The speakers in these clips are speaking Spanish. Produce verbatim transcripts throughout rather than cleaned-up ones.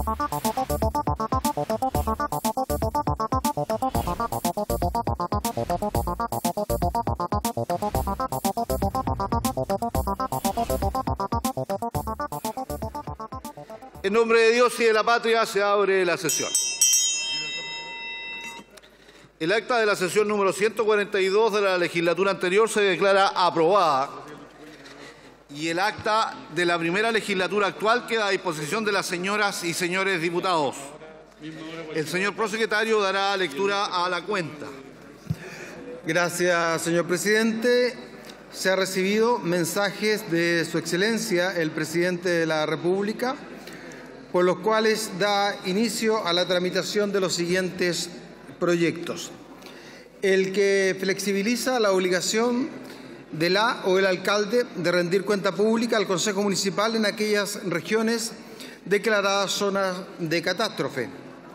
En nombre de Dios y de la patria se abre la sesión. El acta de la sesión número ciento cuarenta y dos de la legislatura anterior se declara aprobada y el acta de la primera legislatura actual queda a disposición de las señoras y señores diputados. El señor prosecretario dará lectura a la cuenta. Gracias, señor presidente. Se han recibido mensajes de Su Excelencia, el presidente de la República, por los cuales da inicio a la tramitación de los siguientes proyectos. El que flexibiliza la obligación de la o el alcalde de rendir cuenta pública al Consejo Municipal en aquellas regiones declaradas zonas de catástrofe.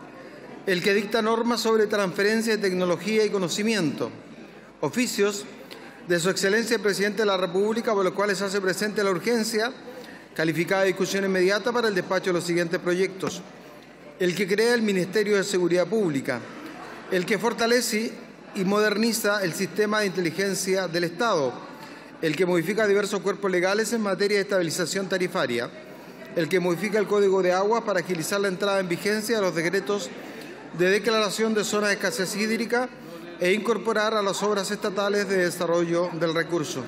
El que dicta normas sobre transferencia de tecnología y conocimiento. Oficios de Su Excelencia el Presidente de la República, por los cuales hace presente la urgencia calificada de discusión inmediata para el despacho de los siguientes proyectos. El que crea el Ministerio de Seguridad Pública. El que fortalece y moderniza el sistema de inteligencia del Estado. El que modifica diversos cuerpos legales en materia de estabilización tarifaria. El que modifica el Código de Aguas para agilizar la entrada en vigencia de los decretos de declaración de zonas de escasez hídrica e incorporar a las obras estatales de desarrollo del recurso.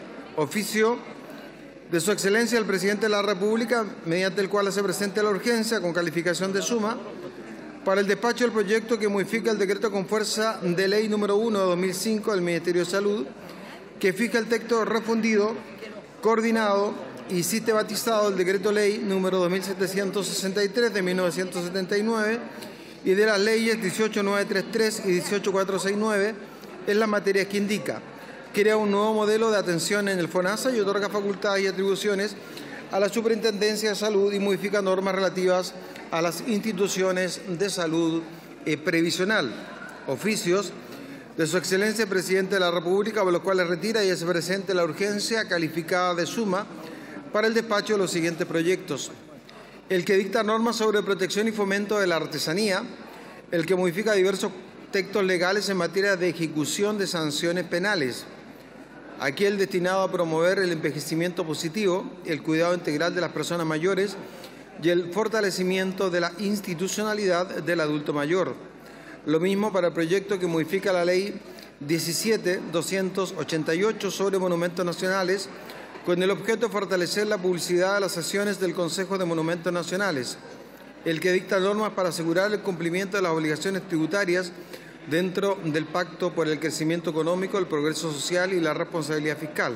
Oficio de Su Excelencia el Presidente de la República, mediante el cual hace presente la urgencia con calificación de suma para el despacho del proyecto que modifica el decreto con fuerza de ley número uno de dos mil cinco del Ministerio de Salud, que fija el texto refundido, coordinado y sistematizado del decreto ley número dos mil setecientos sesenta y tres de mil novecientos setenta y nueve y de las leyes dieciocho mil novecientos treinta y tres y dieciocho mil cuatrocientos sesenta y nueve en las materias que indica. Crea un nuevo modelo de atención en el FONASA y otorga facultades y atribuciones a la Superintendencia de Salud y modifica normas relativas a las instituciones de salud eh, previsional. Oficios de Su Excelencia el Presidente de la República, por los cuales retira y hace presente la urgencia calificada de suma para el despacho de los siguientes proyectos. El que dicta normas sobre protección y fomento de la artesanía. El que modifica diversos textos legales en materia de ejecución de sanciones penales. Aquel destinado a promover el envejecimiento positivo, el cuidado integral de las personas mayores y el fortalecimiento de la institucionalidad del adulto mayor. Lo mismo para el proyecto que modifica la Ley diecisiete mil doscientos ochenta y ocho sobre monumentos nacionales, con el objeto de fortalecer la publicidad de las sesiones del Consejo de Monumentos Nacionales. El que dicta normas para asegurar el cumplimiento de las obligaciones tributarias dentro del Pacto por el Crecimiento Económico, el Progreso Social y la Responsabilidad Fiscal.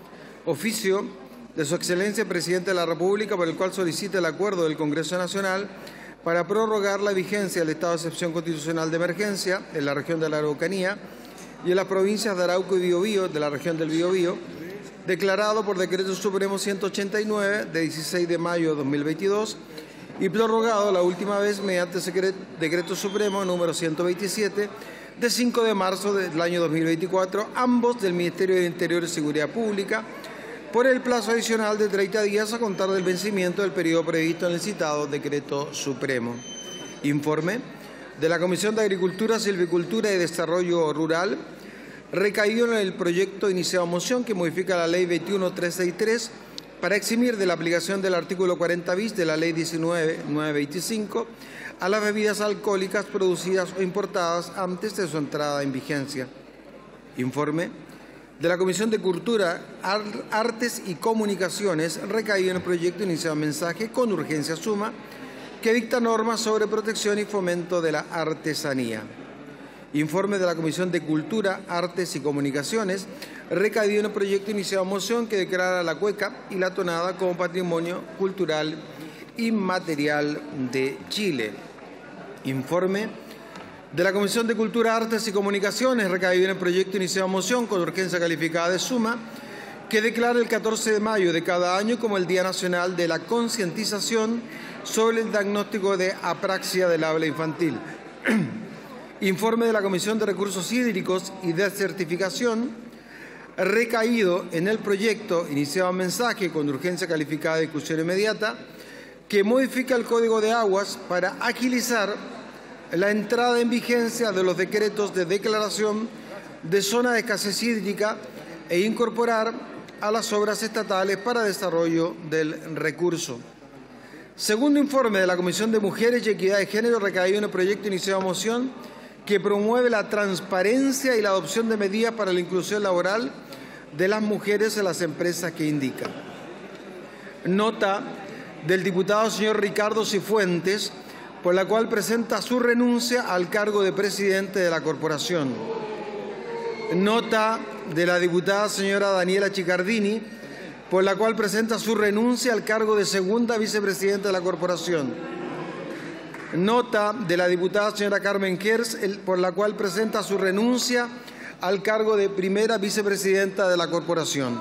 Oficio de Su Excelencia el Presidente de la República, por el cual solicita el acuerdo del Congreso Nacional para prorrogar la vigencia del estado de excepción constitucional de emergencia en la región de la Araucanía y en las provincias de Arauco y Biobío, de la región del Biobío, declarado por Decreto Supremo ciento ochenta y nueve de dieciséis de mayo de dos mil veintidós y prorrogado la última vez mediante Decreto Supremo número ciento veintisiete de cinco de marzo del año dos mil veinticuatro, ambos del Ministerio del Interior y Seguridad Pública, por el plazo adicional de treinta días a contar del vencimiento del periodo previsto en el citado Decreto Supremo. Informe de la Comisión de Agricultura, Silvicultura y Desarrollo Rural, recaído en el proyecto iniciado moción que modifica la Ley veintiuno mil trescientos sesenta y tres para eximir de la aplicación del artículo cuarenta bis de la Ley diecinueve mil novecientos veinticinco a las bebidas alcohólicas producidas o importadas antes de su entrada en vigencia. Informe de la Comisión de Cultura, Artes y Comunicaciones, recaído en el proyecto iniciado mensaje con urgencia suma que dicta normas sobre protección y fomento de la artesanía. Informe de la Comisión de Cultura, Artes y Comunicaciones, recaído en el proyecto iniciado moción que declara la cueca y la tonada como patrimonio cultural inmaterial de Chile. Informe de la Comisión de Cultura, Artes y Comunicaciones, recaído en el proyecto iniciado moción con urgencia calificada de suma que declara el catorce de mayo de cada año como el Día Nacional de la Concientización sobre el diagnóstico de apraxia del habla infantil. Informe de la Comisión de Recursos Hídricos y Desertificación, recaído en el proyecto iniciado mensaje con urgencia calificada de discusión inmediata que modifica el Código de Aguas para agilizar la entrada en vigencia de los decretos de declaración de zona de escasez hídrica e incorporar a las obras estatales para desarrollo del recurso. Segundo informe de la Comisión de Mujeres y Equidad de Género recaído en el proyecto iniciado a moción que promueve la transparencia y la adopción de medidas para la inclusión laboral de las mujeres en las empresas que indican. Nota del diputado señor Ricardo Cifuentes, por la cual presenta su renuncia al cargo de presidente de la corporación. Nota de la diputada señora Daniela Chicardini, por la cual presenta su renuncia al cargo de segunda vicepresidenta de la corporación. Nota de la diputada señora Carmen Gers, por la cual presenta su renuncia al cargo de primera vicepresidenta de la corporación.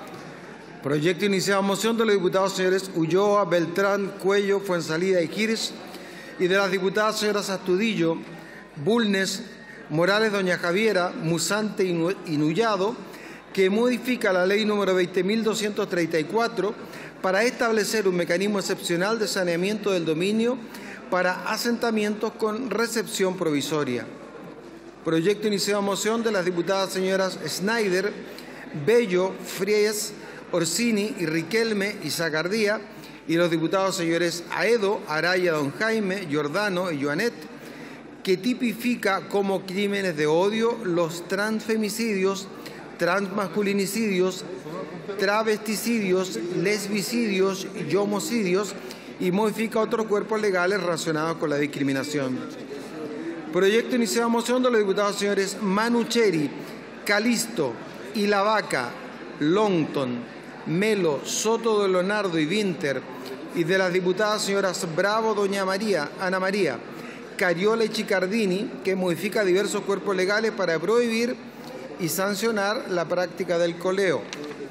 Proyecto iniciado a moción de los diputados señores Ulloa, Beltrán, Cuello, Fuenzalida y Girs, y de las diputadas señoras Astudillo, Bulnes, Morales, doña Javiera, Musante y Nullado, que modifica la ley número veinte mil doscientos treinta y cuatro para establecer un mecanismo excepcional de saneamiento del dominio para asentamientos con recepción provisoria. Proyecto iniciado a moción de las diputadas señoras Schneider, Bello, Fries, Orsini y Riquelme y Zacardía, y los diputados señores Aedo, Araya, don Jaime, Giordano y Joanet, que tipifica como crímenes de odio los transfemicidios, transmasculinicidios, travesticidios, lesbicidios y homicidios, y modifica otros cuerpos legales relacionados con la discriminación. Proyecto iniciado a moción de los diputados señores Manucheri, Calisto, Ilavaca, Longton, Melo, Soto de Leonardo y Vinter, y de las diputadas señoras Bravo, doña María, Ana María, Cariola y Chicardini, que modifica diversos cuerpos legales para prohibir y sancionar la práctica del coleo.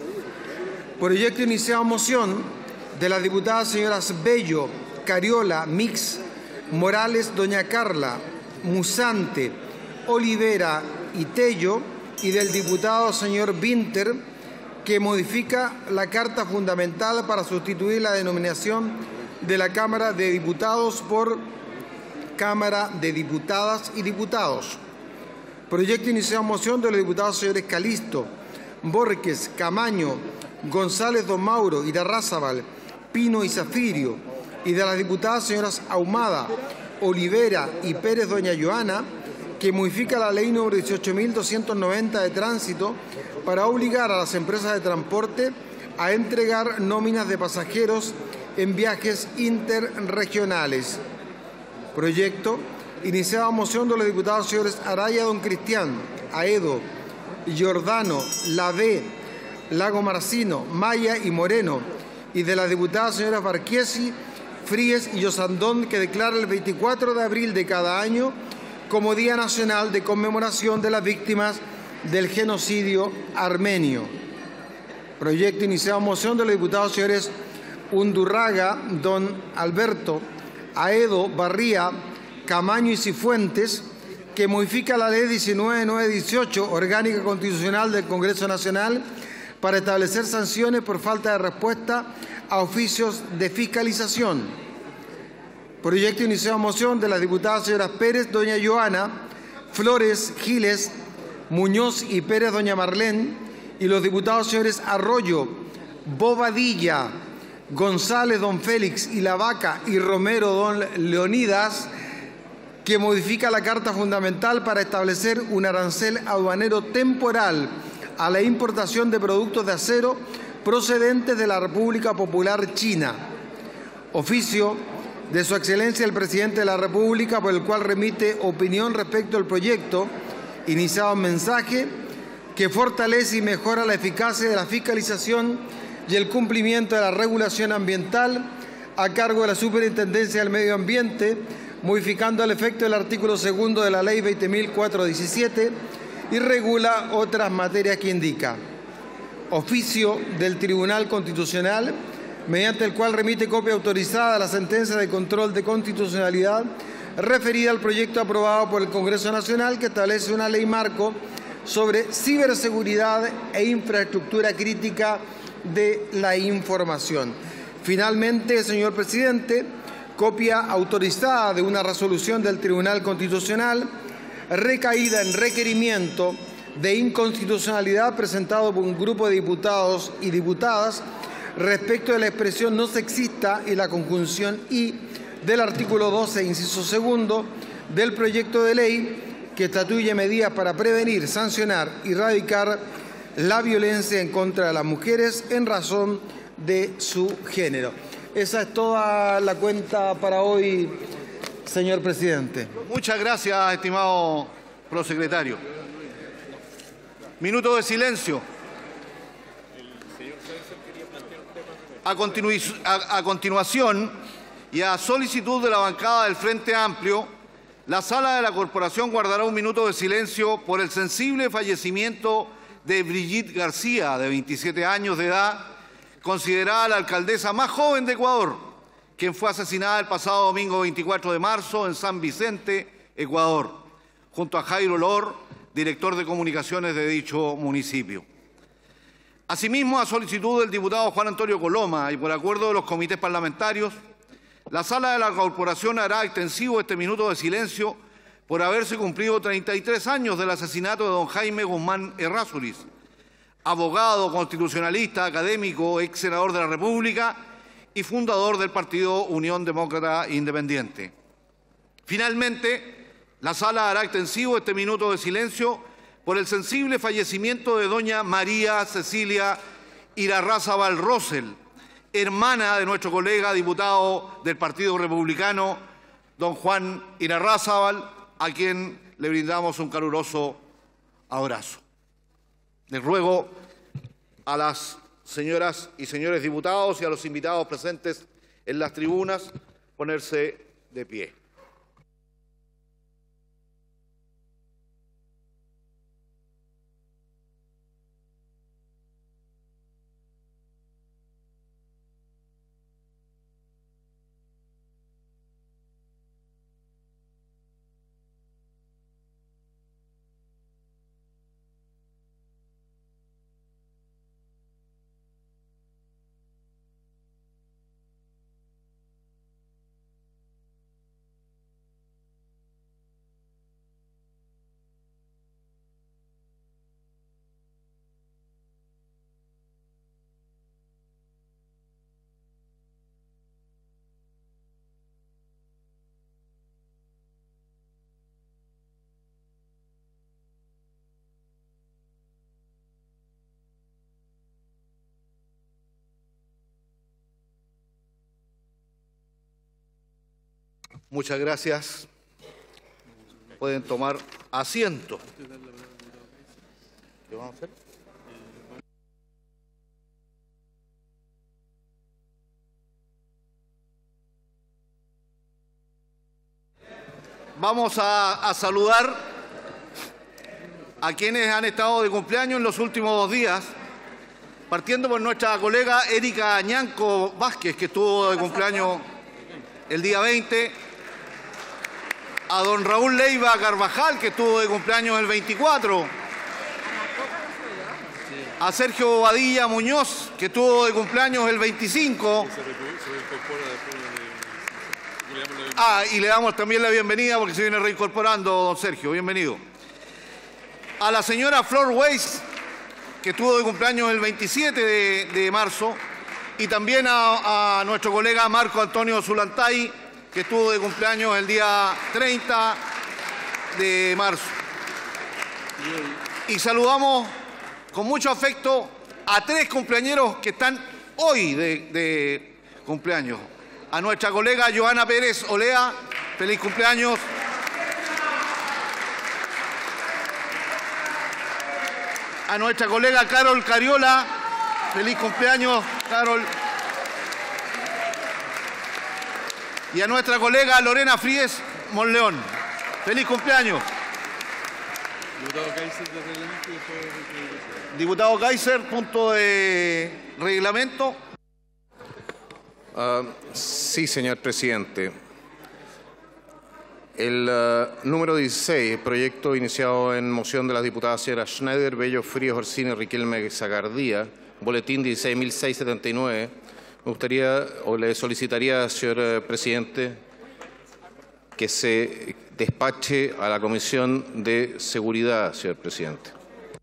Proyecto iniciado a moción de las diputadas señoras Bello, Cariola, Mix, Morales, doña Carla, Musante, Olivera y Tello, y del diputado señor Vinter, que modifica la Carta Fundamental para sustituir la denominación de la Cámara de Diputados por Cámara de Diputadas y Diputados. Proyecto iniciado a moción de los diputados señores Calisto, Borges, Camaño, González don Mauro, Irarrázaval, Pino y Zafirio, y de las diputadas señoras Ahumada, Olivera y Pérez doña Joana, que modifica la ley número dieciocho mil doscientos noventa de tránsito para obligar a las empresas de transporte a entregar nóminas de pasajeros en viajes interregionales. Proyecto iniciado a moción de los diputados señores Araya don Cristian, Aedo, Giordano, Lavé, Lago Marcino, Maya y Moreno, y de las diputadas señoras Barquiesi, Fríes y Yosandón, que declara el veinticuatro de abril de cada año como Día Nacional de Conmemoración de las Víctimas del Genocidio Armenio. Proyecto iniciado a moción de los diputados señores Undurraga, don Alberto, Aedo, Barría, Camaño y Cifuentes, que modifica la ley diecinueve mil novecientos dieciocho, orgánica constitucional del Congreso Nacional, para establecer sanciones por falta de respuesta a oficios de fiscalización. Proyecto iniciado a moción de las diputadas señoras Pérez, doña Joana, Flores, Giles, Muñoz y Pérez, doña Marlén, y los diputados señores Arroyo, Bobadilla, González, don Félix, y Lavaca y Romero, don Leonidas, que modifica la Carta Fundamental para establecer un arancel aduanero temporal a la importación de productos de acero procedentes de la República Popular China. Oficio de Su Excelencia el Presidente de la República, por el cual remite opinión respecto al proyecto, iniciado en mensaje, que fortalece y mejora la eficacia de la fiscalización y el cumplimiento de la regulación ambiental a cargo de la Superintendencia del Medio Ambiente, modificando el efecto del artículo segundo de la Ley veinte mil cuatrocientos diecisiete y regula otras materias que indica. Oficio del Tribunal Constitucional, mediante el cual remite copia autorizada a la sentencia de control de constitucionalidad referida al proyecto aprobado por el Congreso Nacional, que establece una ley marco sobre ciberseguridad e infraestructura crítica de la información. Finalmente, señor presidente, copia autorizada de una resolución del Tribunal Constitucional recaída en requerimiento de inconstitucionalidad presentado por un grupo de diputados y diputadas respecto de la expresión no sexista y la conjunción I del artículo doce, inciso segundo, del proyecto de ley que estatuye medidas para prevenir, sancionar y erradicar la violencia en contra de las mujeres en razón de su género. Esa es toda la cuenta para hoy, señor presidente. Muchas gracias, estimado prosecretario. Minuto de silencio. A, continu a, a continuación, y a solicitud de la bancada del Frente Amplio, la Sala de la Corporación guardará un minuto de silencio por el sensible fallecimiento de Brigitte García, de veintisiete años de edad, considerada la alcaldesa más joven de Ecuador, quien fue asesinada el pasado domingo veinticuatro de marzo en San Vicente, Ecuador, junto a Jairo Lor, director de comunicaciones de dicho municipio. Asimismo, a solicitud del diputado Juan Antonio Coloma y por acuerdo de los comités parlamentarios, la Sala de la Corporación hará extensivo este minuto de silencio por haberse cumplido treinta y tres años del asesinato de don Jaime Guzmán Errázuriz, abogado, constitucionalista, académico, ex senador de la República y fundador del partido Unión Demócrata Independiente. Finalmente, la Sala hará extensivo este minuto de silencio por el sensible fallecimiento de doña María Cecilia Irarrázaval Rosell, hermana de nuestro colega diputado del Partido Republicano, don Juan Irarrázaval, a quien le brindamos un caluroso abrazo. Les ruego a las señoras y señores diputados y a los invitados presentes en las tribunas ponerse de pie. Muchas gracias. Pueden tomar asiento. ¿Qué vamos a hacer? Vamos a, a saludar a quienes han estado de cumpleaños en los últimos dos días, partiendo por nuestra colega Erika Añanco Vázquez, que estuvo de cumpleaños el día veinte, a don Raúl Leiva Carvajal, que estuvo de cumpleaños el veinticuatro, a Sergio Bobadilla Muñoz, que estuvo de cumpleaños el veinticinco. Ah, y le damos también la bienvenida porque se viene reincorporando don Sergio. Bienvenido. A la señora Flor Weiss, que estuvo de cumpleaños el veintisiete de, de marzo, y también a, a nuestro colega Marco Antonio Zulantay, que estuvo de cumpleaños el día treinta de marzo. Y saludamos con mucho afecto a tres cumpleañeros que están hoy de, de cumpleaños. A nuestra colega Joana Pérez Olea, feliz cumpleaños. A nuestra colega Carol Cariola, feliz cumpleaños, Carol. Y a nuestra colega Lorena Fríes Monleón, feliz cumpleaños. Diputado Kaiser, de reglamento. Diputado Kaiser, punto de reglamento. Uh, sí, señor presidente. El uh, número dieciséis, proyecto iniciado en moción de las diputadas señoras Schneider, Bello, Fríos, Orsini, Riquelme, Zagardía, boletín dieciséis mil seiscientos setenta y nueve, Me gustaría o le solicitaría, señor presidente, que se despache a la Comisión de Seguridad, señor presidente.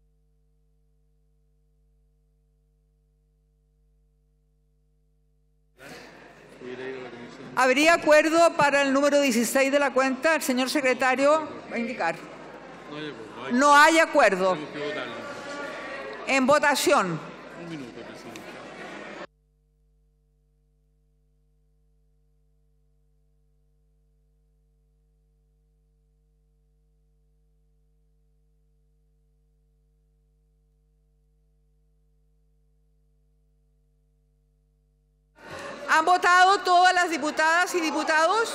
¿Habría acuerdo para el número dieciséis de la cuenta? El señor secretario va a indicar. No hay acuerdo. En votación. ¿Han votado todas las diputadas y diputados?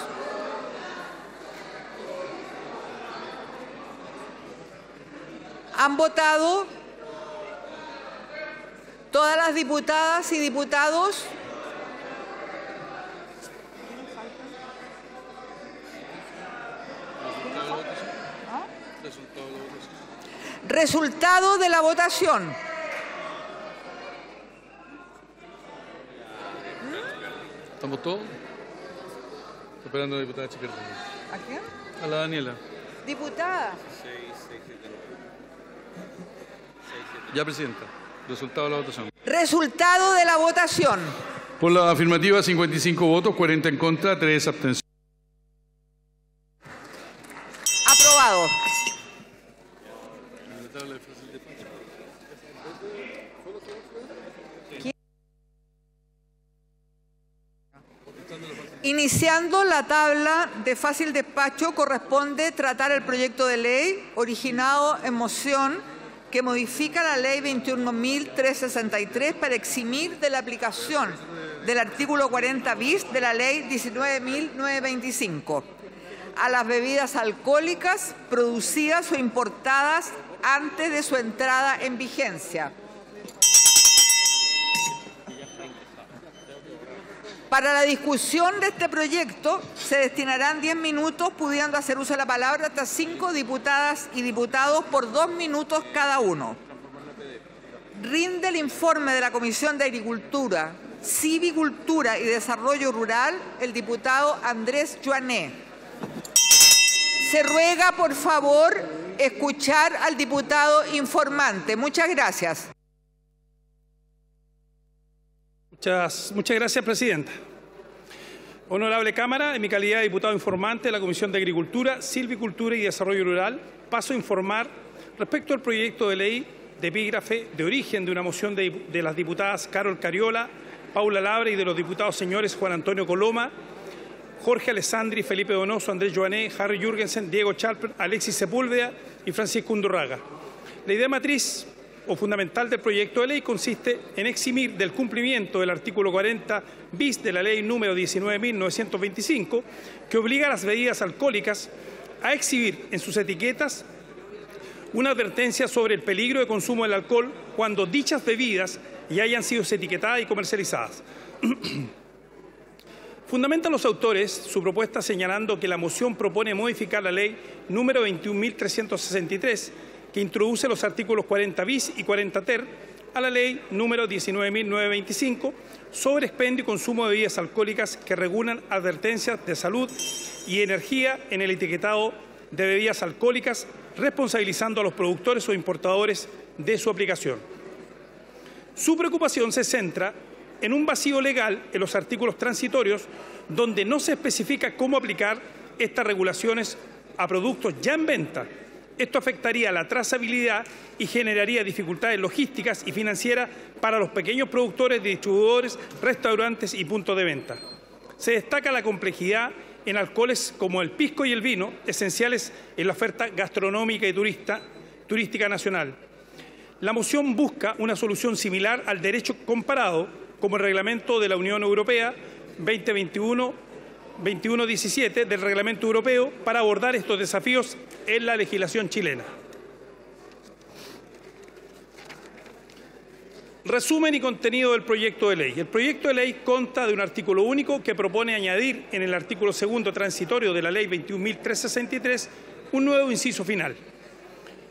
¿Han votado todas las diputadas y diputados? Resultado de la votación. ¿Estamos todos? Estoy esperando a la diputada Chiquerri. ¿A quién? A la Daniela. Diputada. Ya, presidenta. Resultado de la votación. Resultado de la votación. Por la afirmativa, cincuenta y cinco votos, cuarenta en contra, tres abstenciones. Aprobado. Iniciando la tabla de fácil despacho, corresponde tratar el proyecto de ley originado en moción que modifica la ley veintiún mil trescientos sesenta y tres para eximir de la aplicación del artículo cuarenta bis de la ley diecinueve mil novecientos veinticinco a las bebidas alcohólicas producidas o importadas antes de su entrada en vigencia. Para la discusión de este proyecto se destinarán diez minutos, pudiendo hacer uso de la palabra hasta cinco diputadas y diputados por dos minutos cada uno. Rinde el informe de la Comisión de Agricultura, Civicultura y Desarrollo Rural el diputado Andrés Joané. Se ruega, por favor, escuchar al diputado informante. Muchas gracias. Muchas, muchas gracias, presidenta. Honorable Cámara, en mi calidad de diputado informante de la Comisión de Agricultura, Silvicultura y Desarrollo Rural, paso a informar respecto al proyecto de ley de epígrafe de origen de una moción de, de las diputadas Carol Cariola, Paula Labre y de los diputados señores Juan Antonio Coloma, Jorge Alessandri, Felipe Donoso, Andrés Joané, Harry Jürgensen, Diego Chalper, Alexis Sepúlveda y Francisco Undurraga. La idea matriz o fundamental del proyecto de ley consiste en eximir del cumplimiento del artículo cuarenta bis de la ley número diecinueve mil novecientos veinticinco, que obliga a las bebidas alcohólicas a exhibir en sus etiquetas una advertencia sobre el peligro de consumo del alcohol cuando dichas bebidas ya hayan sido etiquetadas y comercializadas. Fundamentan los autores su propuesta señalando que la moción propone modificar la ley número veintiún mil trescientos sesenta y tres, que introduce los artículos cuarenta bis y cuarenta ter a la ley número diecinueve mil novecientos veinticinco sobre expendio y consumo de bebidas alcohólicas, que regulan advertencias de salud y energía en el etiquetado de bebidas alcohólicas, responsabilizando a los productores o importadores de su aplicación. Su preocupación se centra en un vacío legal en los artículos transitorios, donde no se especifica cómo aplicar estas regulaciones a productos ya en venta. Esto afectaría la trazabilidad y generaría dificultades logísticas y financieras para los pequeños productores, distribuidores, restaurantes y puntos de venta. Se destaca la complejidad en alcoholes como el pisco y el vino, esenciales en la oferta gastronómica y turista, turística nacional. La moción busca una solución similar al derecho comparado, como el Reglamento de la Unión Europea veinte veintiuno veintiuno diecisiete del Reglamento Europeo, para abordar estos desafíos en la legislación chilena. Resumen y contenido del proyecto de ley. El proyecto de ley consta de un artículo único que propone añadir en el artículo segundo transitorio de la ley veintiún mil trescientos sesenta y tres un nuevo inciso final.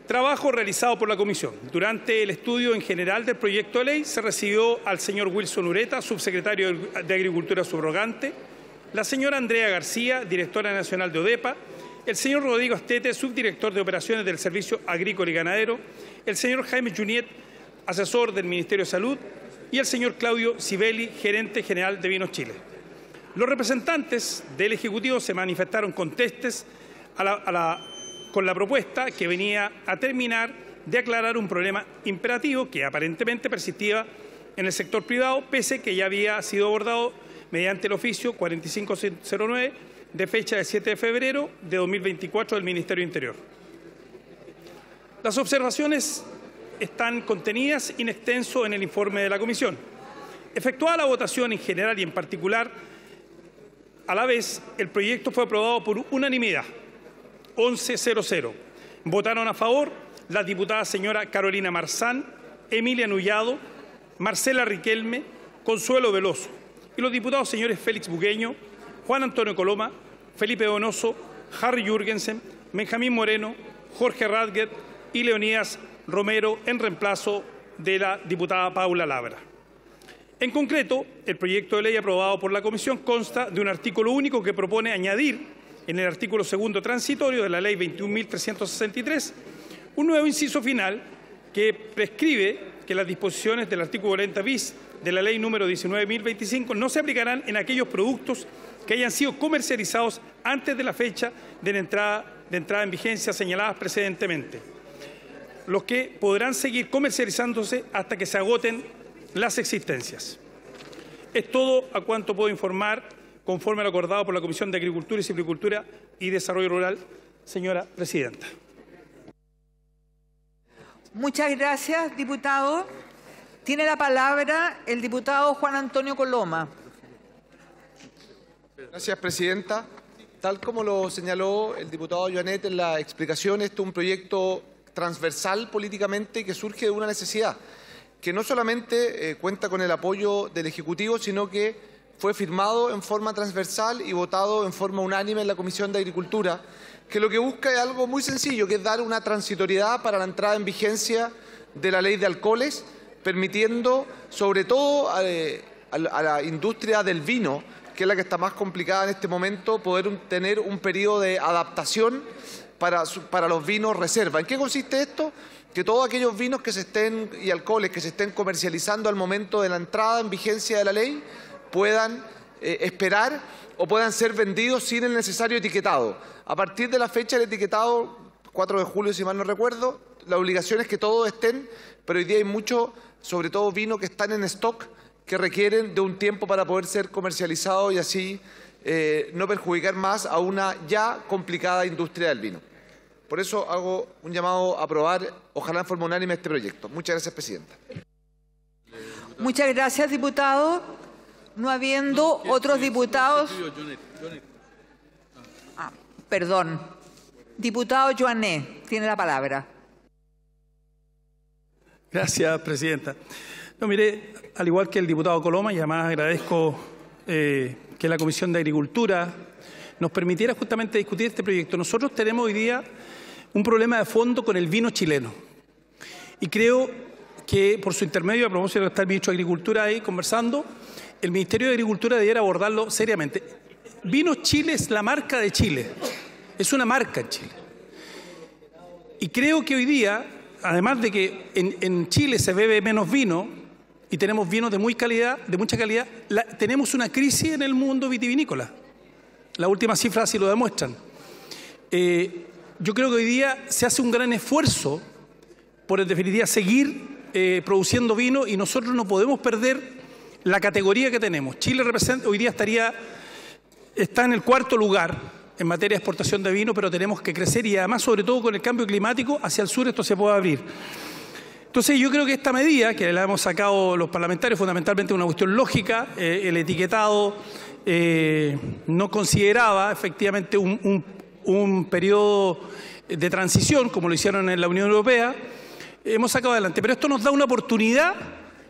Trabajo realizado por la Comisión. Durante el estudio en general del proyecto de ley se recibió al señor Wilson Ureta, subsecretario de Agricultura subrogante, la señora Andrea García, directora nacional de ODEPA, el señor Rodrigo Astete, subdirector de operaciones del Servicio Agrícola y Ganadero, el señor Jaime Juniet, asesor del Ministerio de Salud, y el señor Claudio Sibeli, gerente general de Vinos Chile. Los representantes del Ejecutivo se manifestaron contestes a la, a la, con la propuesta que venía a terminar de aclarar un problema imperativo que aparentemente persistía en el sector privado, pese que ya había sido abordado mediante el oficio cuarenta y cinco cero nueve de fecha del siete de febrero de dos mil veinticuatro del Ministerio Interior. Las observaciones están contenidas in extenso en el informe de la Comisión. Efectuada la votación en general y en particular, a la vez, el proyecto fue aprobado por unanimidad, once cero cero. Votaron a favor las diputadas señora Carolina Marzán, Emilia Nullado, Marcela Riquelme, Consuelo Veloso, y los diputados señores Félix Bugueño, Juan Antonio Coloma, Felipe Donoso, Harry Jürgensen, Benjamín Moreno, Jorge Radger y Leonidas Romero en reemplazo de la diputada Paula Labra. En concreto, el proyecto de ley aprobado por la Comisión consta de un artículo único que propone añadir en el artículo segundo transitorio de la Ley veintiún mil trescientos sesenta y tres un nuevo inciso final que prescribe que las disposiciones del artículo cuarenta bis de la Ley número diecinueve mil veinticinco no se aplicarán en aquellos productos que hayan sido comercializados antes de la fecha de entrada, de entrada en vigencia señaladas precedentemente, los que podrán seguir comercializándose hasta que se agoten las existencias. Es todo a cuanto puedo informar conforme a lo acordado por la Comisión de Agricultura y Silvicultura y Desarrollo Rural, señora presidenta. Muchas gracias, diputado. Tiene la palabra el diputado Juan Antonio Coloma. Gracias, presidenta. Tal como lo señaló el diputado Joanet en la explicación, este es un proyecto transversal políticamente que surge de una necesidad, que no solamente eh, cuenta con el apoyo del Ejecutivo, sino que fue firmado en forma transversal y votado en forma unánime en la Comisión de Agricultura, que lo que busca es algo muy sencillo, que es dar una transitoriedad para la entrada en vigencia de la ley de alcoholes, permitiendo sobre todo a, a la industria del vino, que es la que está más complicada en este momento, poder un, tener un periodo de adaptación para, para los vinos reserva. ¿En qué consiste esto? Que todos aquellos vinos que se estén y alcoholes que se estén comercializando al momento de la entrada en vigencia de la ley puedan eh, esperar o puedan ser vendidos sin el necesario etiquetado. A partir de la fecha del etiquetado, cuatro de julio si mal no recuerdo, la obligación es que todos estén, pero hoy día hay mucho, sobre todo vino que están en stock, que requieren de un tiempo para poder ser comercializados y así eh, no perjudicar más a una ya complicada industria del vino. Por eso hago un llamado a aprobar, ojalá en forma unánime, este proyecto. Muchas gracias, presidenta. Muchas gracias, diputado. No habiendo otros diputados... Ah, perdón. Diputado Joanet, tiene la palabra. Gracias, presidenta. No, mire, al igual que el diputado Coloma, y además agradezco eh, que la Comisión de Agricultura nos permitiera justamente discutir este proyecto. Nosotros tenemos hoy día un problema de fondo con el vino chileno. Y creo que, por su intermedio, a propósito de que está el ministro de Agricultura ahí conversando, el Ministerio de Agricultura debiera abordarlo seriamente. Vino Chile es la marca de Chile. Es una marca en Chile. Y creo que hoy día, además de que en, en Chile se bebe menos vino y tenemos vinos de muy calidad, de mucha calidad, la, tenemos una crisis en el mundo vitivinícola. Las últimas cifras así lo demuestran. Eh, yo creo que hoy día se hace un gran esfuerzo por, en definitiva, seguir eh, produciendo vino y nosotros no podemos perder la categoría que tenemos. Chile representa, hoy día estaría, está en el cuarto lugar en materia de exportación de vino, pero tenemos que crecer y además, sobre todo con el cambio climático, hacia el sur esto se puede abrir. Entonces yo creo que esta medida, que la hemos sacado los parlamentarios, fundamentalmente una cuestión lógica, eh, el etiquetado eh, no consideraba efectivamente un, un, un periodo de transición, como lo hicieron en la Unión Europea, hemos sacado adelante. Pero esto nos da una oportunidad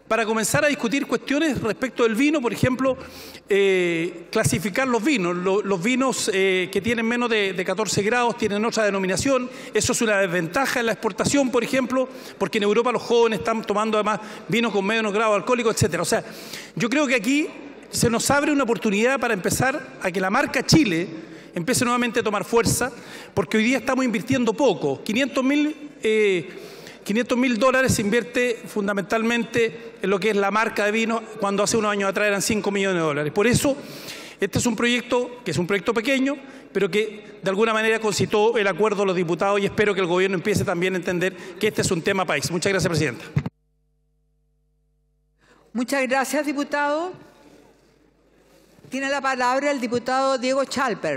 para comenzar a discutir cuestiones respecto del vino, por ejemplo, eh, clasificar los vinos. Los, los vinos eh, que tienen menos de, de catorce grados tienen otra denominación. Eso es una desventaja en la exportación, por ejemplo, porque en Europa los jóvenes están tomando además vinos con menos grado alcohólico, etcétera. O sea, yo creo que aquí se nos abre una oportunidad para empezar a que la marca Chile empiece nuevamente a tomar fuerza, porque hoy día estamos invirtiendo poco. quinientos mil dólares se invierte fundamentalmente en lo que es la marca de vino, cuando hace unos años atrás eran cinco millones de dólares. Por eso, este es un proyecto que es un proyecto pequeño, pero que de alguna manera concitó el acuerdo de los diputados, y espero que el gobierno empiece también a entender que este es un tema país. Muchas gracias, presidenta. Muchas gracias, diputado. Tiene la palabra el diputado Diego Chalper.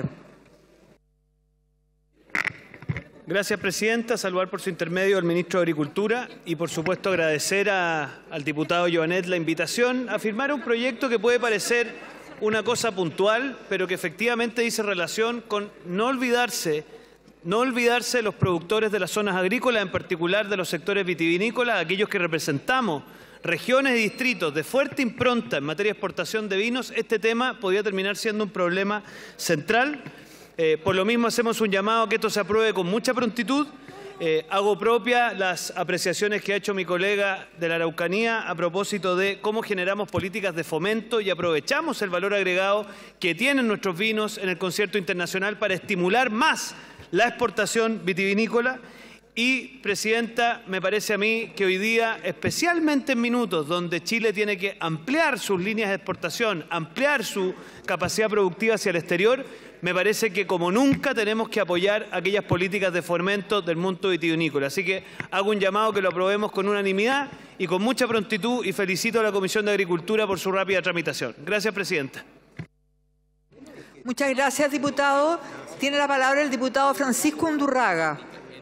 Gracias, presidenta. Saludar por su intermedio al ministro de Agricultura y, por supuesto, agradecer a, al diputado Joanet la invitación a firmar un proyecto que puede parecer una cosa puntual, pero que efectivamente dice relación con no olvidarse, no olvidarse de los productores de las zonas agrícolas, en particular de los sectores vitivinícolas, aquellos que representamos regiones y distritos de fuerte impronta en materia de exportación de vinos. Este tema podría terminar siendo un problema central. Eh, por lo mismo hacemos un llamado a que esto se apruebe con mucha prontitud. Eh, hago propia las apreciaciones que ha hecho mi colega de la Araucanía a propósito de cómo generamos políticas de fomento y aprovechamos el valor agregado que tienen nuestros vinos en el concierto internacional para estimular más la exportación vitivinícola. Y, presidenta, me parece a mí que hoy día, especialmente en minutos donde Chile tiene que ampliar sus líneas de exportación, ampliar su capacidad productiva hacia el exterior, me parece que como nunca tenemos que apoyar aquellas políticas de fomento del mundo vitivinícola. Así que hago un llamado que lo aprobemos con unanimidad y con mucha prontitud, y felicito a la Comisión de Agricultura por su rápida tramitación. Gracias, presidenta. Muchas gracias, diputado. Tiene la palabra el diputado Francisco Undurraga.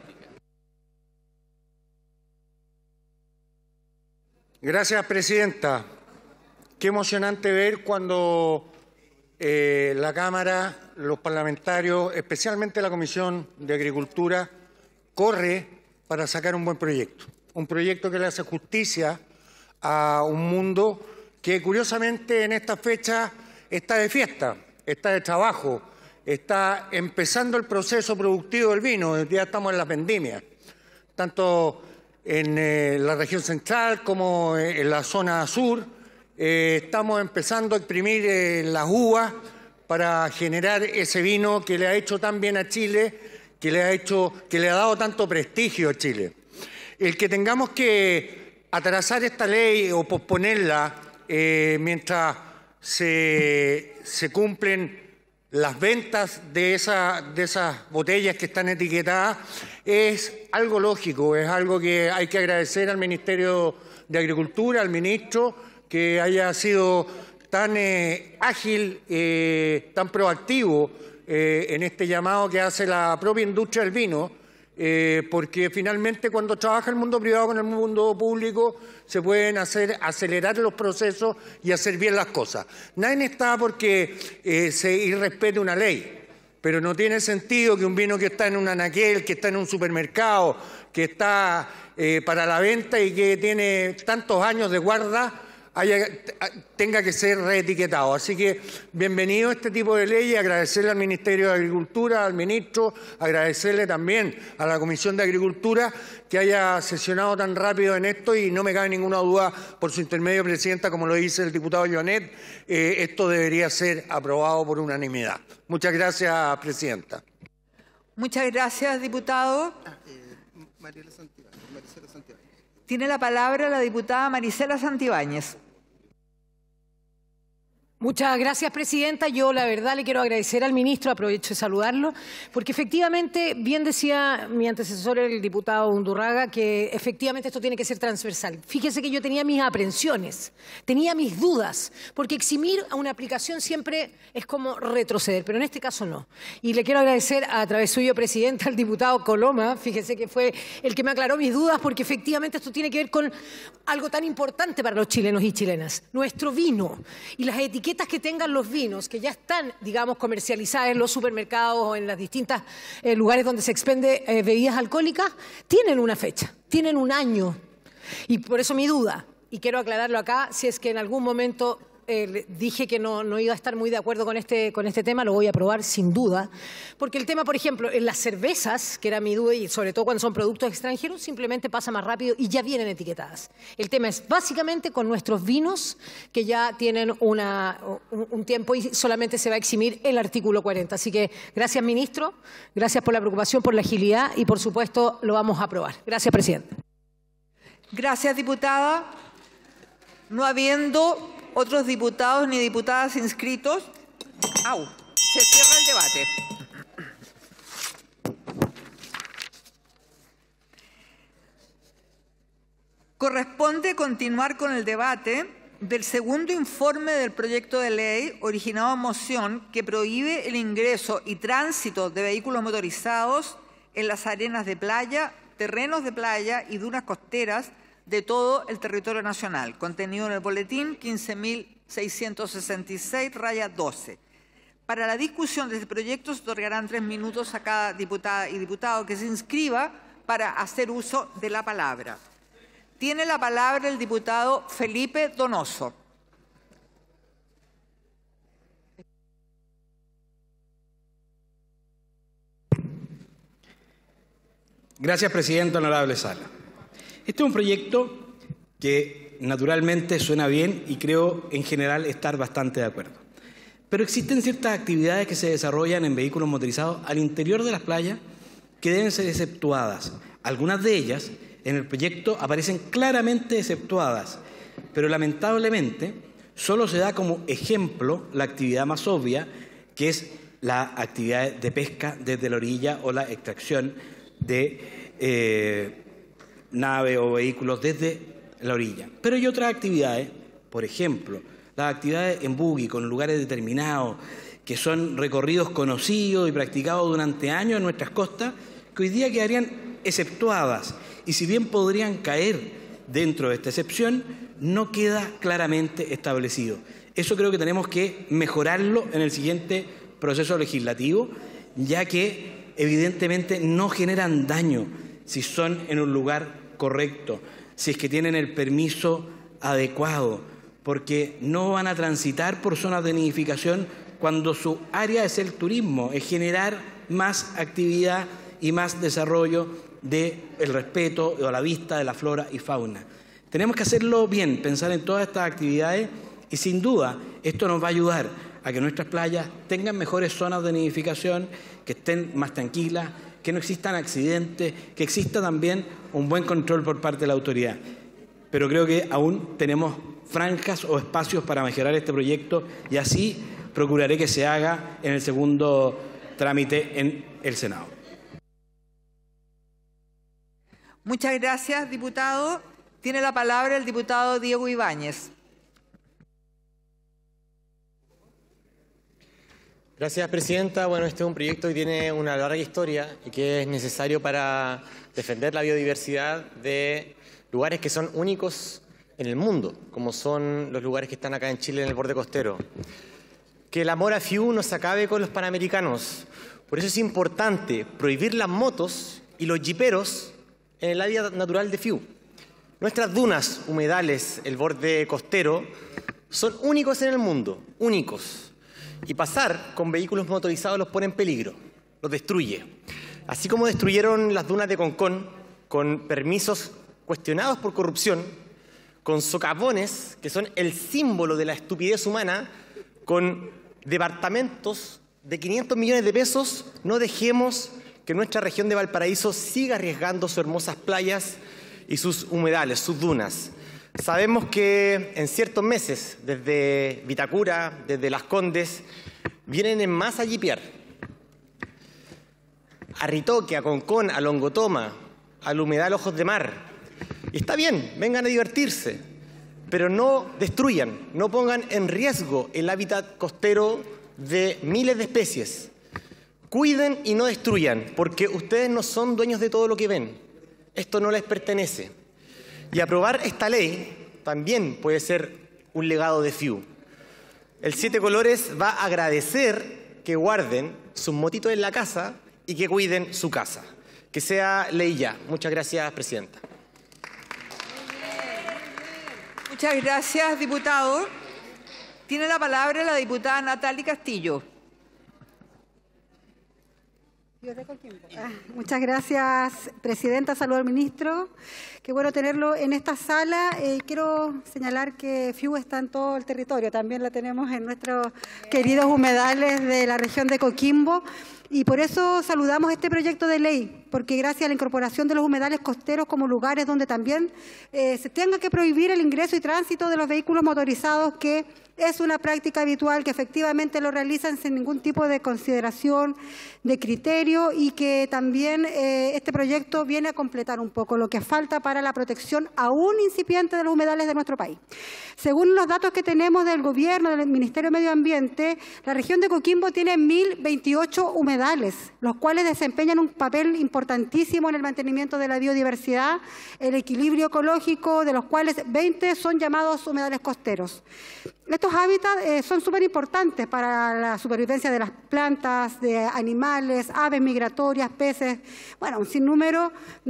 Gracias, presidenta. Qué emocionante ver cuando eh, la Cámara, los parlamentarios, especialmente la Comisión de Agricultura, corre para sacar un buen proyecto. Un proyecto que le hace justicia a un mundo que, curiosamente, en esta fecha está de fiesta, está de trabajo, está empezando el proceso productivo del vino. Hoy día estamos en la vendimia, tanto en eh, la región central como eh, en la zona sur. Eh, estamos empezando a exprimir eh, las uvas para generar ese vino que le ha hecho tan bien a Chile, que le ha hecho, que le ha dado tanto prestigio a Chile. El que tengamos que atrasar esta ley o posponerla eh, mientras se, se cumplen las ventas de, esa, de esas botellas que están etiquetadas es algo lógico, es algo que hay que agradecer al Ministerio de Agricultura, al ministro, que haya sido tan eh, ágil, eh, tan proactivo eh, en este llamado que hace la propia industria del vino, eh, porque finalmente cuando trabaja el mundo privado con el mundo público se pueden hacer acelerar los procesos y hacer bien las cosas. Nadie está porque eh, se irrespete una ley, pero no tiene sentido que un vino que está en un anaquel, que está en un supermercado, que está eh, para la venta y que tiene tantos años de guarda, haya, tenga que ser reetiquetado. Así que bienvenido a este tipo de leyes, agradecerle al Ministerio de Agricultura, al ministro, agradecerle también a la Comisión de Agricultura que haya sesionado tan rápido en esto, y no me cabe ninguna duda, por su intermedio, presidenta, como lo dice el diputado Joanet, eh, esto debería ser aprobado por unanimidad. Muchas gracias, presidenta. Muchas gracias, diputado. Ah, eh, Mariela Santibáñez, Maricela Santibáñez. Tiene la palabra la diputada Maricela Santibáñez. Muchas gracias, presidenta. Yo, la verdad, le quiero agradecer al ministro, aprovecho de saludarlo, porque efectivamente, bien decía mi antecesor, el diputado Undurraga, que efectivamente esto tiene que ser transversal. Fíjese que yo tenía mis aprensiones, tenía mis dudas, porque eximir a una aplicación siempre es como retroceder, pero en este caso no. Y le quiero agradecer a través suyo, presidenta, al diputado Coloma, fíjese que fue el que me aclaró mis dudas, porque efectivamente esto tiene que ver con algo tan importante para los chilenos y chilenas, nuestro vino y las etiquetas que tengan los vinos que ya están, digamos, comercializadas en los supermercados o en los distintos eh, lugares donde se expende eh, bebidas alcohólicas, tienen una fecha, tienen un año. Y por eso mi duda, y quiero aclararlo acá, si es que en algún momento eh, dije que no, no iba a estar muy de acuerdo con este, con este tema, lo voy a aprobar sin duda, porque el tema, por ejemplo, en las cervezas, que era mi duda, y sobre todo cuando son productos extranjeros, simplemente pasa más rápido y ya vienen etiquetadas. El tema es básicamente con nuestros vinos, que ya tienen una, un, un tiempo y solamente se va a eximir el artículo cuarenta. Así que gracias, ministro, gracias por la preocupación, por la agilidad y, por supuesto, lo vamos a aprobar. Gracias, presidente. Gracias, diputada. No habiendo otros diputados ni diputadas inscritos, ¡au!, se cierra el debate. Corresponde continuar con el debate del segundo informe del proyecto de ley originado en moción que prohíbe el ingreso y tránsito de vehículos motorizados en las arenas de playa, terrenos de playa y dunas costeras de todo el territorio nacional, contenido en el boletín quince mil seiscientos sesenta y seis, raya doce. Para la discusión de este proyecto se otorgarán tres minutos a cada diputada y diputado que se inscriba para hacer uso de la palabra. Tiene la palabra el diputado Felipe Donoso. Gracias, presidenta. Honorable Sala. Este es un proyecto que naturalmente suena bien y creo en general estar bastante de acuerdo. Pero existen ciertas actividades que se desarrollan en vehículos motorizados al interior de las playas que deben ser exceptuadas. Algunas de ellas en el proyecto aparecen claramente exceptuadas, pero lamentablemente solo se da como ejemplo la actividad más obvia, que es la actividad de pesca desde la orilla o la extracción de eh, nave o vehículos desde la orilla. Pero hay otras actividades, por ejemplo, las actividades en buggy con lugares determinados, que son recorridos conocidos y practicados durante años en nuestras costas, que hoy día quedarían exceptuadas. Y si bien podrían caer dentro de esta excepción, no queda claramente establecido. Eso creo que tenemos que mejorarlo en el siguiente proceso legislativo, ya que evidentemente no generan daño si son en un lugar correcto, si es que tienen el permiso adecuado, porque no van a transitar por zonas de nidificación cuando su área es el turismo, es generar más actividad y más desarrollo del respeto o la vista de la flora y fauna. Tenemos que hacerlo bien, pensar en todas estas actividades y sin duda esto nos va a ayudar a que nuestras playas tengan mejores zonas de nidificación, que estén más tranquilas, que no existan accidentes, que exista también un buen control por parte de la autoridad. Pero creo que aún tenemos franjas o espacios para mejorar este proyecto y así procuraré que se haga en el segundo trámite en el Senado. Muchas gracias, diputado. Tiene la palabra el diputado Diego Ibáñez. Gracias, presidenta. Bueno, este es un proyecto que tiene una larga historia y que es necesario para defender la biodiversidad de lugares que son únicos en el mundo, como son los lugares que están acá en Chile en el borde costero. Que el amor a F I U no se acabe con los panamericanos. Por eso es importante prohibir las motos y los jiperos en el área natural de F I U. Nuestras dunas, humedales, el borde costero, son únicos en el mundo, únicos. Y pasar con vehículos motorizados los pone en peligro, los destruye. Así como destruyeron las dunas de Concón con permisos cuestionados por corrupción, con socavones, que son el símbolo de la estupidez humana, con departamentos de quinientos millones de pesos, no dejemos que nuestra región de Valparaíso siga arriesgando sus hermosas playas y sus humedales, sus dunas. Sabemos que en ciertos meses, desde Vitacura, desde Las Condes, vienen en masa a jipear. A Ritoque, a Concón, a Longotoma, al humedal Ojos de Mar. Y está bien, vengan a divertirse, pero no destruyan, no pongan en riesgo el hábitat costero de miles de especies. Cuiden y no destruyan, porque ustedes no son dueños de todo lo que ven. Esto no les pertenece. Y aprobar esta ley también puede ser un legado de F I U. El Siete Colores va a agradecer que guarden sus motitos en la casa y que cuiden su casa. Que sea ley ya. Muchas gracias, presidenta. Muchas gracias, diputado. Tiene la palabra la diputada Natalie Castillo. Ah, muchas gracias, presidenta. Saludo al ministro. Qué bueno tenerlo en esta sala. Eh, quiero señalar que F I U está en todo el territorio. También la tenemos en nuestros queridos humedales de la región de Coquimbo. Y por eso saludamos este proyecto de ley, porque gracias a la incorporación de los humedales costeros como lugares donde también eh, se tenga que prohibir el ingreso y tránsito de los vehículos motorizados, que es una práctica habitual, que efectivamente lo realizan sin ningún tipo de consideración, de criterio, y que también eh, este proyecto viene a completar un poco lo que falta para la protección aún incipiente de los humedales de nuestro país. Según los datos que tenemos del Gobierno, del Ministerio de Medio Ambiente, la región de Coquimbo tiene mil veintiocho humedales, los cuales desempeñan un papel importantísimo en el mantenimiento de la biodiversidad, el equilibrio ecológico, de los cuales veinte son llamados humedales costeros. Estos hábitats eh, son súper importantes para la supervivencia de las plantas, de animales, aves migratorias, peces, bueno, un sinnúmero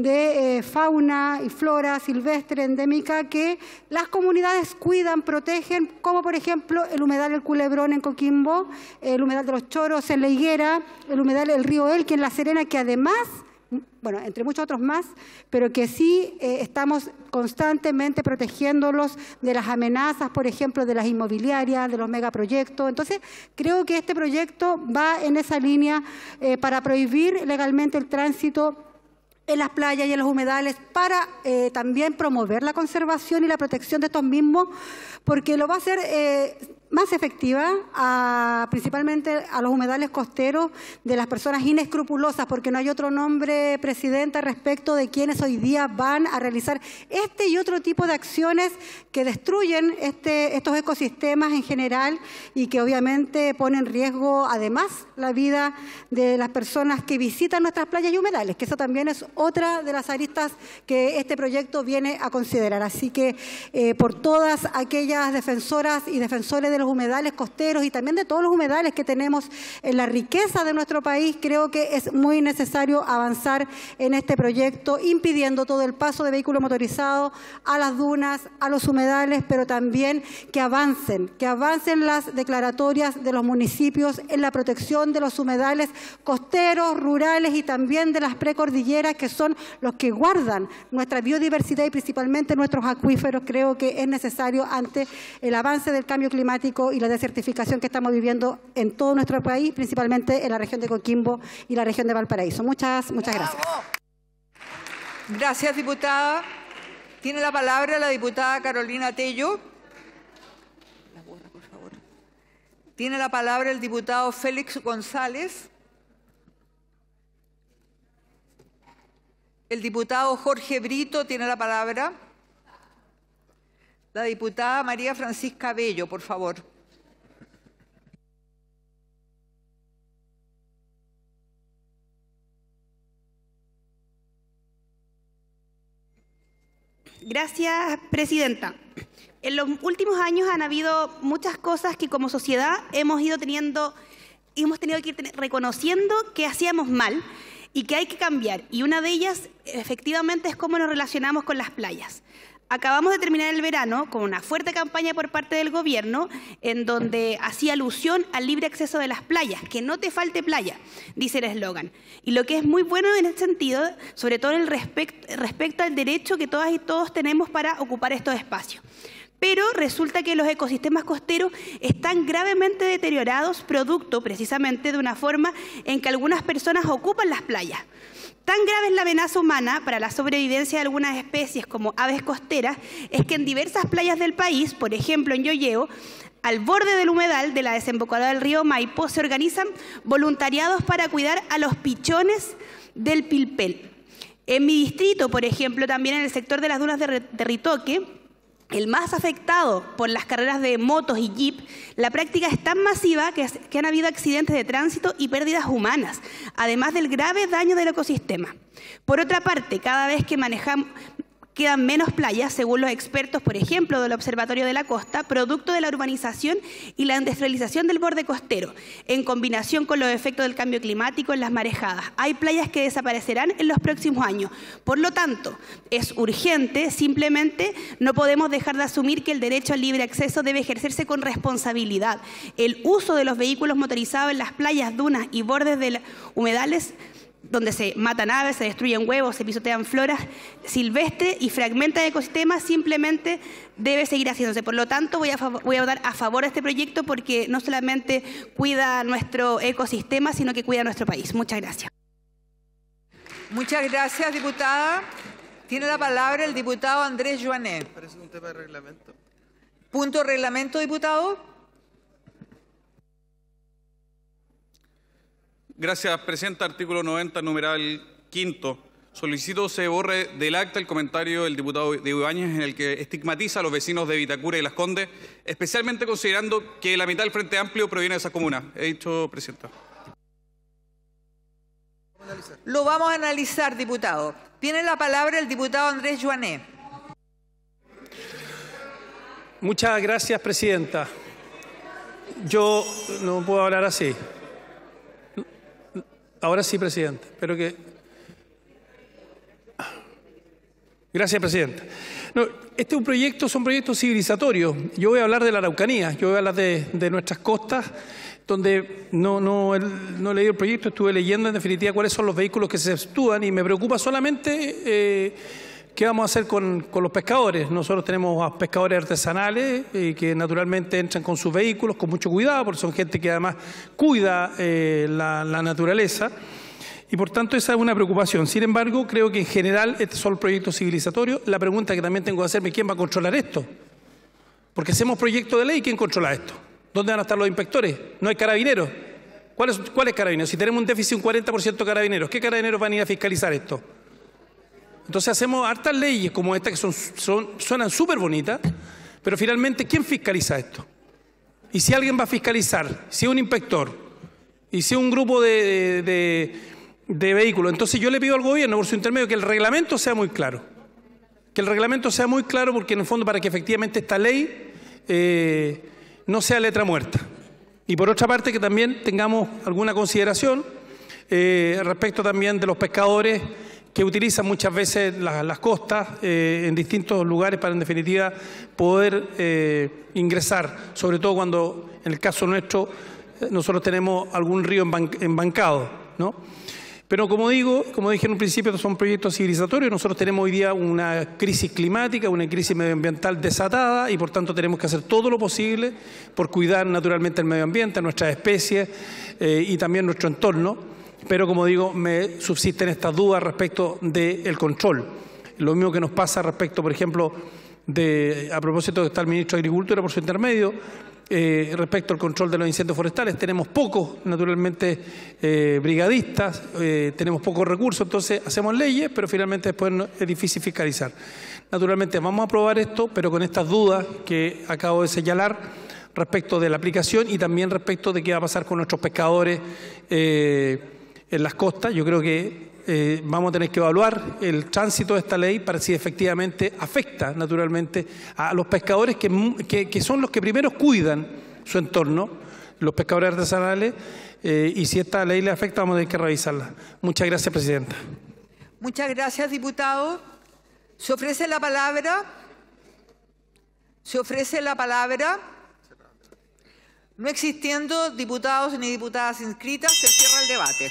de eh, fauna y flora silvestre endémica que las comunidades cuidan, protegen, como por ejemplo el humedal El Culebrón en Coquimbo, el humedal de los Choros en La Higuera, el humedal El Río Elqui en La Serena, que además, bueno, entre muchos otros más, pero que sí eh, estamos constantemente protegiéndolos de las amenazas, por ejemplo, de las inmobiliarias, de los megaproyectos. Entonces, creo que este proyecto va en esa línea eh, para prohibir legalmente el tránsito en las playas y en los humedales, para eh, también promover la conservación y la protección de estos mismos, porque lo va a hacer eh, más efectiva, a, principalmente a los humedales costeros de las personas inescrupulosas, porque no hay otro nombre, presidenta, respecto de quienes hoy día van a realizar este y otro tipo de acciones que destruyen este, estos ecosistemas en general y que obviamente ponen en riesgo además la vida de las personas que visitan nuestras playas y humedales, que eso también es otra de las aristas que este proyecto viene a considerar. Así que eh, por todas aquellas defensoras y defensores de los humedales costeros y también de todos los humedales que tenemos en la riqueza de nuestro país, creo que es muy necesario avanzar en este proyecto, impidiendo todo el paso de vehículos motorizados a las dunas, a los humedales, pero también que avancen, que avancen las declaratorias de los municipios en la protección de los humedales costeros, rurales y también de las precordilleras, que son los que guardan nuestra biodiversidad y principalmente nuestros acuíferos. Creo que es necesario, ante el avance del cambio climático y la desertificación que estamos viviendo en todo nuestro país, principalmente en la región de Coquimbo y la región de Valparaíso. Muchas, muchas gracias. Gracias, diputada. Tiene la palabra la diputada Carolina Tello. La borra, por favor. Tiene la palabra el diputado Félix González. El diputado Jorge Brito tiene la palabra. La diputada María Francisca Bello, por favor. Gracias, presidenta. En los últimos años han habido muchas cosas que como sociedad hemos ido teniendo, hemos tenido que ir reconociendo que hacíamos mal y que hay que cambiar. Y una de ellas, efectivamente, es cómo nos relacionamos con las playas. Acabamos de terminar el verano con una fuerte campaña por parte del Gobierno en donde hacía alusión al libre acceso de las playas, que no te falte playa, dice el eslogan. Y lo que es muy bueno en este sentido, sobre todo en el respect, respecto al derecho que todas y todos tenemos para ocupar estos espacios. Pero resulta que los ecosistemas costeros están gravemente deteriorados, producto precisamente de una forma en que algunas personas ocupan las playas. Tan grave es la amenaza humana para la sobrevivencia de algunas especies como aves costeras, es que en diversas playas del país, por ejemplo en Llolleo, al borde del humedal de la desembocadura del río Maipo, se organizan voluntariados para cuidar a los pichones del Pilpel. En mi distrito, por ejemplo, también en el sector de las dunas de Ritoque, el más afectado por las carreras de motos y jeep, la práctica es tan masiva que, que han habido accidentes de tránsito y pérdidas humanas, además del grave daño del ecosistema. Por otra parte, cada vez que manejamos, quedan menos playas, según los expertos, por ejemplo, del Observatorio de la Costa, producto de la urbanización y la industrialización del borde costero, en combinación con los efectos del cambio climático en las marejadas. Hay playas que desaparecerán en los próximos años. Por lo tanto, es urgente, simplemente no podemos dejar de asumir que el derecho al libre acceso debe ejercerse con responsabilidad. El uso de los vehículos motorizados en las playas, dunas y bordes de humedales donde se matan aves, se destruyen huevos, se pisotean floras silvestres y fragmentan ecosistemas, simplemente debe seguir haciéndose. Por lo tanto, voy a, voy a votar a favor de este proyecto porque no solamente cuida nuestro ecosistema, sino que cuida nuestro país. Muchas gracias. Muchas gracias, diputada. Tiene la palabra el diputado Andrés Joanet. Parece un tema de reglamento. Punto de reglamento, diputado. Gracias, presidenta. Artículo noventa, numeral quinto. Solicito se borre del acta el comentario del diputado Diego Ibáñez en el que estigmatiza a los vecinos de Vitacura y Las Condes, especialmente considerando que la mitad del Frente Amplio proviene de esas comunas. He dicho, presidenta. Lo vamos a analizar, diputado. Tiene la palabra el diputado Andrés Joanet. Muchas gracias, presidenta. Yo no puedo hablar así. Ahora sí, presidente. Espero que... Gracias, presidenta. No, este es un proyecto, son proyectos civilizatorios. Yo voy a hablar de la Araucanía, yo voy a hablar de, de nuestras costas, donde no, no, no he leído el proyecto, estuve leyendo en definitiva cuáles son los vehículos que se extúan y me preocupa solamente eh, qué vamos a hacer con, con los pescadores. Nosotros tenemos a pescadores artesanales eh, que naturalmente entran con sus vehículos con mucho cuidado, porque son gente que además cuida eh, la, la naturaleza. Y por tanto esa es una preocupación. Sin embargo, creo que en general estos son proyectos civilizatorios. La pregunta que también tengo que hacerme, ¿quién va a controlar esto? Porque hacemos proyecto de ley, ¿quién controla esto? ¿Dónde van a estar los inspectores? ¿No hay carabineros? ¿Cuáles cuáles carabineros? Si tenemos un déficit de un cuarenta por ciento de carabineros, ¿qué carabineros van a ir a fiscalizar esto? Entonces hacemos hartas leyes como esta que son, son, suenan súper bonitas, pero finalmente, ¿quién fiscaliza esto? Y si alguien va a fiscalizar, si es un inspector, y si es un grupo de... de, de de vehículos. Entonces yo le pido al gobierno, por su intermedio, que el reglamento sea muy claro. Que el reglamento sea muy claro porque en el fondo para que efectivamente esta ley eh, no sea letra muerta. Y por otra parte que también tengamos alguna consideración eh, respecto también de los pescadores que utilizan muchas veces la, las costas eh, en distintos lugares para en definitiva poder eh, ingresar, sobre todo cuando en el caso nuestro nosotros tenemos algún río emban embancado, ¿no? Pero como digo, como dije en un principio, son proyectos civilizatorios. Nosotros tenemos hoy día una crisis climática, una crisis medioambiental desatada y por tanto tenemos que hacer todo lo posible por cuidar naturalmente el medio ambiente, nuestras especies eh, y también nuestro entorno. Pero como digo, me subsisten estas dudas respecto del control. Lo mismo que nos pasa respecto, por ejemplo, de, a propósito de que está el ministro de Agricultura por su intermedio, Eh, respecto al control de los incendios forestales. Tenemos pocos, naturalmente, eh, brigadistas, eh, tenemos pocos recursos, entonces hacemos leyes, pero finalmente después no, es difícil fiscalizar. Naturalmente vamos a aprobar esto, pero con estas dudas que acabo de señalar respecto de la aplicación y también respecto de qué va a pasar con nuestros pescadores eh, en las costas. Yo creo que Eh, vamos a tener que evaluar el tránsito de esta ley para si efectivamente afecta naturalmente a los pescadores que, que, que son los que primero cuidan su entorno, los pescadores artesanales, eh, y si esta ley le afecta vamos a tener que revisarla. Muchas gracias, presidenta. Muchas gracias, diputado. Se ofrece la palabra. Se ofrece la palabra. No existiendo diputados ni diputadas inscritas, se cierra el debate.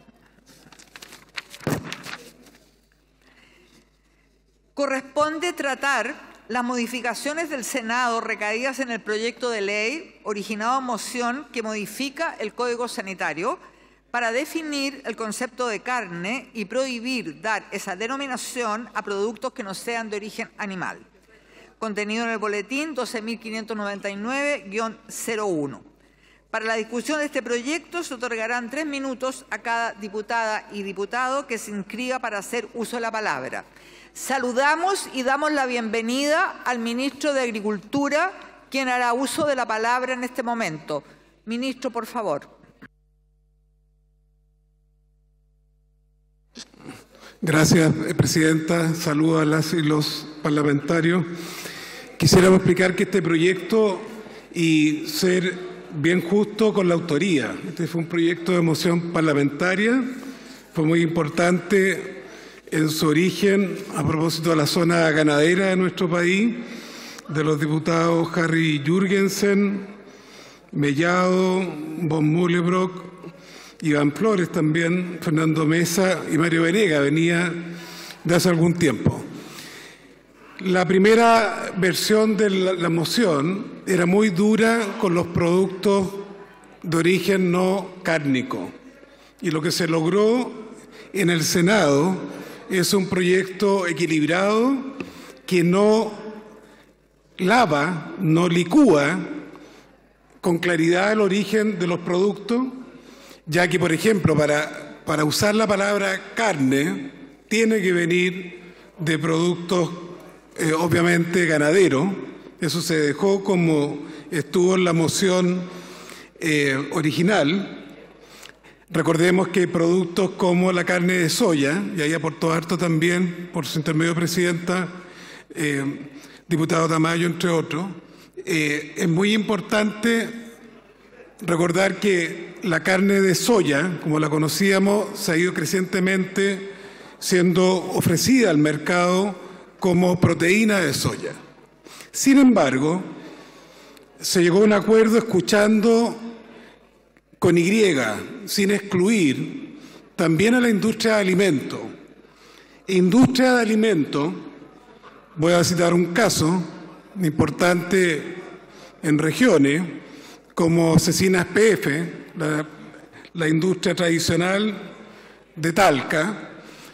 Corresponde tratar las modificaciones del Senado recaídas en el proyecto de ley originado en moción que modifica el Código Sanitario para definir el concepto de carne y prohibir dar esa denominación a productos que no sean de origen animal. Contenido en el boletín doce mil quinientos noventa y nueve guión cero uno. Para la discusión de este proyecto se otorgarán tres minutos a cada diputada y diputado que se inscriba para hacer uso de la palabra. Saludamos y damos la bienvenida al ministro de Agricultura, quien hará uso de la palabra en este momento. Ministro, por favor. Gracias, Presidenta. Saludo a las y los parlamentarios. Quisiéramos explicar que este proyecto, y ser bien justo con la autoría, este fue un proyecto de moción parlamentaria, fue muy importante en su origen a propósito de la zona ganadera de nuestro país, de los diputados Harry Jürgensen, Mellado, von Mühlenbrock, Iván Flores también, Fernando Mesa y Mario Venega, venía de hace algún tiempo. La primera versión de la, la moción era muy dura con los productos de origen no cárnico, y lo que se logró en el Senado es un proyecto equilibrado que no lava, no licúa con claridad el origen de los productos, ya que, por ejemplo, para, para usar la palabra carne, tiene que venir de productos, eh, obviamente, ganaderos. Eso se dejó como estuvo en la moción eh, original. Recordemos que productos como la carne de soya, y ahí aportó harto también, por su intermedio, Presidenta, eh, diputado Tamayo, entre otros, eh, es muy importante recordar que la carne de soya, como la conocíamos, se ha ido crecientemente siendo ofrecida al mercado como proteína de soya. Sin embargo, se llegó a un acuerdo escuchando con Y, sin excluir, también a la industria de alimentos. Industria de alimentos, voy a citar un caso importante en regiones, como Cecinas P F, la, la industria tradicional de Talca,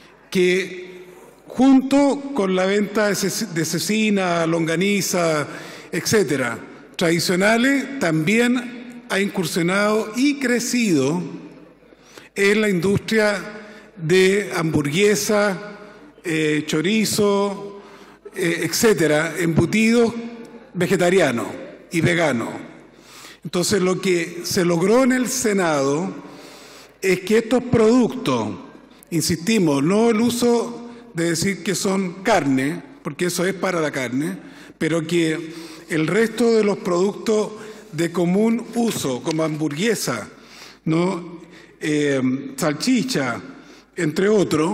que junto con la venta de, ce de cecina, longaniza, etcétera, tradicionales, también ha incursionado y crecido en la industria de hamburguesa, eh, chorizo, eh, etcétera, embutidos vegetarianos y veganos. Entonces, lo que se logró en el Senado es que estos productos, insistimos, no el uso de decir que son carne, porque eso es para la carne, pero que el resto de los productos de común uso, como hamburguesa, ¿no? eh, salchicha, entre otros,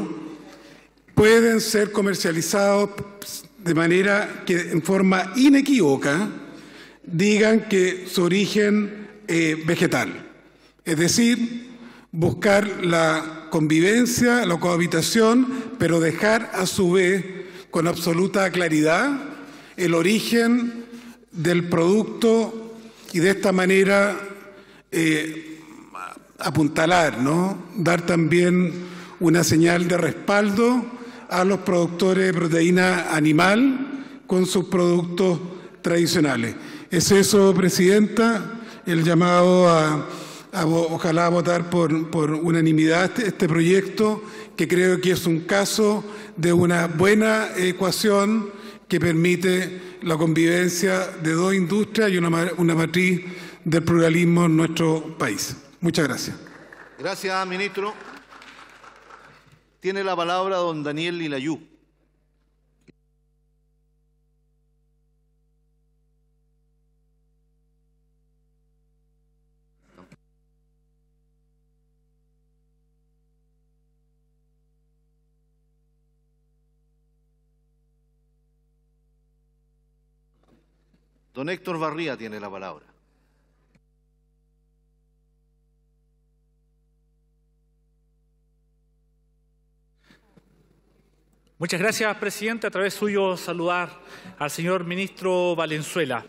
pueden ser comercializados de manera que, en forma inequívoca, digan que su origen eh, vegetal. Es decir, buscar la convivencia, la cohabitación, pero dejar a su vez con absoluta claridad el origen del producto y de esta manera eh, apuntalar, ¿no? Dar también una señal de respaldo a los productores de proteína animal con sus productos tradicionales. Es eso, Presidenta, el llamado a, a ojalá votar por, por unanimidad este, este proyecto, que creo que es un caso de una buena ecuación que permite la convivencia de dos industrias y una, una matriz del pluralismo en nuestro país. Muchas gracias. Gracias, ministro. Tiene la palabra don Daniel Lilayú. Don Héctor Barría tiene la palabra. Muchas gracias, presidente. A través suyo saludar al señor ministro Valenzuela.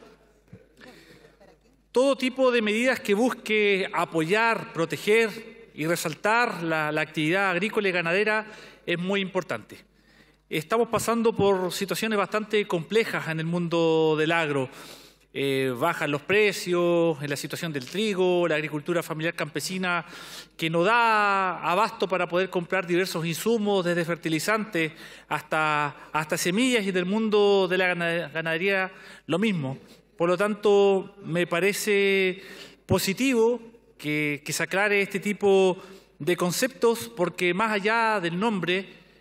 Todo tipo de medidas que busque apoyar, proteger y resaltar la, la actividad agrícola y ganadera es muy importante. Estamos pasando por situaciones bastante complejas en el mundo del agro. Eh, bajan los precios, en la situación del trigo, la agricultura familiar campesina que no da abasto para poder comprar diversos insumos, desde fertilizantes hasta, hasta semillas, y del mundo de la ganadería lo mismo. Por lo tanto, me parece positivo que, que se aclare este tipo de conceptos, porque más allá del nombre,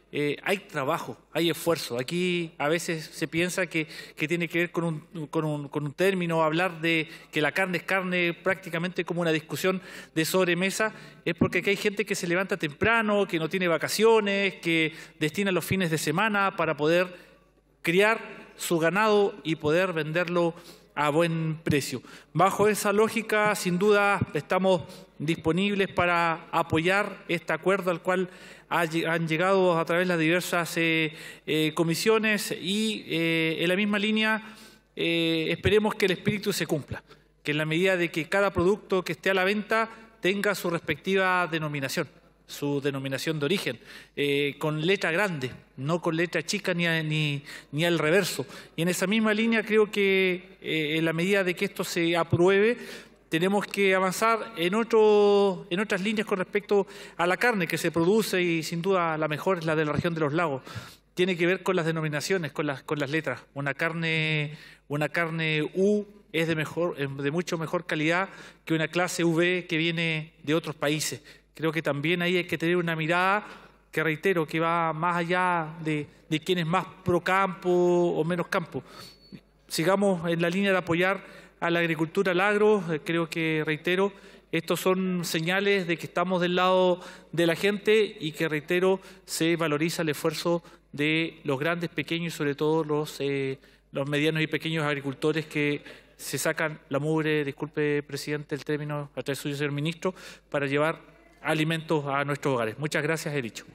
eh, hay trabajo, hay esfuerzo. Aquí a veces se piensa que, que tiene que ver con un, con, un, con un término, hablar de que la carne es carne prácticamente como una discusión de sobremesa, es porque aquí hay gente que se levanta temprano, que no tiene vacaciones, que destina los fines de semana para poder criar su ganado y poder venderlo a buen precio. Bajo esa lógica, sin duda, estamos disponibles para apoyar este acuerdo al cual han llegado a través de las diversas eh, eh, comisiones y eh, en la misma línea eh, esperemos que el espíritu se cumpla, que en la medida de que cada producto que esté a la venta tenga su respectiva denominación, su denominación de origen, eh, con letra grande, no con letra chica ni, a, ni, ni al reverso. Y en esa misma línea creo que eh, en la medida de que esto se apruebe, tenemos que avanzar en, otro, en otras líneas con respecto a la carne que se produce y sin duda la mejor es la de la región de los lagos. Tiene que ver con las denominaciones, con las, con las letras. Una carne, una carne U es de, mejor, de mucho mejor calidad que una clase V que viene de otros países. Creo que también ahí hay que tener una mirada que, reitero, que va más allá de, de quién es más pro campo o menos campo. Sigamos en la línea de apoyar a la agricultura, al agro. Eh, creo que, reitero, estos son señales de que estamos del lado de la gente y que, reitero, se valoriza el esfuerzo de los grandes, pequeños y sobre todo los, eh, los medianos y pequeños agricultores que se sacan la mugre, disculpe, presidente, el término, a través suyo, señor ministro, para llevar alimentos a nuestros hogares. Muchas gracias, he dicho.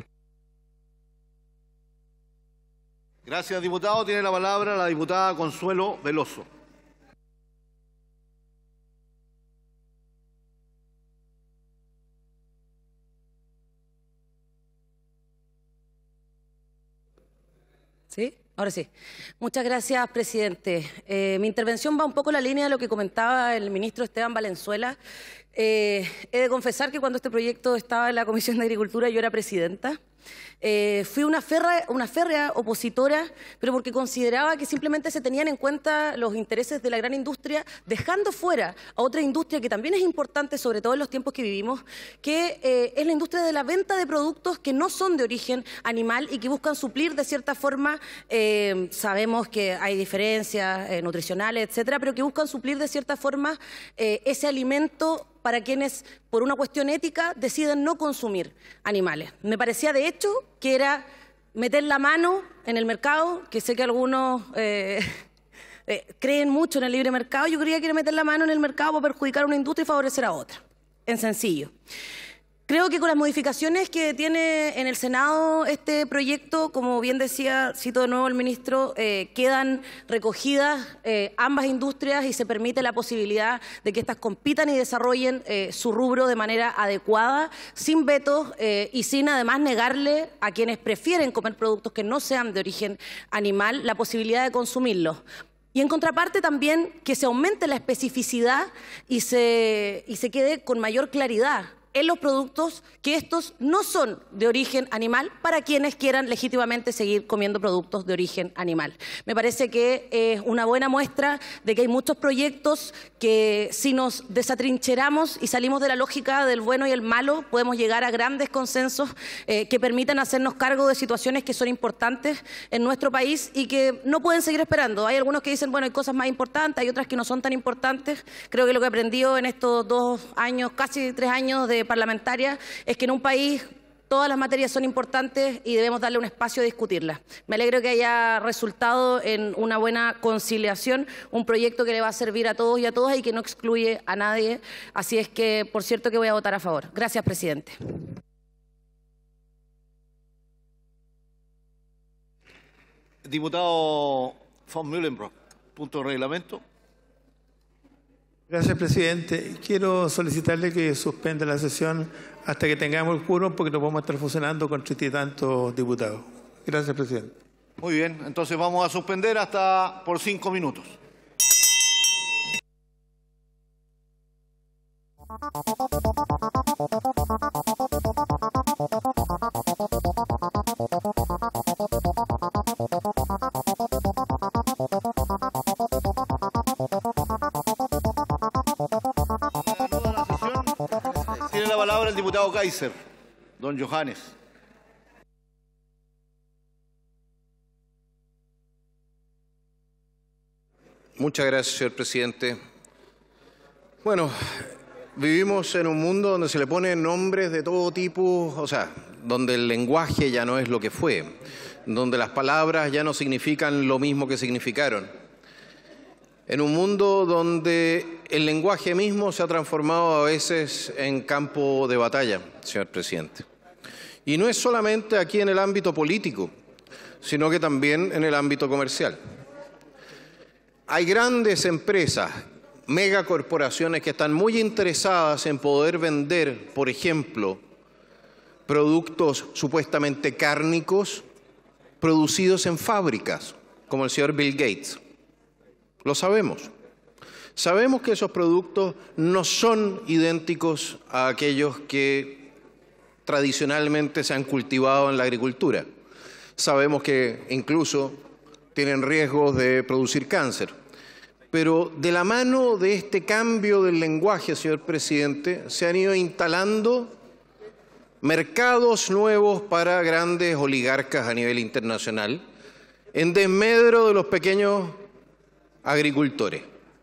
Gracias, diputado. Tiene la palabra la diputada Consuelo Veloso. ¿Sí? Ahora sí. Muchas gracias, presidente. Eh, mi intervención va un poco en la línea de lo que comentaba el ministro Esteban Valenzuela. Eh, he de confesar que cuando este proyecto estaba en la Comisión de Agricultura yo era presidenta. Eh, fui una férrea, una férrea opositora, pero porque consideraba que simplemente se tenían en cuenta los intereses de la gran industria, dejando fuera a otra industria que también es importante, sobre todo en los tiempos que vivimos, que eh, es la industria de la venta de productos que no son de origen animal y que buscan suplir de cierta forma, eh, sabemos que hay diferencias eh, nutricionales, etcétera, pero que buscan suplir de cierta forma eh, ese alimento para quienes, por una cuestión ética, deciden no consumir animales. Me parecía, de hecho, que era meter la mano en el mercado, que sé que algunos eh, eh, creen mucho en el libre mercado. Yo creía que era meter la mano en el mercado para perjudicar a una industria y favorecer a otra, en sencillo. Creo que con las modificaciones que tiene en el Senado este proyecto, como bien decía, cito de nuevo el ministro, eh, quedan recogidas eh, ambas industrias y se permite la posibilidad de que éstas compitan y desarrollen eh, su rubro de manera adecuada, sin vetos eh, y sin además negarle a quienes prefieren comer productos que no sean de origen animal la posibilidad de consumirlos. Y en contraparte también que se aumente la especificidad y se, y se quede con mayor claridad en los productos que estos no son de origen animal para quienes quieran legítimamente seguir comiendo productos de origen animal. Me parece que es una buena muestra de que hay muchos proyectos que si nos desatrincheramos y salimos de la lógica del bueno y el malo, podemos llegar a grandes consensos eh, que permitan hacernos cargo de situaciones que son importantes en nuestro país y que no pueden seguir esperando. Hay algunos que dicen, bueno, hay cosas más importantes, hay otras que no son tan importantes. Creo que lo que he aprendido en estos dos años, casi tres años de parlamentaria, es que en un país todas las materias son importantes y debemos darle un espacio a discutirlas. Me alegro que haya resultado en una buena conciliación, un proyecto que le va a servir a todos y a todas y que no excluye a nadie. Así es que, por cierto, que voy a votar a favor. Gracias, presidente. Diputado von Mühlenbrock, punto de reglamento. Gracias, presidente. Quiero solicitarle que suspenda la sesión hasta que tengamos el quórum porque no podemos estar funcionando con treinta y tantos diputados. Gracias, presidente. Muy bien, entonces vamos a suspender hasta por cinco minutos. Tiene la palabra el diputado Kaiser, don Johannes. Muchas gracias, señor presidente. Bueno, vivimos en un mundo donde se le ponen nombres de todo tipo, o sea, donde el lenguaje ya no es lo que fue, donde las palabras ya no significan lo mismo que significaron. En un mundo donde el lenguaje mismo se ha transformado a veces en campo de batalla, señor presidente. Y no es solamente aquí en el ámbito político, sino que también en el ámbito comercial. Hay grandes empresas, megacorporaciones que están muy interesadas en poder vender, por ejemplo, productos supuestamente cárnicos producidos en fábricas, como el señor Bill Gates. Lo sabemos. Sabemos que esos productos no son idénticos a aquellos que tradicionalmente se han cultivado en la agricultura. Sabemos que incluso tienen riesgos de producir cáncer. Pero de la mano de este cambio del lenguaje, señor presidente, se han ido instalando mercados nuevos para grandes oligarcas a nivel internacional, en desmedro de los pequeños agricultores.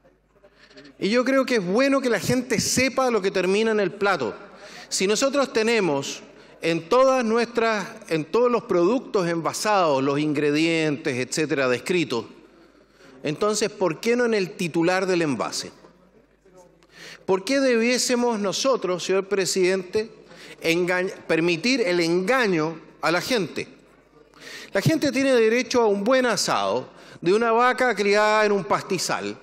Y yo creo que es bueno que la gente sepa lo que termina en el plato. Si nosotros tenemos en todas nuestras, en todos los productos envasados, los ingredientes, etcétera, descritos, entonces, ¿por qué no en el titular del envase? ¿Por qué debiésemos nosotros, señor presidente, permitir el engaño a la gente? La gente tiene derecho a un buen asado de una vaca criada en un pastizal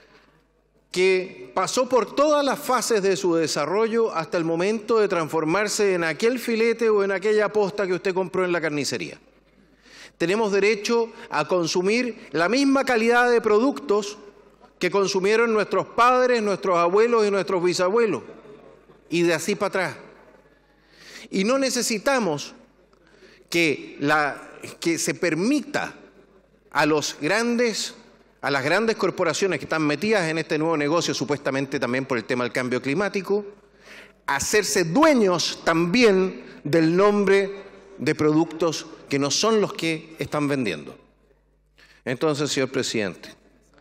que pasó por todas las fases de su desarrollo hasta el momento de transformarse en aquel filete o en aquella posta que usted compró en la carnicería. Tenemos derecho a consumir la misma calidad de productos que consumieron nuestros padres, nuestros abuelos y nuestros bisabuelos, y de así para atrás. Y no necesitamos que, la, que se permita a los grandes, a las grandes corporaciones que están metidas en este nuevo negocio, supuestamente también por el tema del cambio climático, hacerse dueños también del nombre de productos que no son los que están vendiendo. Entonces, señor presidente,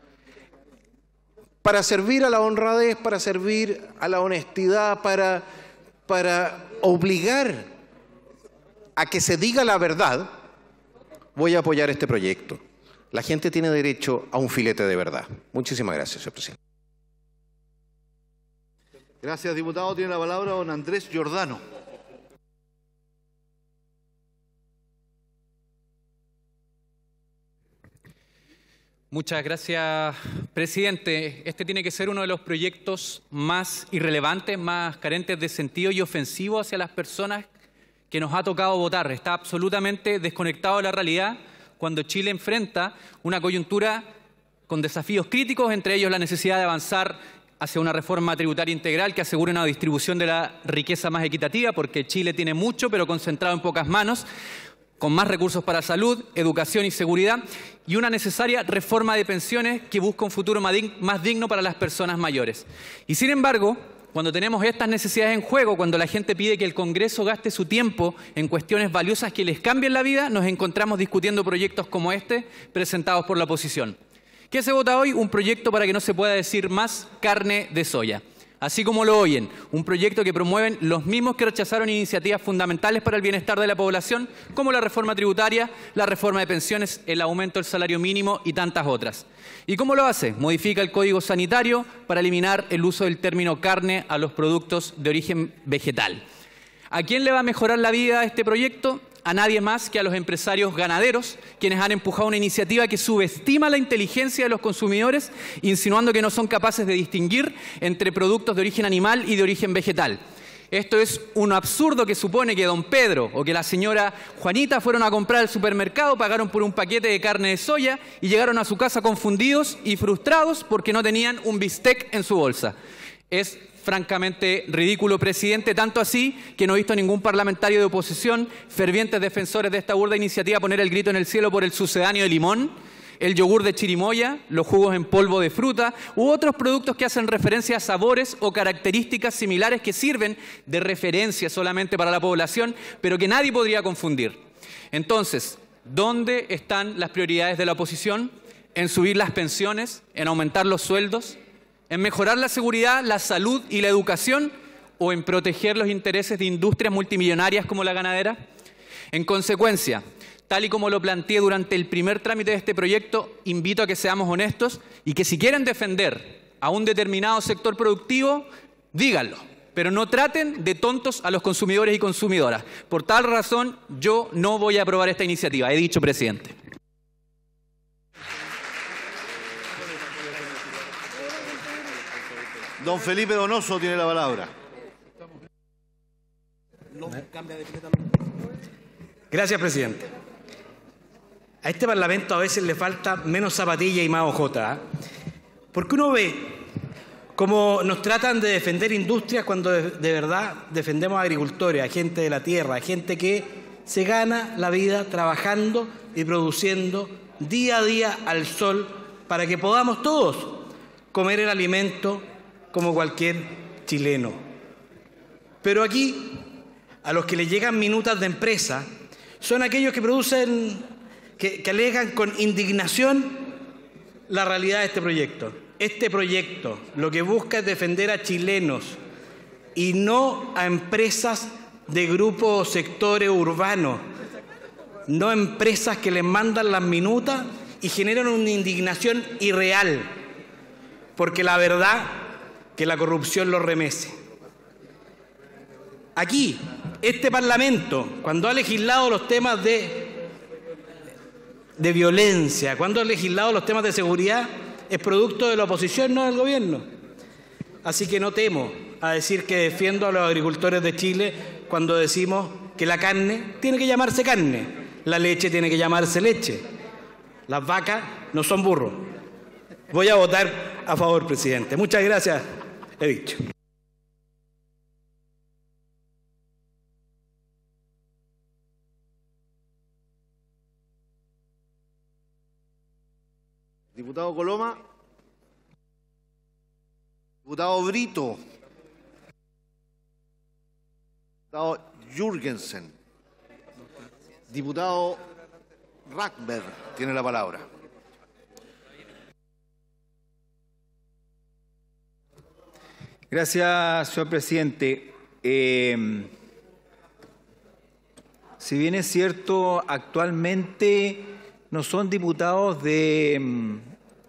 para servir a la honradez, para servir a la honestidad, para, para obligar a que se diga la verdad, voy a apoyar este proyecto. La gente tiene derecho a un filete de verdad. Muchísimas gracias, señor presidente. Gracias, diputado. Tiene la palabra don Andrés Giordano. Muchas gracias, presidente. Este tiene que ser uno de los proyectos más irrelevantes, más carentes de sentido y ofensivo hacia las personas que nos ha tocado votar. Está absolutamente desconectado de la realidad cuando Chile enfrenta una coyuntura con desafíos críticos, entre ellos la necesidad de avanzar hacia una reforma tributaria integral que asegure una distribución de la riqueza más equitativa, porque Chile tiene mucho, pero concentrado en pocas manos, con más recursos para salud, educación y seguridad, y una necesaria reforma de pensiones que busca un futuro más digno para las personas mayores. Y sin embargo, cuando tenemos estas necesidades en juego, cuando la gente pide que el Congreso gaste su tiempo en cuestiones valiosas que les cambien la vida, nos encontramos discutiendo proyectos como este, presentados por la oposición. ¿Qué se vota hoy? Un proyecto para que no se pueda decir más carne de soya. Así como lo oyen, un proyecto que promueven los mismos que rechazaron iniciativas fundamentales para el bienestar de la población, como la reforma tributaria, la reforma de pensiones, el aumento del salario mínimo y tantas otras. ¿Y cómo lo hace? Modifica el Código Sanitario para eliminar el uso del término carne a los productos de origen vegetal. ¿A quién le va a mejorar la vida a este proyecto? A nadie más que a los empresarios ganaderos, quienes han empujado una iniciativa que subestima la inteligencia de los consumidores, insinuando que no son capaces de distinguir entre productos de origen animal y de origen vegetal. Esto es un absurdo que supone que don Pedro o que la señora Juanita fueron a comprar al supermercado, pagaron por un paquete de carne de soya y llegaron a su casa confundidos y frustrados porque no tenían un bistec en su bolsa. Es francamente ridículo, presidente, tanto así que no he visto a ningún parlamentario de oposición, fervientes defensores de esta burda iniciativa, poner el grito en el cielo por el sucedáneo de limón, el yogur de chirimoya, los jugos en polvo de fruta u otros productos que hacen referencia a sabores o características similares que sirven de referencia solamente para la población, pero que nadie podría confundir. Entonces, ¿dónde están las prioridades de la oposición? en subir las pensiones, en aumentar los sueldos, en mejorar la seguridad, la salud y la educación, o en proteger los intereses de industrias multimillonarias como la ganadera? En consecuencia, tal y como lo planteé durante el primer trámite de este proyecto, invito a que seamos honestos y que si quieren defender a un determinado sector productivo, díganlo, pero no traten de tontos a los consumidores y consumidoras. Por tal razón, yo no voy a aprobar esta iniciativa. He dicho, presidente. Don Felipe Donoso tiene la palabra. Gracias, presidente. A este Parlamento a veces le falta menos zapatilla y más ojota, ¿eh? Porque uno ve cómo nos tratan de defender industrias cuando de, de verdad defendemos a agricultores, a gente de la tierra, a gente que se gana la vida trabajando y produciendo día a día al sol para que podamos todos comer el alimento como cualquier chileno. Pero aquí, a los que les llegan minutas de empresa, son aquellos que producen, que, que alegan con indignación la realidad de este proyecto. Este proyecto lo que busca es defender a chilenos y no a empresas de grupos o sectores urbanos, no a empresas que les mandan las minutas y generan una indignación irreal, porque la verdad que la corrupción los remece. Aquí, este Parlamento, cuando ha legislado los temas de, de violencia, cuando ha legislado los temas de seguridad, es producto de la oposición, no del gobierno. Así que no temo a decir que defiendo a los agricultores de Chile cuando decimos que la carne tiene que llamarse carne, la leche tiene que llamarse leche. Las vacas no son burros. Voy a votar a favor, presidente. Muchas gracias, he dicho. Diputado Coloma. Diputado Brito. Diputado Jürgensen. Diputado Rackberg tiene la palabra. Gracias, señor presidente. Eh, si bien es cierto, actualmente no son diputados de,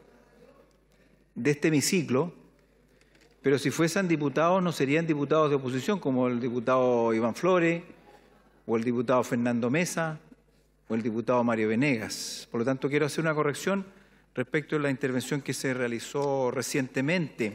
de este hemiciclo, pero si fuesen diputados no serían diputados de oposición, como el diputado Iván Flores, o el diputado Fernando Mesa, o el diputado Mario Venegas. Por lo tanto, quiero hacer una corrección respecto a la intervención que se realizó recientemente.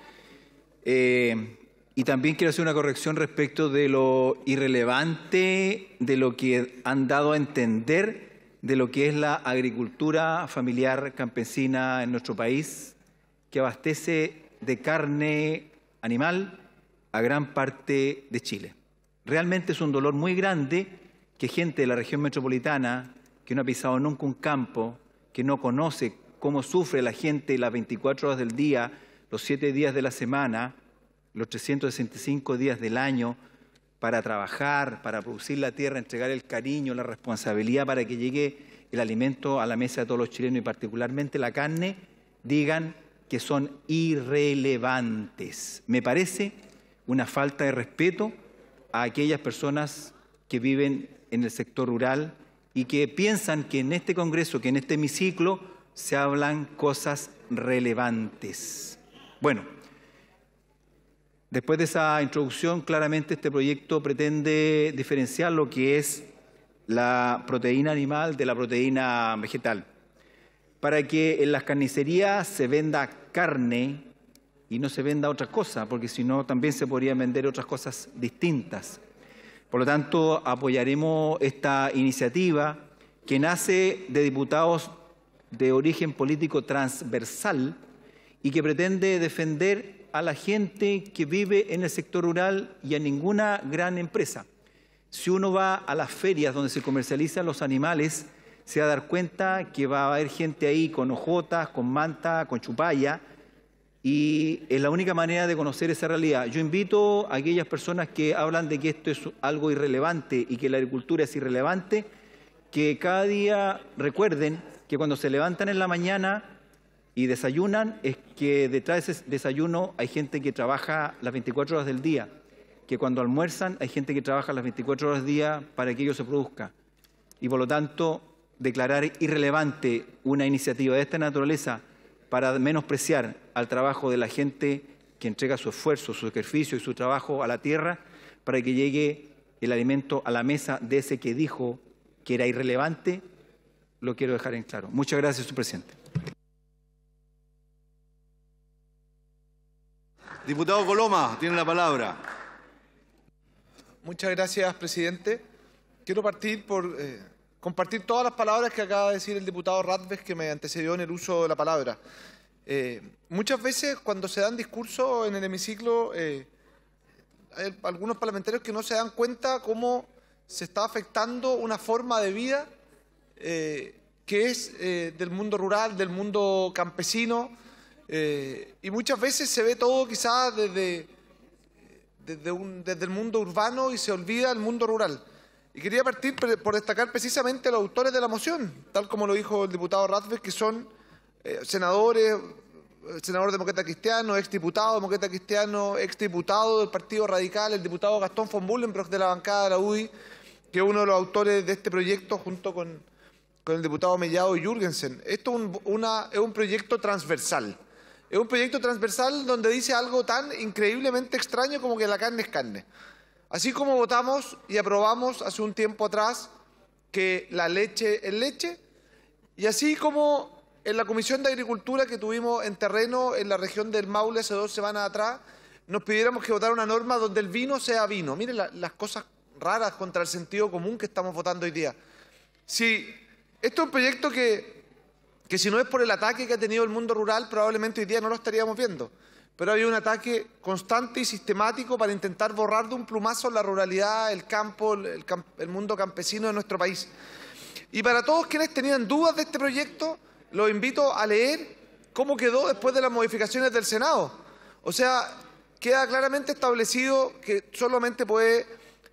Eh, y también quiero hacer una corrección respecto de lo irrelevante de lo que han dado a entender de lo que es la agricultura familiar campesina en nuestro país, que abastece de carne animal a gran parte de Chile. Realmente es un dolor muy grande que gente de la región metropolitana, que no ha pisado nunca un campo, que no conoce cómo sufre la gente las veinticuatro horas del día, los siete días de la semana, los trescientos sesenta y cinco días del año, para trabajar, para producir la tierra, entregar el cariño, la responsabilidad para que llegue el alimento a la mesa de todos los chilenos y particularmente la carne, digan que son irrelevantes. Me parece una falta de respeto a aquellas personas que viven en el sector rural y que piensan que en este Congreso, que en este hemiciclo, se hablan cosas relevantes. Bueno, después de esa introducción, claramente este proyecto pretende diferenciar lo que es la proteína animal de la proteína vegetal, para que en las carnicerías se venda carne y no se venda otra cosa, porque si no también se podrían vender otras cosas distintas. Por lo tanto, apoyaremos esta iniciativa que nace de diputados de origen político transversal y que pretende defender a la gente que vive en el sector rural y a ninguna gran empresa. Si uno va a las ferias donde se comercializan los animales, se va a dar cuenta que va a haber gente ahí con hojotas, con manta, con chupalla, y es la única manera de conocer esa realidad. Yo invito a aquellas personas que hablan de que esto es algo irrelevante y que la agricultura es irrelevante, que cada día recuerden que cuando se levantan en la mañana y desayunan, es que detrás de ese desayuno hay gente que trabaja las veinticuatro horas del día, que cuando almuerzan hay gente que trabaja las veinticuatro horas del día para que ello se produzca. Y por lo tanto, declarar irrelevante una iniciativa de esta naturaleza para menospreciar al trabajo de la gente que entrega su esfuerzo, su sacrificio y su trabajo a la tierra para que llegue el alimento a la mesa de ese que dijo que era irrelevante, lo quiero dejar en claro. Muchas gracias, señor presidente. Diputado Coloma, tiene la palabra. Muchas gracias, presidente. Quiero partir por eh, compartir todas las palabras que acaba de decir el diputado Radves, que me antecedió en el uso de la palabra. Eh, muchas veces cuando se dan discursos en el hemiciclo, eh, hay algunos parlamentarios que no se dan cuenta cómo se está afectando una forma de vida eh, que es eh, del mundo rural, del mundo campesino, eh, y muchas veces se ve todo quizás desde, desde, un, desde el mundo urbano y se olvida el mundo rural. Y quería partir por destacar precisamente a los autores de la moción, tal como lo dijo el diputado Radves, que son eh, senadores, senador demócrata cristiano, exdiputado demócrata cristiano, exdiputado del Partido Radical, el diputado Gastón von Bullenbrock de la bancada de la U D I, que es uno de los autores de este proyecto junto con, con el diputado Mellado y Jürgensen. Esto es un, una, es un proyecto transversal. Es un proyecto transversal donde dice algo tan increíblemente extraño como que la carne es carne. Así como votamos y aprobamos hace un tiempo atrás que la leche es leche, y así como en la Comisión de Agricultura que tuvimos en terreno en la región del Maule hace dos semanas atrás, nos pidiéramos que votara una norma donde el vino sea vino. Miren la, las cosas raras contra el sentido común que estamos votando hoy día. Si esto es un proyecto que, que si no es por el ataque que ha tenido el mundo rural, probablemente hoy día no lo estaríamos viendo. Pero había un ataque constante y sistemático para intentar borrar de un plumazo la ruralidad, el campo, el, camp el mundo campesino de nuestro país. Y para todos quienes tenían dudas de este proyecto, los invito a leer cómo quedó después de las modificaciones del Senado. O sea, queda claramente establecido que solamente puede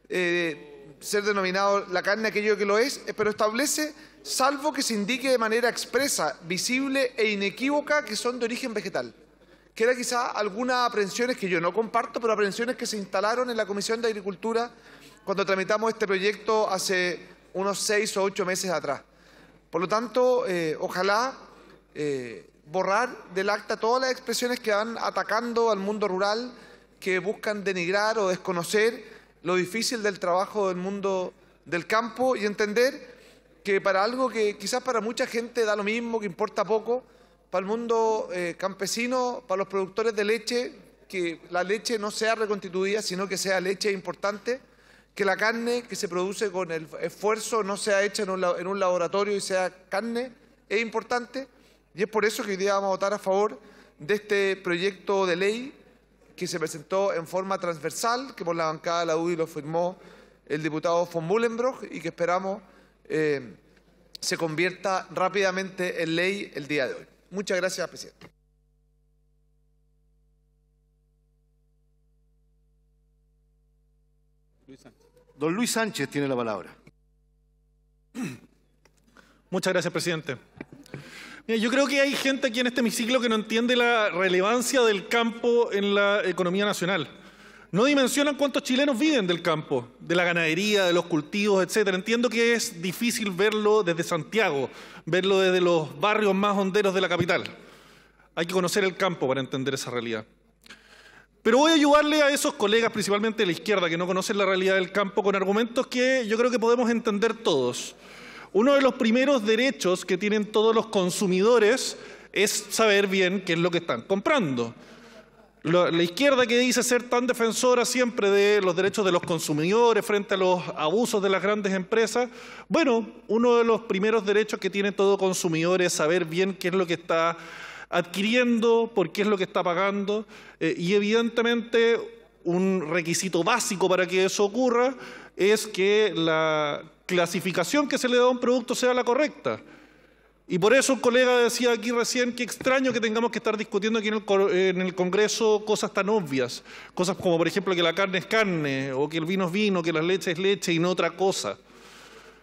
eh, ser denominado la carne aquello que lo es, pero establece, salvo que se indique de manera expresa, visible e inequívoca que son de origen vegetal. Queda quizá algunas aprensiones que yo no comparto, pero aprensiones que se instalaron en la Comisión de Agricultura cuando tramitamos este proyecto hace unos seis o ocho meses atrás. Por lo tanto, eh, ojalá eh, borrar del acta todas las expresiones que van atacando al mundo rural, que buscan denigrar o desconocer lo difícil del trabajo del mundo del campo, y entender que para algo que quizás para mucha gente da lo mismo, que importa poco, para el mundo eh, campesino, para los productores de leche, que la leche no sea reconstituida, sino que sea leche importante, que la carne que se produce con el esfuerzo no sea hecha en un, en un laboratorio y sea carne, es importante, y es por eso que hoy día vamos a votar a favor de este proyecto de ley que se presentó en forma transversal, que por la bancada de la U D I lo firmó el diputado von Bullenbrock y que esperamos eh, se convierta rápidamente en ley el día de hoy. Muchas gracias, presidente. Don Luis Sánchez tiene la palabra. Muchas gracias, presidente. Mira, yo creo que hay gente aquí en este hemiciclo que no entiende la relevancia del campo en la economía nacional. No dimensionan cuántos chilenos viven del campo, de la ganadería, de los cultivos, etcétera. Entiendo que es difícil verlo desde Santiago, verlo desde los barrios más honderos de la capital. Hay que conocer el campo para entender esa realidad. Pero voy a ayudarle a esos colegas, principalmente de la izquierda, que no conocen la realidad del campo, con argumentos que yo creo que podemos entender todos. Uno de los primeros derechos que tienen todos los consumidores es saber bien qué es lo que están comprando. La izquierda, que dice ser tan defensora siempre de los derechos de los consumidores frente a los abusos de las grandes empresas, bueno, uno de los primeros derechos que tiene todo consumidor es saber bien qué es lo que está adquiriendo, por qué es lo que está pagando, eh, y evidentemente un requisito básico para que eso ocurra es que la clasificación que se le da a un producto sea la correcta. Y por eso un colega decía aquí recién que extraño que tengamos que estar discutiendo aquí en el, en el Congreso cosas tan obvias, cosas como por ejemplo que la carne es carne, o que el vino es vino, que la leche es leche y no otra cosa.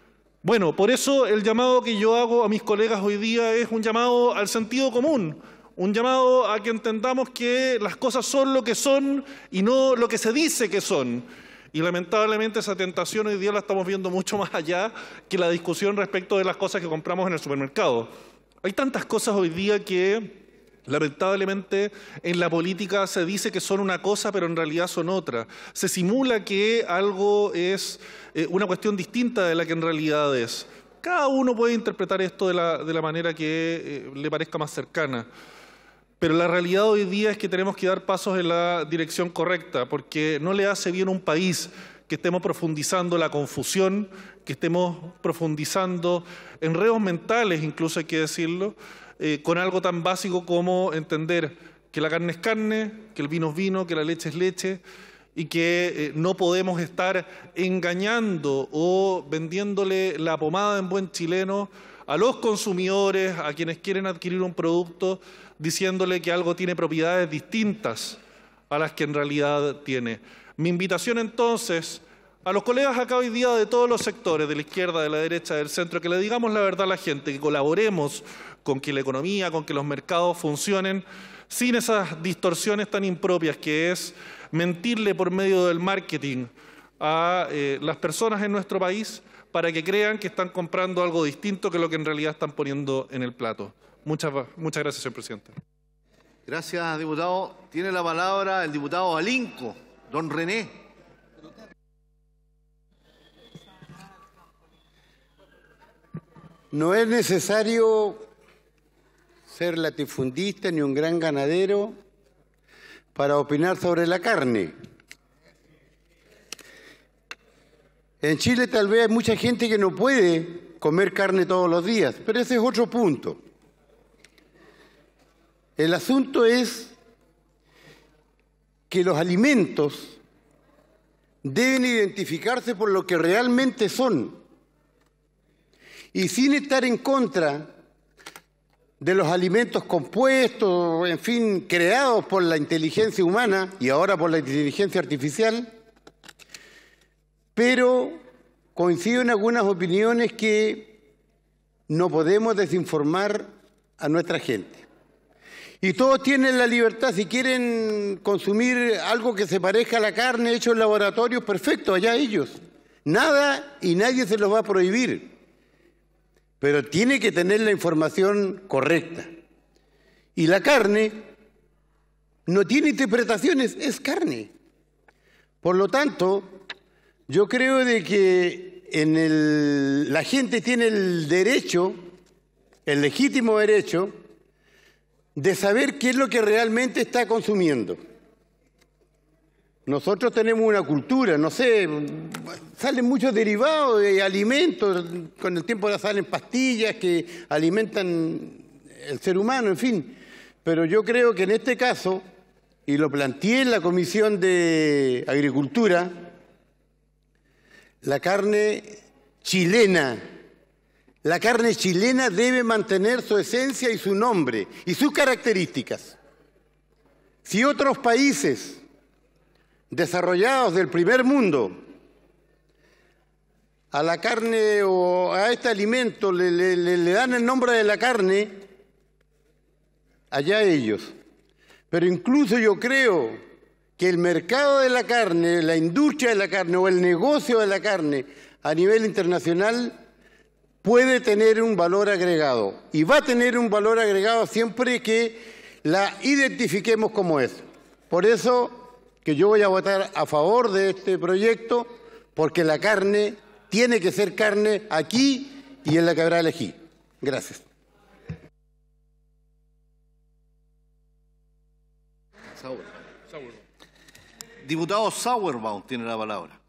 Bueno, por eso el llamado que yo hago a mis colegas hoy día es un llamado al sentido común, un llamado a que entendamos que las cosas son lo que son y no lo que se dice que son. Y lamentablemente esa tentación hoy día la estamos viendo mucho más allá que la discusión respecto de las cosas que compramos en el supermercado. Hay tantas cosas hoy día que lamentablemente en la política se dice que son una cosa, pero en realidad son otra. Se simula que algo es eh, una cuestión distinta de la que en realidad es. Cada uno puede interpretar esto de la, de la manera que eh, le parezca más cercana. Pero la realidad hoy día es que tenemos que dar pasos en la dirección correcta, porque no le hace bien a un país que estemos profundizando la confusión, que estemos profundizando enredos mentales, incluso hay que decirlo, Eh, con algo tan básico como entender que la carne es carne, que el vino es vino, que la leche es leche y que eh, no podemos estar engañando o vendiéndole la pomada en buen chileno a los consumidores, a quienes quieren adquirir un producto, diciéndole que algo tiene propiedades distintas a las que en realidad tiene. Mi invitación entonces a los colegas acá hoy día de todos los sectores, de la izquierda, de la derecha, del centro, que le digamos la verdad a la gente, que colaboremos con que la economía, con que los mercados funcionen sin esas distorsiones tan impropias que es mentirle por medio del marketing a eh, las personas en nuestro país para que crean que están comprando algo distinto que lo que en realidad están poniendo en el plato. Muchas, muchas gracias, señor presidente. Gracias, diputado. Tiene la palabra el diputado Alinco, don René. No es necesario ser latifundista ni un gran ganadero para opinar sobre la carne. En Chile tal vez hay mucha gente que no puede comer carne todos los días, pero ese es otro punto. El asunto es que los alimentos deben identificarse por lo que realmente son y sin estar en contra de los alimentos compuestos, en fin, creados por la inteligencia humana y ahora por la inteligencia artificial, pero coincido en algunas opiniones que no podemos desinformar a nuestra gente. Y todos tienen la libertad, si quieren consumir algo que se parezca a la carne hecho en laboratorios, perfecto, allá ellos. Nada y nadie se los va a prohibir. Pero tiene que tener la información correcta. Y la carne no tiene interpretaciones, es carne. Por lo tanto, yo creo de que en el, la gente tiene el derecho, el legítimo derecho, de saber qué es lo que realmente está consumiendo. Nosotros tenemos una cultura, no sé, salen muchos derivados de alimentos, con el tiempo ya salen pastillas que alimentan el ser humano, en fin. Pero yo creo que en este caso, y lo planteé en la Comisión de Agricultura, la carne chilena, la carne chilena debe mantener su esencia y su nombre y sus características. Si otros países desarrollados del primer mundo a la carne o a este alimento le, le, le dan el nombre de la carne, allá ellos. Pero incluso yo creo que el mercado de la carne, la industria de la carne o el negocio de la carne a nivel internacional puede tener un valor agregado y va a tener un valor agregado siempre que la identifiquemos como es. Por eso que yo voy a votar a favor de este proyecto, porque la carne tiene que ser carne aquí y en la Quebrada del Ají. Gracias. Sauer. Sauer. Diputado Sauerbaum tiene la palabra.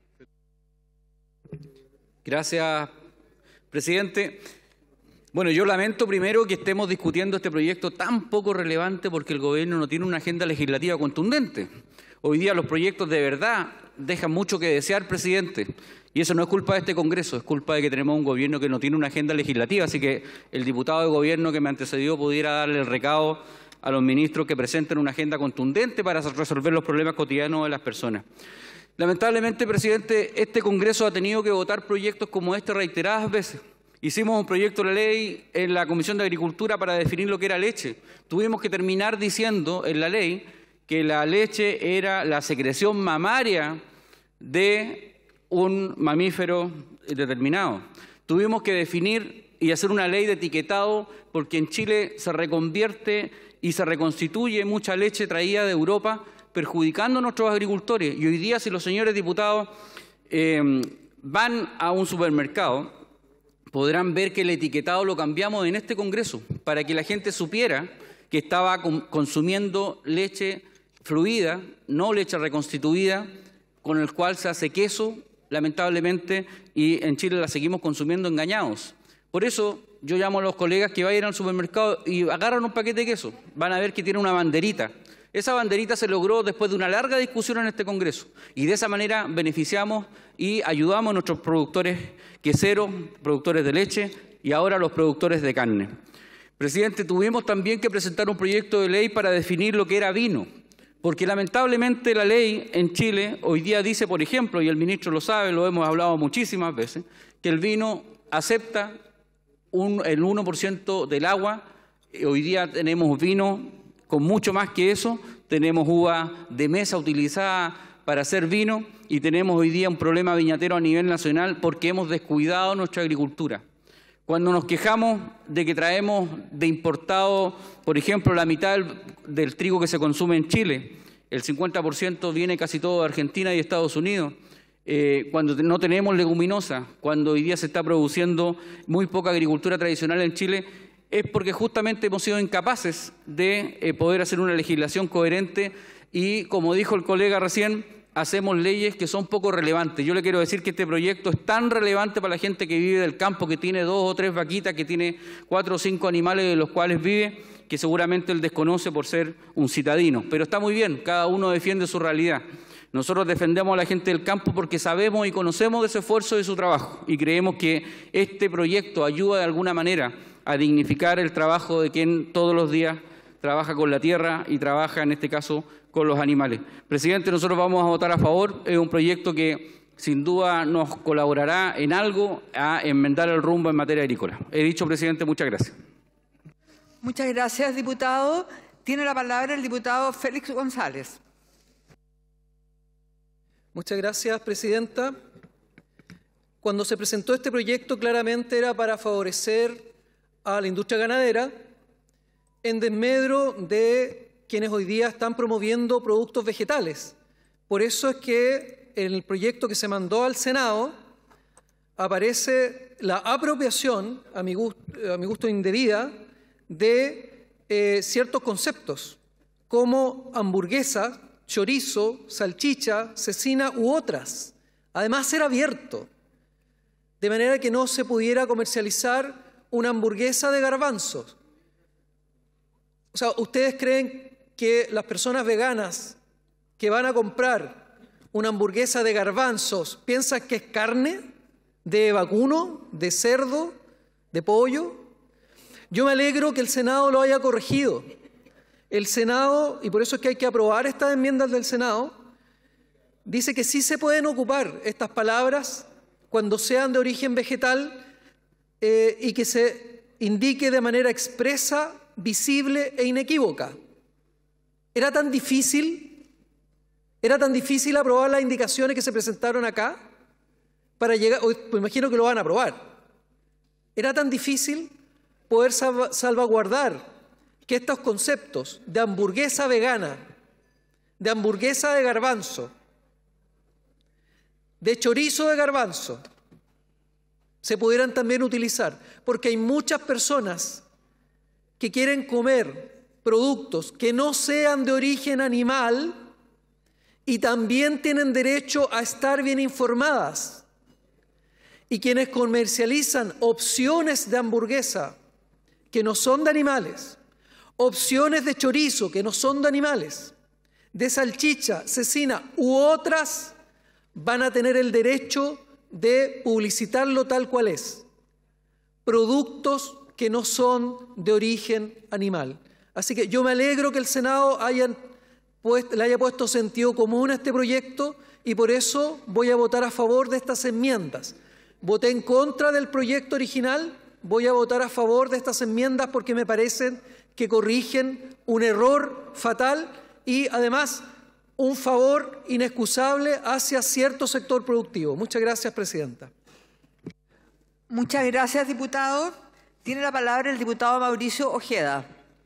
Gracias, presidente. Bueno, yo lamento primero que estemos discutiendo este proyecto tan poco relevante porque el gobierno no tiene una agenda legislativa contundente. Hoy día los proyectos de verdad dejan mucho que desear, presidente. Y eso no es culpa de este Congreso, es culpa de que tenemos un gobierno que no tiene una agenda legislativa. Así que el diputado de gobierno que me antecedió pudiera darle el recado a los ministros que presenten una agenda contundente para resolver los problemas cotidianos de las personas. Lamentablemente, presidente, este Congreso ha tenido que votar proyectos como este reiteradas veces. Hicimos un proyecto de ley en la Comisión de Agricultura para definir lo que era leche. Tuvimos que terminar diciendo en la ley que la leche era la secreción mamaria de un mamífero determinado. Tuvimos que definir y hacer una ley de etiquetado porque en Chile se reconvierte y se reconstituye mucha leche traída de Europa, perjudicando a nuestros agricultores. Y hoy día, si los señores diputados eh, van a un supermercado, podrán ver que el etiquetado lo cambiamos en este Congreso para que la gente supiera que estaba consumiendo leche fluida, no leche reconstituida, con el cual se hace queso, lamentablemente, y en Chile la seguimos consumiendo engañados. Por eso yo llamo a los colegas que vayan al supermercado y agarran un paquete de queso. Van a ver que tiene una banderita. Esa banderita se logró después de una larga discusión en este Congreso. Y de esa manera beneficiamos y ayudamos a nuestros productores queseros, productores de leche y ahora los productores de carne. Presidente, tuvimos también que presentar un proyecto de ley para definir lo que era vino. Porque lamentablemente la ley en Chile hoy día dice, por ejemplo, y el ministro lo sabe, lo hemos hablado muchísimas veces, que el vino acepta un, el uno por ciento del agua. Hoy día tenemos vino con mucho más que eso, tenemos uva de mesa utilizada para hacer vino y tenemos hoy día un problema viñatero a nivel nacional porque hemos descuidado nuestra agricultura. Cuando nos quejamos de que traemos de importado, por ejemplo, la mitad del, del trigo que se consume en Chile, el cincuenta por ciento viene casi todo de Argentina y Estados Unidos, eh, cuando no tenemos leguminosa, cuando hoy día se está produciendo muy poca agricultura tradicional en Chile, es porque justamente hemos sido incapaces de eh, poder hacer una legislación coherente y, como dijo el colega recién, hacemos leyes que son poco relevantes. Yo le quiero decir que este proyecto es tan relevante para la gente que vive del campo, que tiene dos o tres vaquitas, que tiene cuatro o cinco animales de los cuales vive, que seguramente él desconoce por ser un citadino. Pero está muy bien, cada uno defiende su realidad. Nosotros defendemos a la gente del campo porque sabemos y conocemos de su esfuerzo y de su trabajo y creemos que este proyecto ayuda de alguna manera a dignificar el trabajo de quien todos los días trabaja con la tierra y trabaja, en este caso, con los animales. Presidente, nosotros vamos a votar a favor. Es un proyecto que sin duda nos colaborará en algo a enmendar el rumbo en materia agrícola. He dicho, presidente, muchas gracias. Muchas gracias, diputado. Tiene la palabra el diputado Félix González. Muchas gracias, presidenta. Cuando se presentó este proyecto, claramente era para favorecer a la industria ganadera en desmedro de quienes hoy día están promoviendo productos vegetales. Por eso es que en el proyecto que se mandó al Senado aparece la apropiación, a mi gusto, a mi gusto indebida, de eh, ciertos conceptos, como hamburguesa, chorizo, salchicha, cecina u otras. Además, ser abierto, de manera que no se pudiera comercializar una hamburguesa de garbanzos. O sea, ¿ustedes creen que las personas veganas que van a comprar una hamburguesa de garbanzos piensan que es carne de vacuno, de cerdo, de pollo? Yo me alegro que el Senado lo haya corregido. El Senado, y por eso es que hay que aprobar estas enmiendas del Senado, dice que sí se pueden ocupar estas palabras cuando sean de origen vegetal eh, y que se indique de manera expresa, visible e inequívoca. ¿Era tan difícil? ¿Era tan difícil aprobar las indicaciones que se presentaron acá? Para llegar, pues imagino que lo van a aprobar. ¿Era tan difícil poder salvaguardar que estos conceptos de hamburguesa vegana, de hamburguesa de garbanzo, de chorizo de garbanzo, se pudieran también utilizar? Porque hay muchas personas que quieren comer productos que no sean de origen animal y también tienen derecho a estar bien informadas. Y quienes comercializan opciones de hamburguesa que no son de animales, opciones de chorizo que no son de animales, de salchicha, cecina u otras, van a tener el derecho de publicitarlo tal cual es. Productos que no son de origen animal. Así que yo me alegro que el Senado haya puesto, le haya puesto sentido común a este proyecto y por eso voy a votar a favor de estas enmiendas. Voté en contra del proyecto original, voy a votar a favor de estas enmiendas porque me parecen que corrigen un error fatal y además un favor inexcusable hacia cierto sector productivo. Muchas gracias, presidenta. Muchas gracias, diputado. Tiene la palabra el diputado Mauricio Ojeda.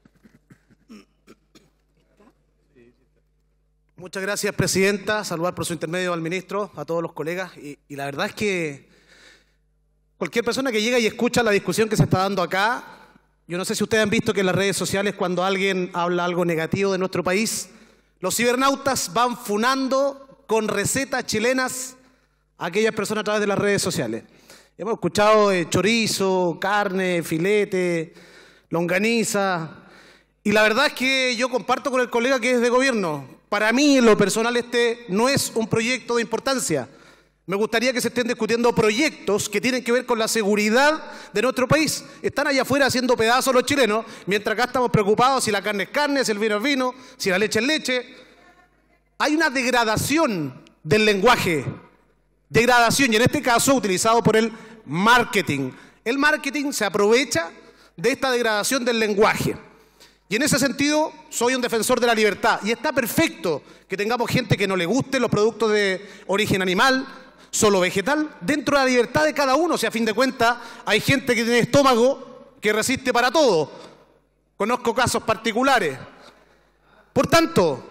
Muchas gracias, presidenta. Saludar por su intermedio al ministro, a todos los colegas. Y, y la verdad es que cualquier persona que llega y escucha la discusión que se está dando acá, yo no sé si ustedes han visto que en las redes sociales cuando alguien habla algo negativo de nuestro país, los cibernautas van funando con recetas chilenas a aquellas personas a través de las redes sociales. Hemos escuchado eh, chorizo, carne, filete, longaniza. Y la verdad es que yo comparto con el colega que es de gobierno. Para mí, en lo personal, este no es un proyecto de importancia. Me gustaría que se estén discutiendo proyectos que tienen que ver con la seguridad de nuestro país. Están allá afuera haciendo pedazos los chilenos, mientras acá estamos preocupados si la carne es carne, si el vino es vino, si la leche es leche. Hay una degradación del lenguaje. Degradación, y en este caso utilizado por el marketing. El marketing se aprovecha de esta degradación del lenguaje. Y en ese sentido soy un defensor de la libertad. Y está perfecto que tengamos gente que no le guste los productos de origen animal, solo vegetal, dentro de la libertad de cada uno. O sea, a fin de cuentas, hay gente que tiene estómago que resiste para todo. Conozco casos particulares. Por tanto,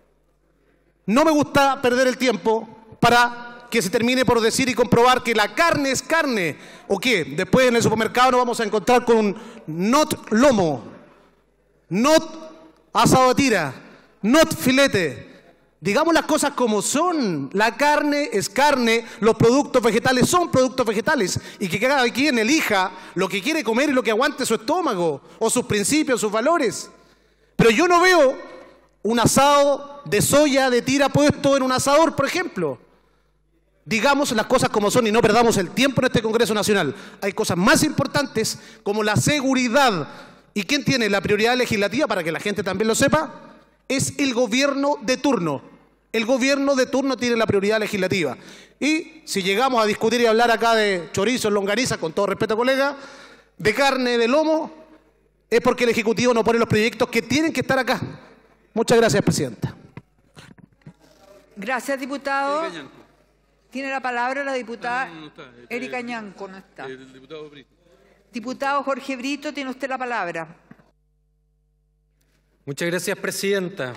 no me gusta perder el tiempo para que se termine por decir y comprobar que la carne es carne, o que después en el supermercado nos vamos a encontrar con un not lomo, not asado de tira, not filete. Digamos las cosas como son. La carne es carne, los productos vegetales son productos vegetales, y que cada quien elija lo que quiere comer y lo que aguante su estómago, o sus principios, sus valores. Pero yo no veo un asado de soya de tira puesto en un asador, por ejemplo. Digamos las cosas como son y no perdamos el tiempo en este Congreso Nacional. Hay cosas más importantes como la seguridad. ¿Y quién tiene la prioridad legislativa, para que la gente también lo sepa? Es el gobierno de turno. El gobierno de turno tiene la prioridad legislativa. Y si llegamos a discutir y hablar acá de chorizo, longaniza, con todo respeto, colega, de carne, de lomo, es porque el Ejecutivo no pone los proyectos que tienen que estar acá. Muchas gracias, presidenta. Gracias, diputado. Tiene la palabra la diputada Erika Ñanco, no está. Diputado Jorge Brito, tiene usted la palabra. Muchas gracias, presidenta.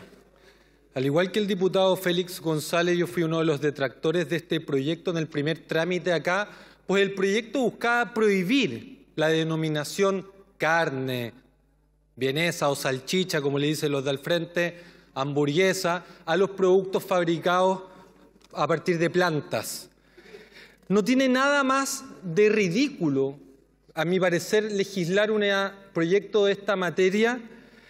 Al igual que el diputado Félix González, yo fui uno de los detractores de este proyecto en el primer trámite acá, pues el proyecto buscaba prohibir la denominación carne, vienesa o salchicha, como le dicen los de al frente, hamburguesa, a los productos fabricados a partir de plantas. No tiene nada más de ridículo, a mi parecer, legislar un proyecto de esta materia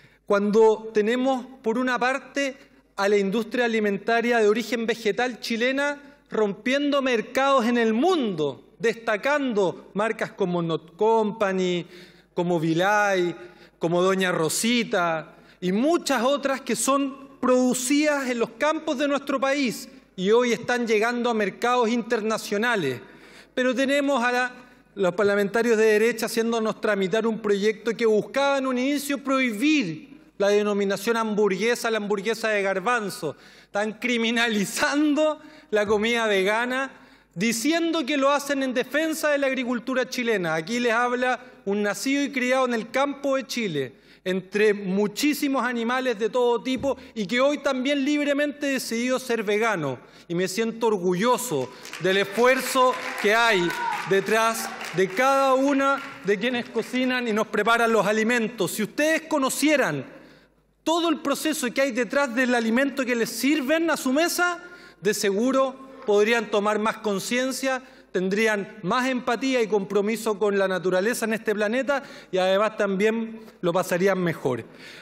cuando tenemos, por una parte, a la industria alimentaria de origen vegetal chilena rompiendo mercados en el mundo, destacando marcas como Not Company, como Vilay, como Doña Rosita y muchas otras que son producidas en los campos de nuestro país y hoy están llegando a mercados internacionales. Pero tenemos a la, los parlamentarios de derecha haciéndonos tramitar un proyecto que buscaba en un inicio prohibir la denominación hamburguesa, la hamburguesa de garbanzo. Están criminalizando la comida vegana, diciendo que lo hacen en defensa de la agricultura chilena. Aquí les habla un nacido y criado en el campo de Chile, entre muchísimos animales de todo tipo y que hoy también libremente he decidido ser vegano. Y me siento orgulloso del esfuerzo que hay detrás de cada una de quienes cocinan y nos preparan los alimentos. Si ustedes conocieran todo el proceso que hay detrás del alimento que les sirven a su mesa, de seguro podrían tomar más conciencia, tendrían más empatía y compromiso con la naturaleza en este planeta y además también lo pasarían mejor.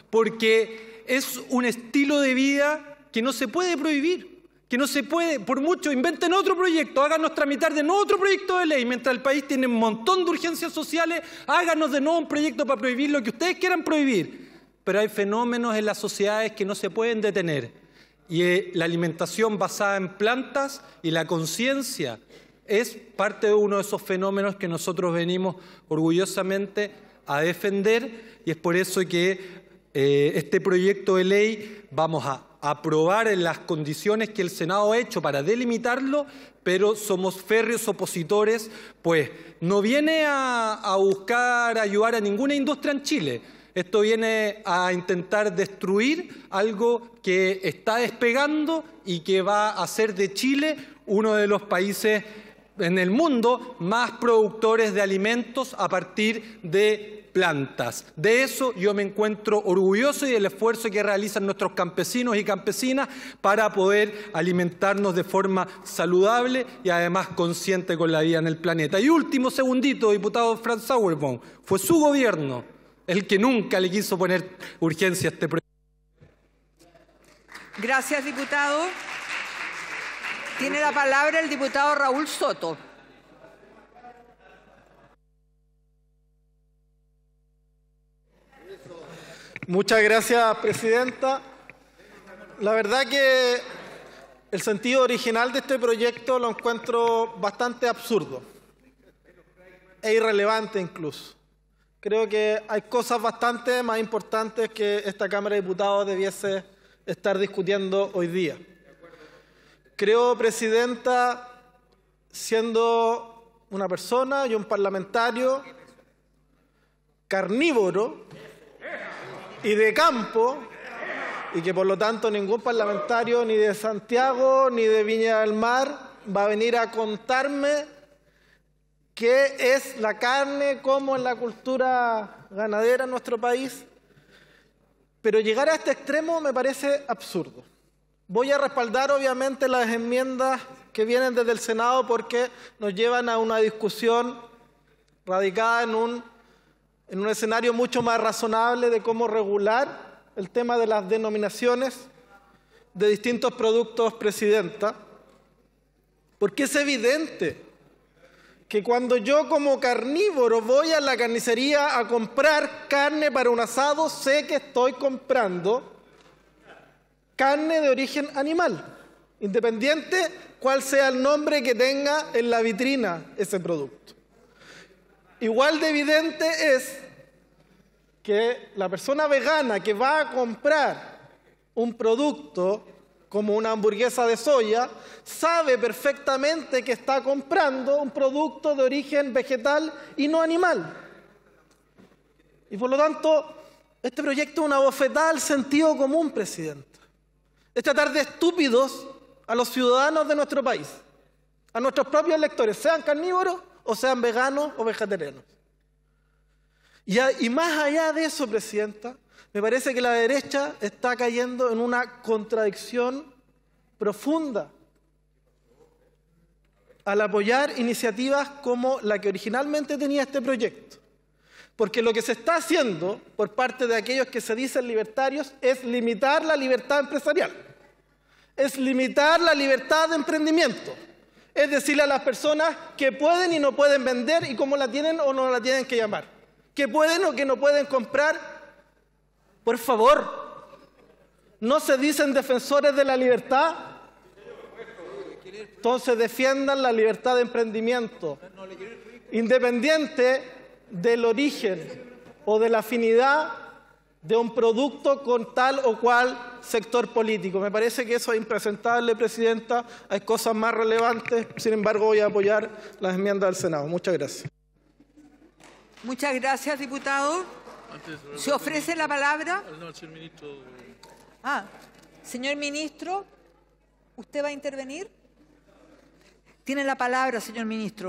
Porque es un estilo de vida que no se puede prohibir, que no se puede, por mucho, inventen otro proyecto, háganos tramitar de nuevo otro proyecto de ley, mientras el país tiene un montón de urgencias sociales, háganos de nuevo un proyecto para prohibir lo que ustedes quieran prohibir. Pero hay fenómenos en las sociedades que no se pueden detener. y eh, la alimentación basada en plantas y la conciencia es parte de uno de esos fenómenos que nosotros venimos orgullosamente a defender, y es por eso que eh, este proyecto de ley vamos a aprobar en las condiciones que el Senado ha hecho para delimitarlo, pero somos férreos opositores, pues no viene a, a buscar ayudar a ninguna industria en Chile. Esto viene a intentar destruir algo que está despegando y que va a hacer de Chile uno de los países en el mundo más productores de alimentos a partir de plantas. De eso yo me encuentro orgulloso y del esfuerzo que realizan nuestros campesinos y campesinas para poder alimentarnos de forma saludable y además consciente con la vida en el planeta. Y último segundito, diputado Franz Sauerborn, fue su gobierno el que nunca le quiso poner urgencia a este proyecto. Gracias, diputado. Tiene la palabra el diputado Raúl Soto. Muchas gracias, presidenta. La verdad que el sentido original de este proyecto lo encuentro bastante absurdo e irrelevante incluso. Creo que hay cosas bastante más importantes que esta Cámara de Diputados debiese estar discutiendo hoy día. Creo, presidenta, siendo una persona y un parlamentario carnívoro y de campo, y que por lo tanto ningún parlamentario ni de Santiago ni de Viña del Mar va a venir a contarme qué es la carne, cómo es la cultura ganadera en nuestro país. Pero llegar a este extremo me parece absurdo. Voy a respaldar obviamente las enmiendas que vienen desde el Senado porque nos llevan a una discusión radicada en un, en un escenario mucho más razonable de cómo regular el tema de las denominaciones de distintos productos, presidenta. Porque es evidente que cuando yo como carnívoro voy a la carnicería a comprar carne para un asado, sé que estoy comprando carne de origen animal, independiente cuál sea el nombre que tenga en la vitrina ese producto. Igual de evidente es que la persona vegana que va a comprar un producto como una hamburguesa de soya, sabe perfectamente que está comprando un producto de origen vegetal y no animal. Y por lo tanto, este proyecto es una bofetada al sentido común, presidenta. Es tratar de estúpidos a los ciudadanos de nuestro país, a nuestros propios electores, sean carnívoros o sean veganos o vegetarianos. Y, a, y más allá de eso, presidenta, me parece que la derecha está cayendo en una contradicción profunda al apoyar iniciativas como la que originalmente tenía este proyecto. Porque lo que se está haciendo por parte de aquellos que se dicen libertarios es limitar la libertad empresarial, es limitar la libertad de emprendimiento, es decirle a las personas que pueden y no pueden vender y cómo la tienen o no la tienen que llamar, que pueden o que no pueden comprar. Por favor, ¿no se dicen defensores de la libertad? Entonces defiendan la libertad de emprendimiento, independiente del origen o de la afinidad de un producto con tal o cual sector político. Me parece que eso es impresentable, presidenta. Hay cosas más relevantes. Sin embargo, voy a apoyar las enmiendas del Senado. Muchas gracias. Muchas gracias, diputado. ¿Se ofrece la palabra? Ah, señor ministro, ¿usted va a intervenir? Tiene la palabra, señor ministro.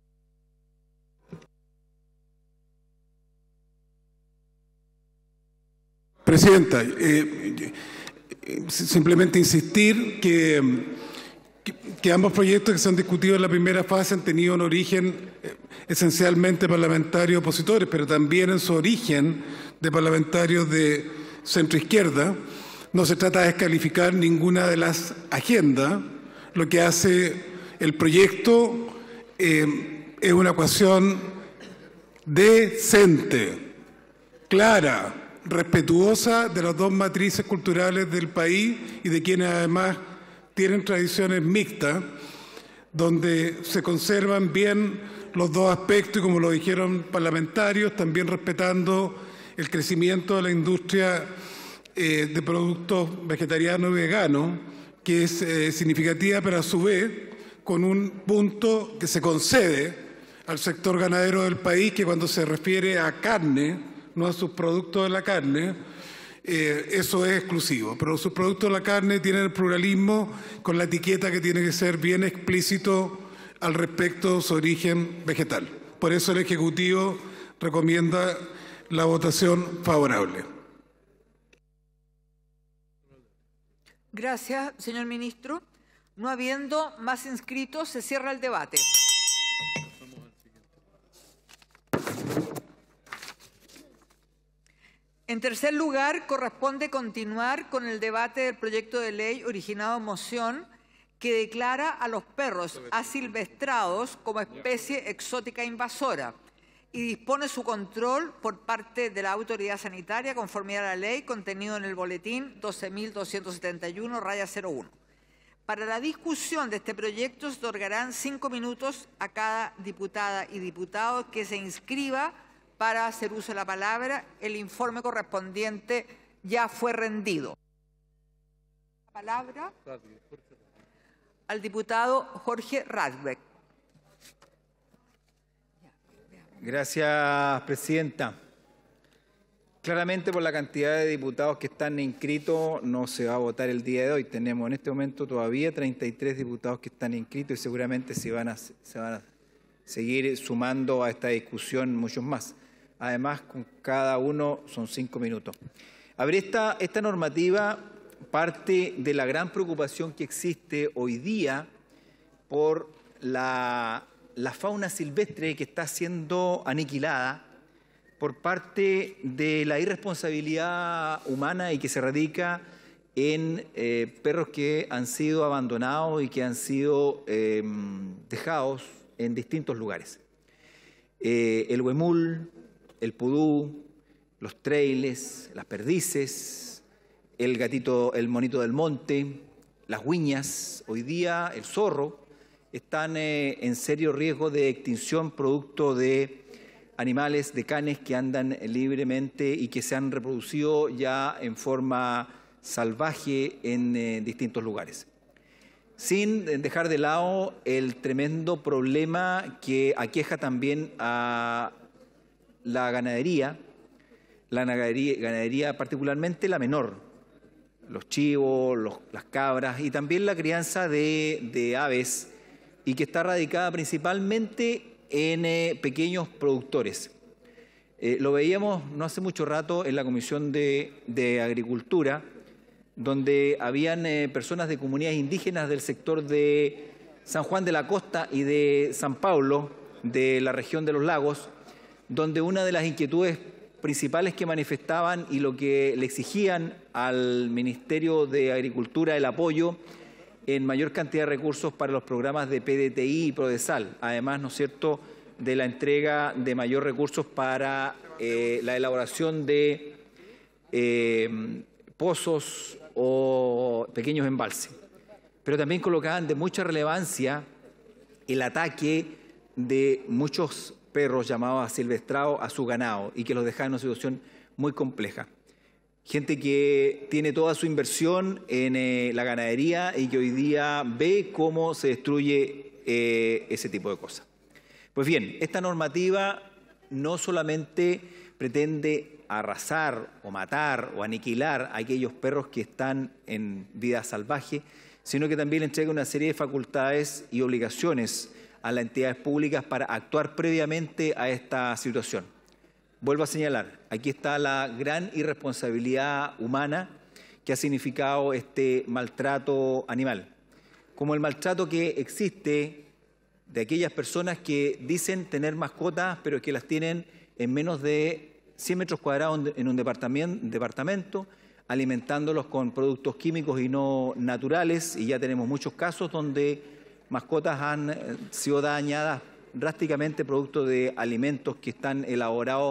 Presidenta, eh, simplemente insistir que, que, que ambos proyectos que se han discutido en la primera fase han tenido un origen eh, esencialmente parlamentarios opositores, pero también en su origen de parlamentarios de centroizquierda. No se trata de descalificar ninguna de las agendas. Lo que hace el proyecto eh, es una ecuación decente, clara, respetuosa de las dos matrices culturales del país y de quienes además tienen tradiciones mixtas, donde se conservan bien los dos aspectos y, como lo dijeron parlamentarios, también respetando el crecimiento de la industria eh, de productos vegetarianos y veganos, que es eh, significativa, pero a su vez con un punto que se concede al sector ganadero del país, que cuando se refiere a carne, no a sus productos de la carne, eh, eso es exclusivo. Pero sus productos de la carne tienen el pluralismo con la etiqueta que tiene que ser bien explícito al respecto de su origen vegetal. Por eso el Ejecutivo recomienda la votación favorable. Gracias, señor ministro. No habiendo más inscritos, se cierra el debate. En tercer lugar, corresponde continuar con el debate del proyecto de ley originado en moción que declara a los perros asilvestrados como especie exótica invasora y dispone su control por parte de la autoridad sanitaria conforme a la ley contenido en el boletín doce mil doscientos setenta y uno raya cero uno. Para la discusión de este proyecto se otorgarán cinco minutos a cada diputada y diputado que se inscriba para hacer uso de la palabra. El informe correspondiente ya fue rendido. La palabra al diputado Jorge Radbeck. Gracias, presidenta. Claramente, por la cantidad de diputados que están inscritos, no se va a votar el día de hoy. Tenemos en este momento todavía treinta y tres diputados que están inscritos y seguramente se van a, se van a seguir sumando a esta discusión muchos más. Además, con cada uno son cinco minutos. A ver, esta, esta normativa parte de la gran preocupación que existe hoy día por la, la fauna silvestre que está siendo aniquilada por parte de la irresponsabilidad humana y que se radica en eh, perros que han sido abandonados y que han sido eh, dejados en distintos lugares. Eh, el huemul, el pudú, los trailes, las perdices, el gatito, el monito del monte, las huiñas, hoy día el zorro, están eh, en serio riesgo de extinción producto de animales, de canes que andan libremente y que se han reproducido ya en forma salvaje en eh, distintos lugares. Sin dejar de lado el tremendo problema que aqueja también a la ganadería, la ganadería, ganadería particularmente la menor, los chivos, los, las cabras y también la crianza de, de aves, y que está radicada principalmente en eh, pequeños productores. Eh, lo veíamos no hace mucho rato en la Comisión de, de Agricultura, donde habían eh, personas de comunidades indígenas del sector de San Juan de la Costa y de San Pablo, de la región de los lagos, donde una de las inquietudes principales que manifestaban y lo que le exigían al Ministerio de Agricultura el apoyo en mayor cantidad de recursos para los programas de P D T I y Prodesal, además, ¿no es cierto?, de la entrega de mayor recursos para eh, la elaboración de eh, pozos o pequeños embalses. Pero también colocaban de mucha relevancia el ataque de muchos perros llamados asilvestrados a su ganado y que los dejaban en una situación muy compleja. Gente que tiene toda su inversión en eh, la ganadería y que hoy día ve cómo se destruye eh, ese tipo de cosas. Pues bien, esta normativa no solamente pretende arrasar o matar o aniquilar a aquellos perros que están en vida salvaje, sino que también entrega una serie de facultades y obligaciones a las entidades públicas para actuar previamente a esta situación. Vuelvo a señalar, aquí está la gran irresponsabilidad humana que ha significado este maltrato animal, como el maltrato que existe de aquellas personas que dicen tener mascotas, pero que las tienen en menos de cien metros cuadrados en un departamento, alimentándolos con productos químicos y no naturales, y ya tenemos muchos casos donde mascotas han sido dañadas drásticamente producto de alimentos que están elaborados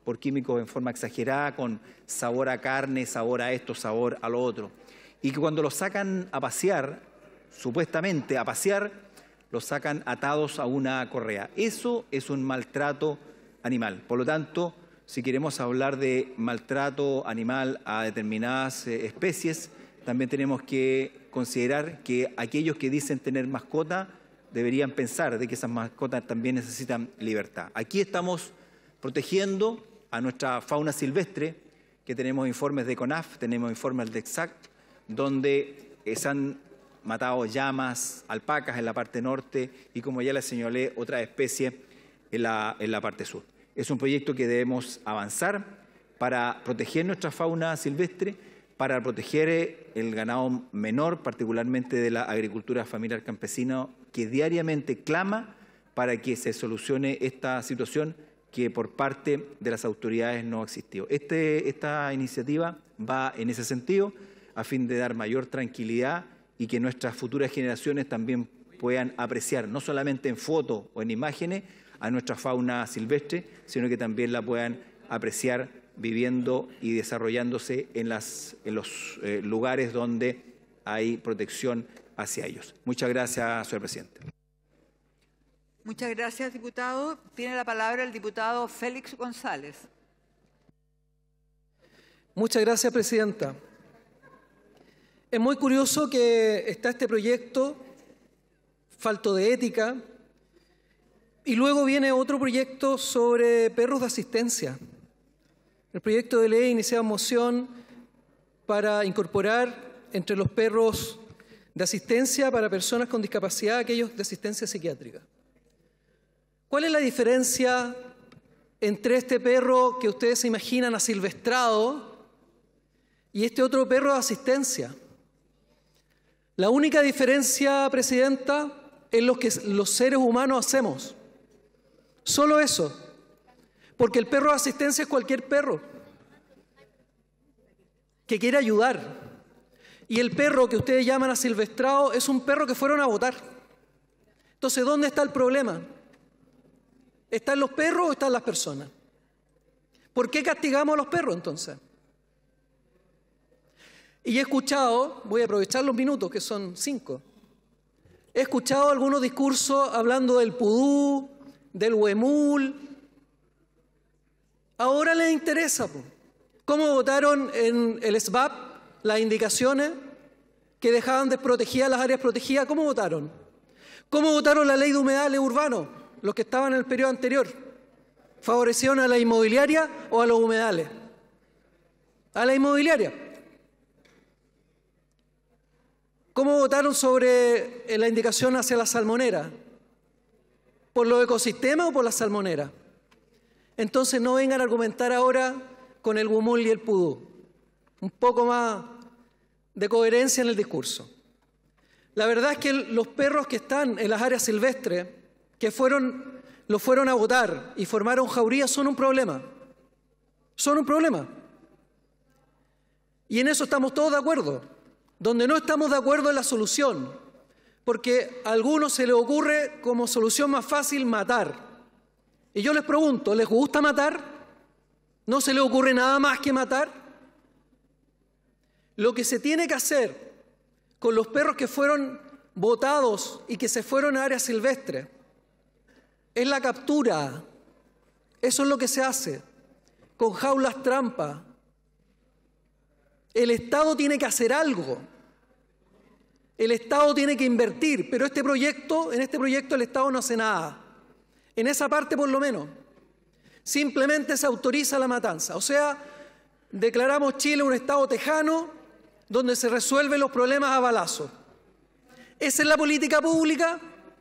por químicos en forma exagerada, con sabor a carne, sabor a esto, sabor a lo otro. Y que cuando los sacan a pasear, supuestamente a pasear, los sacan atados a una correa. Eso es un maltrato animal. Por lo tanto, si queremos hablar de maltrato animal a determinadas eh, especies, también tenemos que considerar que aquellos que dicen tener mascota deberían pensar de que esas mascotas también necesitan libertad. Aquí estamos protegiendo a nuestra fauna silvestre, que tenemos informes de CONAF, tenemos informes del EXAC, donde eh, se han matado llamas, alpacas en la parte norte y, como ya les señalé, otras especies en la, en la parte sur. Es un proyecto que debemos avanzar para proteger nuestra fauna silvestre, para proteger el ganado menor, particularmente de la agricultura familiar campesina, que diariamente clama para que se solucione esta situación que por parte de las autoridades no ha existido. Este, esta iniciativa va en ese sentido, a fin de dar mayor tranquilidad y que nuestras futuras generaciones también puedan apreciar, no solamente en fotos o en imágenes, a nuestra fauna silvestre, sino que también la puedan apreciar viviendo y desarrollándose en, las, en los eh, lugares donde hay protección hacia ellos. Muchas gracias, señor presidente. Muchas gracias, diputado. Tiene la palabra el diputado Félix González. Muchas gracias, presidenta. Es muy curioso que está este proyecto falto de ética y luego viene otro proyecto sobre perros de asistencia. El proyecto de ley inicia moción para incorporar entre los perros de asistencia para personas con discapacidad aquellos de asistencia psiquiátrica. ¿Cuál es la diferencia entre este perro que ustedes se imaginan asilvestrado y este otro perro de asistencia? La única diferencia, presidenta, es lo que los seres humanos hacemos. Solo eso. Porque el perro de asistencia es cualquier perro que quiere ayudar. Y el perro que ustedes llaman asilvestrado es un perro que fueron a votar. Entonces, ¿dónde está el problema? ¿Está en los perros o está en las personas? ¿Por qué castigamos a los perros entonces? Y he escuchado, voy a aprovechar los minutos que son cinco, he escuchado algunos discursos hablando del pudú, del huemul. Ahora les interesa, po. ¿Cómo votaron en el S B A P las indicaciones que dejaban desprotegidas las áreas protegidas? ¿Cómo votaron? ¿Cómo votaron la ley de humedales urbanos? Los que estaban en el periodo anterior. ¿Favorecieron a la inmobiliaria o a los humedales? A la inmobiliaria. ¿Cómo votaron sobre la indicación hacia la salmonera? ¿Por los ecosistemas o por la salmonera? Entonces no vengan a argumentar ahora con el humul y el pudú. Un poco más de coherencia en el discurso. La verdad es que los perros que están en las áreas silvestres, que fueron, los fueron a votar y formaron jaurías, son un problema. Son un problema. Y en eso estamos todos de acuerdo. Donde no estamos de acuerdo es la solución, porque a algunos se les ocurre como solución más fácil matar. Y yo les pregunto, ¿les gusta matar? ¿No se les ocurre nada más que matar? Lo que se tiene que hacer con los perros que fueron botados y que se fueron a áreas silvestres es la captura. Eso es lo que se hace con jaulas trampa. El Estado tiene que hacer algo. El Estado tiene que invertir, pero este proyecto, en este proyecto el Estado no hace nada. En esa parte por lo menos. Simplemente se autoriza la matanza. O sea, declaramos Chile un Estado tejano donde se resuelven los problemas a balazo. ¿Esa es la política pública?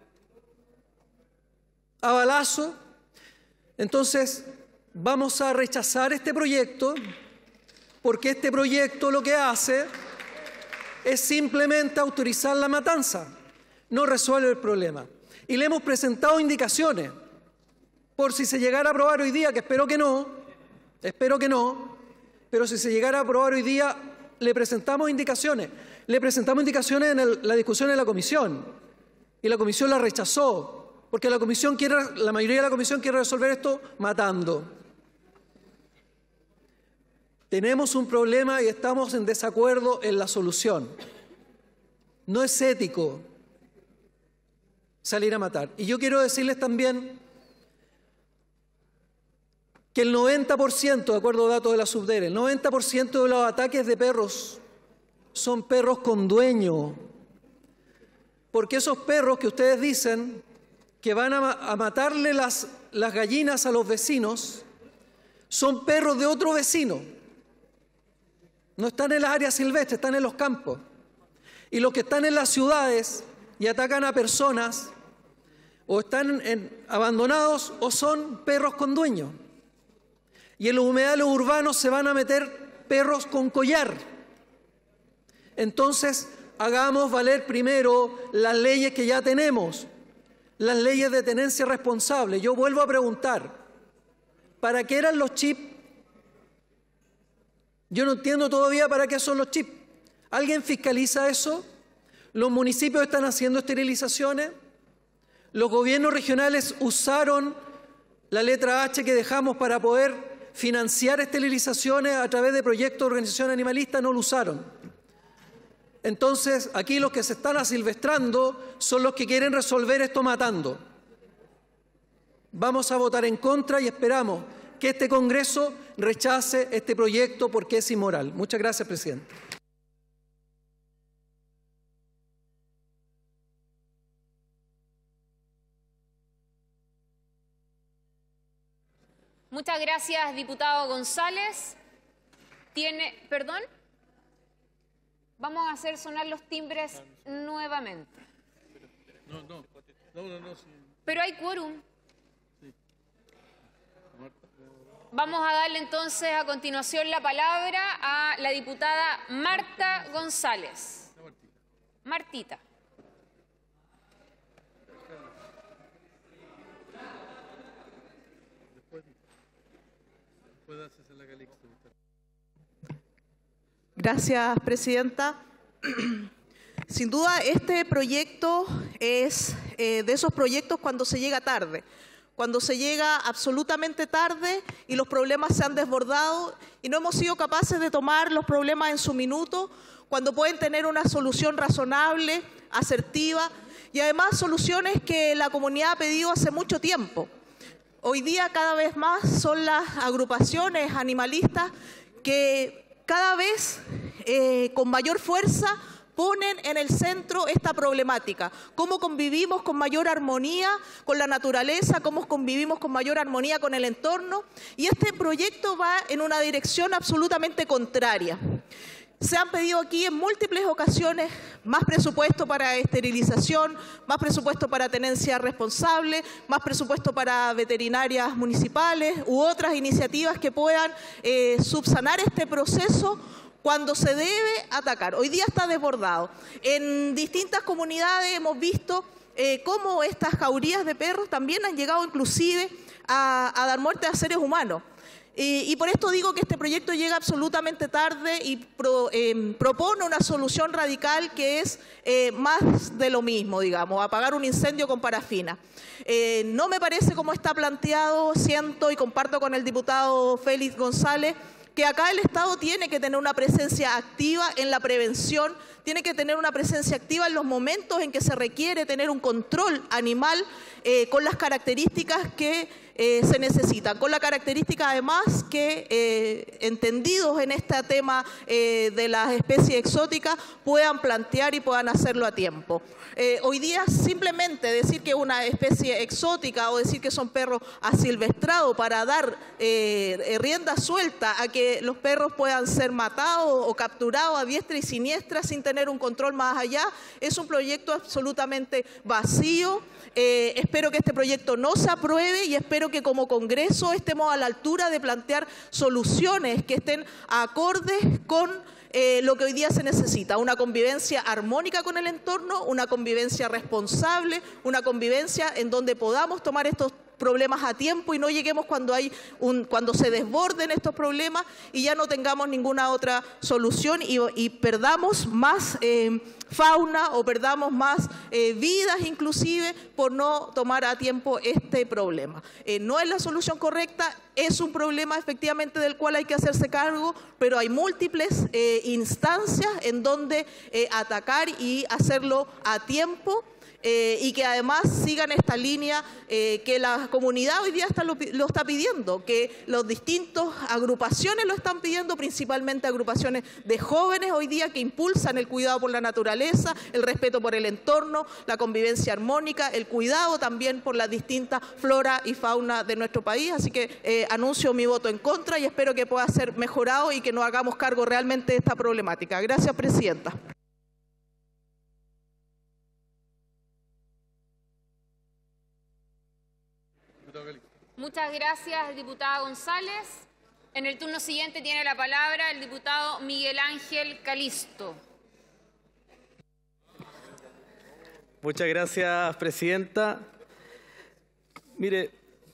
¿A balazo? Entonces, vamos a rechazar este proyecto porque este proyecto lo que hace es simplemente autorizar la matanza, no resuelve el problema. Y le hemos presentado indicaciones, por si se llegara a aprobar hoy día, que espero que no, espero que no, pero si se llegara a aprobar hoy día, le presentamos indicaciones. Le presentamos indicaciones en el, la discusión en la comisión, y la comisión la rechazó, porque la comisión quiere, la mayoría de la comisión quiere resolver esto matando. Tenemos un problema y estamos en desacuerdo en la solución. No es ético salir a matar. Y yo quiero decirles también que el noventa por ciento, de acuerdo a datos de la Subdere, el noventa por ciento de los ataques de perros son perros con dueño. Porque esos perros que ustedes dicen que van a, a matarle las, las gallinas a los vecinos, son perros de otro vecino. No están en las áreas silvestres, están en los campos. Y los que están en las ciudades y atacan a personas, o están en, abandonados o son perros con dueño. Y en los humedales urbanos se van a meter perros con collar. Entonces, hagamos valer primero las leyes que ya tenemos, las leyes de tenencia responsable. Yo vuelvo a preguntar, ¿para qué eran los chips? Yo no entiendo todavía para qué son los chips. ¿Alguien fiscaliza eso? ¿Los municipios están haciendo esterilizaciones? ¿Los gobiernos regionales usaron la letra H que dejamos para poder financiar esterilizaciones a través de proyectos de organización animalista? No lo usaron. Entonces, aquí los que se están asilvestrando son los que quieren resolver esto matando. Vamos a votar en contra y esperamos que este Congreso rechace este proyecto porque es inmoral. Muchas gracias, presidente. Muchas gracias, diputado González. Tiene, perdón, vamos a hacer sonar los timbres nuevamente. No, no, no, no, no. Sí. Pero hay quórum. Vamos a darle entonces a continuación la palabra a la diputada Marta González. Martita. Gracias, presidenta. Sin duda, este proyecto es eh, de esos proyectos cuando se llega tarde, cuando se llega absolutamente tarde y los problemas se han desbordado y no hemos sido capaces de tomar los problemas en su minuto, cuando pueden tener una solución razonable, asertiva y además soluciones que la comunidad ha pedido hace mucho tiempo. Hoy día cada vez más son las agrupaciones animalistas que cada vez eh, con mayor fuerza ponen en el centro esta problemática. Cómo convivimos con mayor armonía con la naturaleza, cómo convivimos con mayor armonía con el entorno. Y este proyecto va en una dirección absolutamente contraria. Se han pedido aquí en múltiples ocasiones más presupuesto para esterilización, más presupuesto para tenencia responsable, más presupuesto para veterinarias municipales u otras iniciativas que puedan eh, subsanar este proceso cuando se debe atacar. Hoy día está desbordado. En distintas comunidades hemos visto eh, cómo estas jaurías de perros también han llegado inclusive a, a dar muerte a seres humanos. Y, y por esto digo que este proyecto llega absolutamente tarde y pro, eh, propone una solución radical que es eh, más de lo mismo, digamos, apagar un incendio con parafina. Eh, no me parece como está planteado, siento y comparto con el diputado Félix González, que acá el Estado tiene que tener una presencia activa en la prevención, tiene que tener una presencia activa en los momentos en que se requiere tener un control animal eh, con las características que eh, se necesitan, con la característica además que, eh, entendidos en este tema eh, de las especies exóticas, puedan plantear y puedan hacerlo a tiempo. Eh, hoy día simplemente decir que es una especie exótica o decir que son perros asilvestrados para dar eh, rienda suelta a que los perros puedan ser matados o capturados a diestra y siniestra sin tener un control más allá, es un proyecto absolutamente vacío. Eh, espero que este proyecto no se apruebe y espero que como Congreso estemos a la altura de plantear soluciones que estén acordes con Eh, lo que hoy día se necesita, una convivencia armónica con el entorno, una convivencia responsable, una convivencia en donde podamos tomar estos problemas a tiempo y no lleguemos cuando, hay un, cuando se desborden estos problemas y ya no tengamos ninguna otra solución y, y perdamos más eh, fauna o perdamos más eh, vidas inclusive por no tomar a tiempo este problema. Eh, no es la solución correcta, es un problema efectivamente del cual hay que hacerse cargo, pero hay múltiples eh, instancias en donde eh, atacar y hacerlo a tiempo. Eh, y que además sigan esta línea eh, que la comunidad hoy día está, lo, lo está pidiendo, que los distintos agrupaciones lo están pidiendo, principalmente agrupaciones de jóvenes hoy día que impulsan el cuidado por la naturaleza, el respeto por el entorno, la convivencia armónica, el cuidado también por las distintas flora y fauna de nuestro país. Así que eh, anuncio mi voto en contra y espero que pueda ser mejorado y que nos hagamos cargo realmente de esta problemática. Gracias, presidenta. Muchas gracias, diputada González. En el turno siguiente tiene la palabra el diputado Miguel Ángel Calisto. Muchas gracias, presidenta. Mire,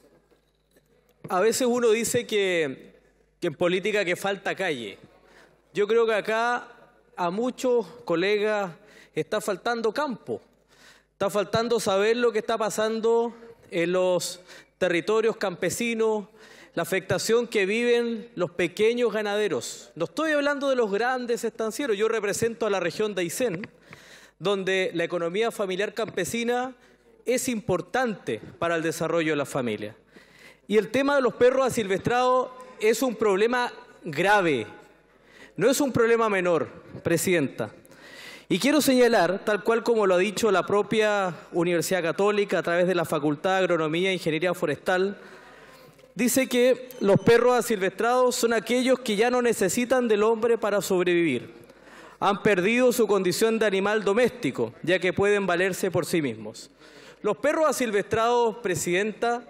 a veces uno dice que, que en política que falta calle. Yo creo que acá a muchos colegas está faltando campo. Está faltando saber lo que está pasando en los territorios campesinos, la afectación que viven los pequeños ganaderos. No estoy hablando de los grandes estancieros, yo represento a la región de Aysén, donde la economía familiar campesina es importante para el desarrollo de la familia. Y el tema de los perros asilvestrados es un problema grave, no es un problema menor, presidenta. Y quiero señalar, tal cual como lo ha dicho la propia Universidad Católica a través de la Facultad de Agronomía e Ingeniería Forestal, dice que los perros asilvestrados son aquellos que ya no necesitan del hombre para sobrevivir. Han perdido su condición de animal doméstico, ya que pueden valerse por sí mismos. Los perros asilvestrados, presidenta,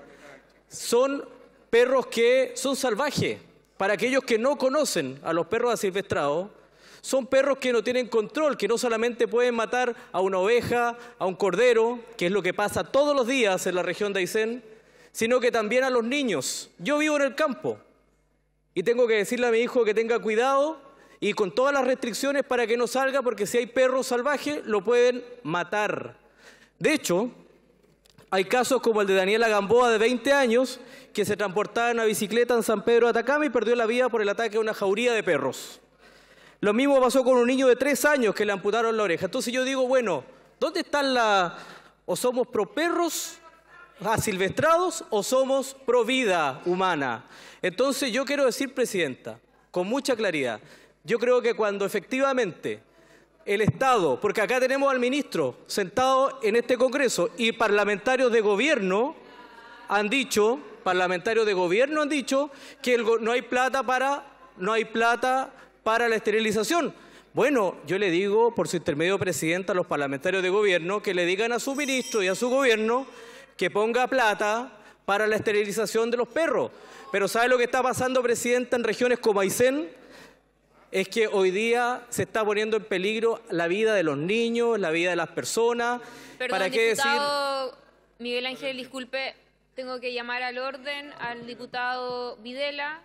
son perros que son salvajes. Para aquellos que no conocen a los perros asilvestrados, son perros que no tienen control, que no solamente pueden matar a una oveja, a un cordero, que es lo que pasa todos los días en la región de Aysén, sino que también a los niños. Yo vivo en el campo y tengo que decirle a mi hijo que tenga cuidado y con todas las restricciones para que no salga, porque si hay perros salvajes lo pueden matar. De hecho, hay casos como el de Daniela Gamboa, de veinte años, que se transportaba en una bicicleta en San Pedro de Atacama y perdió la vida por el ataque a una jauría de perros. Lo mismo pasó con un niño de tres años que le amputaron la oreja. Entonces yo digo, bueno, ¿dónde están la... o somos pro perros asilvestrados o somos pro vida humana? Entonces yo quiero decir, presidenta, con mucha claridad, yo creo que cuando efectivamente el Estado, porque acá tenemos al ministro sentado en este Congreso y parlamentarios de gobierno han dicho, parlamentarios de gobierno han dicho que el, no hay plata para, no hay plata para la esterilización. Bueno, yo le digo, por su intermedio, presidenta, a los parlamentarios de gobierno, que le digan a su ministro y a su gobierno que ponga plata para la esterilización de los perros. Pero ¿sabe lo que está pasando, presidenta, en regiones como Aysén? Es que hoy día se está poniendo en peligro la vida de los niños, la vida de las personas. Perdón, ¿Para qué diputado decir? Miguel Ángel, disculpe, tengo que llamar al orden al diputado Videla,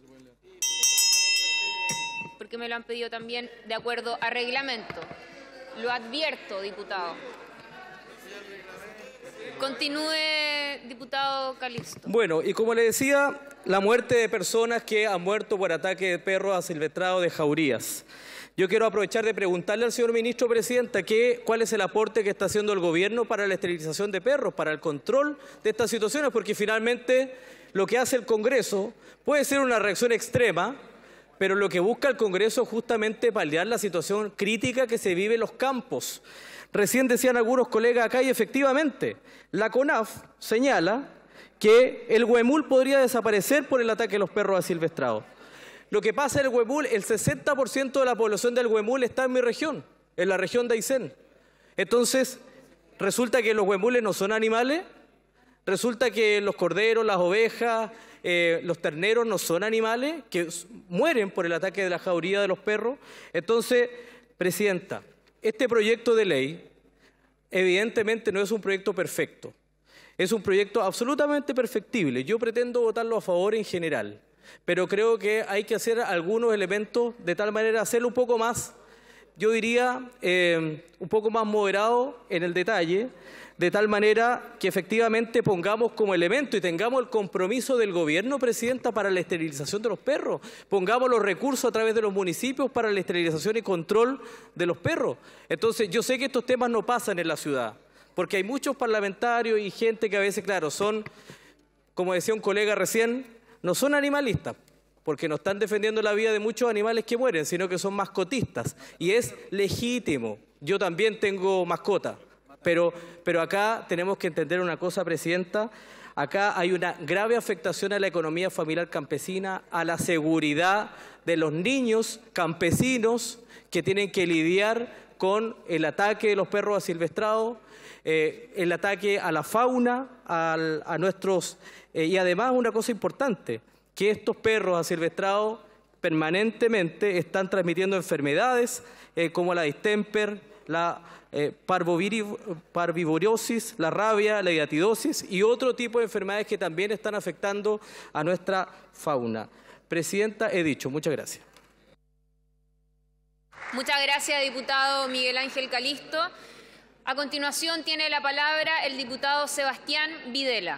porque me lo han pedido también de acuerdo a reglamento. Lo advierto, diputado. Continúe, diputado Calisto. Bueno, y como le decía, la muerte de personas que han muerto por ataque de perros asilvestrados de jaurías. Yo quiero aprovechar de preguntarle al señor ministro, presidenta, que, cuál es el aporte que está haciendo el gobierno para la esterilización de perros, para el control de estas situaciones, porque finalmente lo que hace el Congreso puede ser una reacción extrema, pero lo que busca el Congreso es justamente paliar la situación crítica que se vive en los campos. Recién decían algunos colegas acá y efectivamente la CONAF señala que el huemul podría desaparecer por el ataque de los perros asilvestrados. Lo que pasa en el huemul, el sesenta por ciento de la población del huemul está en mi región, en la región de Aysén. Entonces, resulta que los huemules no son animales, resulta que los corderos, las ovejas, eh, los terneros no son animales que mueren por el ataque de la jauría de los perros. Entonces, presidenta, este proyecto de ley evidentemente no es un proyecto perfecto. Es un proyecto absolutamente perfectible. Yo pretendo votarlo a favor en general, pero creo que hay que hacer algunos elementos de tal manera hacerlo un poco más, yo diría, eh, un poco más moderado en el detalle, de tal manera que efectivamente pongamos como elemento y tengamos el compromiso del gobierno, Presidenta, para la esterilización de los perros. Pongamos los recursos a través de los municipios para la esterilización y control de los perros. Entonces, yo sé que estos temas no pasan en la ciudad, porque hay muchos parlamentarios y gente que a veces, claro, son, como decía un colega recién, no son animalistas, porque no están defendiendo la vida de muchos animales que mueren, sino que son mascotistas. Y es legítimo. Yo también tengo mascota. Pero, pero acá tenemos que entender una cosa, Presidenta. Acá hay una grave afectación a la economía familiar campesina, a la seguridad de los niños campesinos que tienen que lidiar con el ataque de los perros asilvestrados, eh, el ataque a la fauna, al, a nuestros... Eh, y además una cosa importante, que estos perros asilvestrados permanentemente están transmitiendo enfermedades eh, como la distemper, la eh, parvivoriosis, la rabia, la hidatidosis y otro tipo de enfermedades que también están afectando a nuestra fauna. Presidenta, he dicho. Muchas gracias. Muchas gracias, diputado Miguel Ángel Calisto. A continuación tiene la palabra el diputado Sebastián Videla.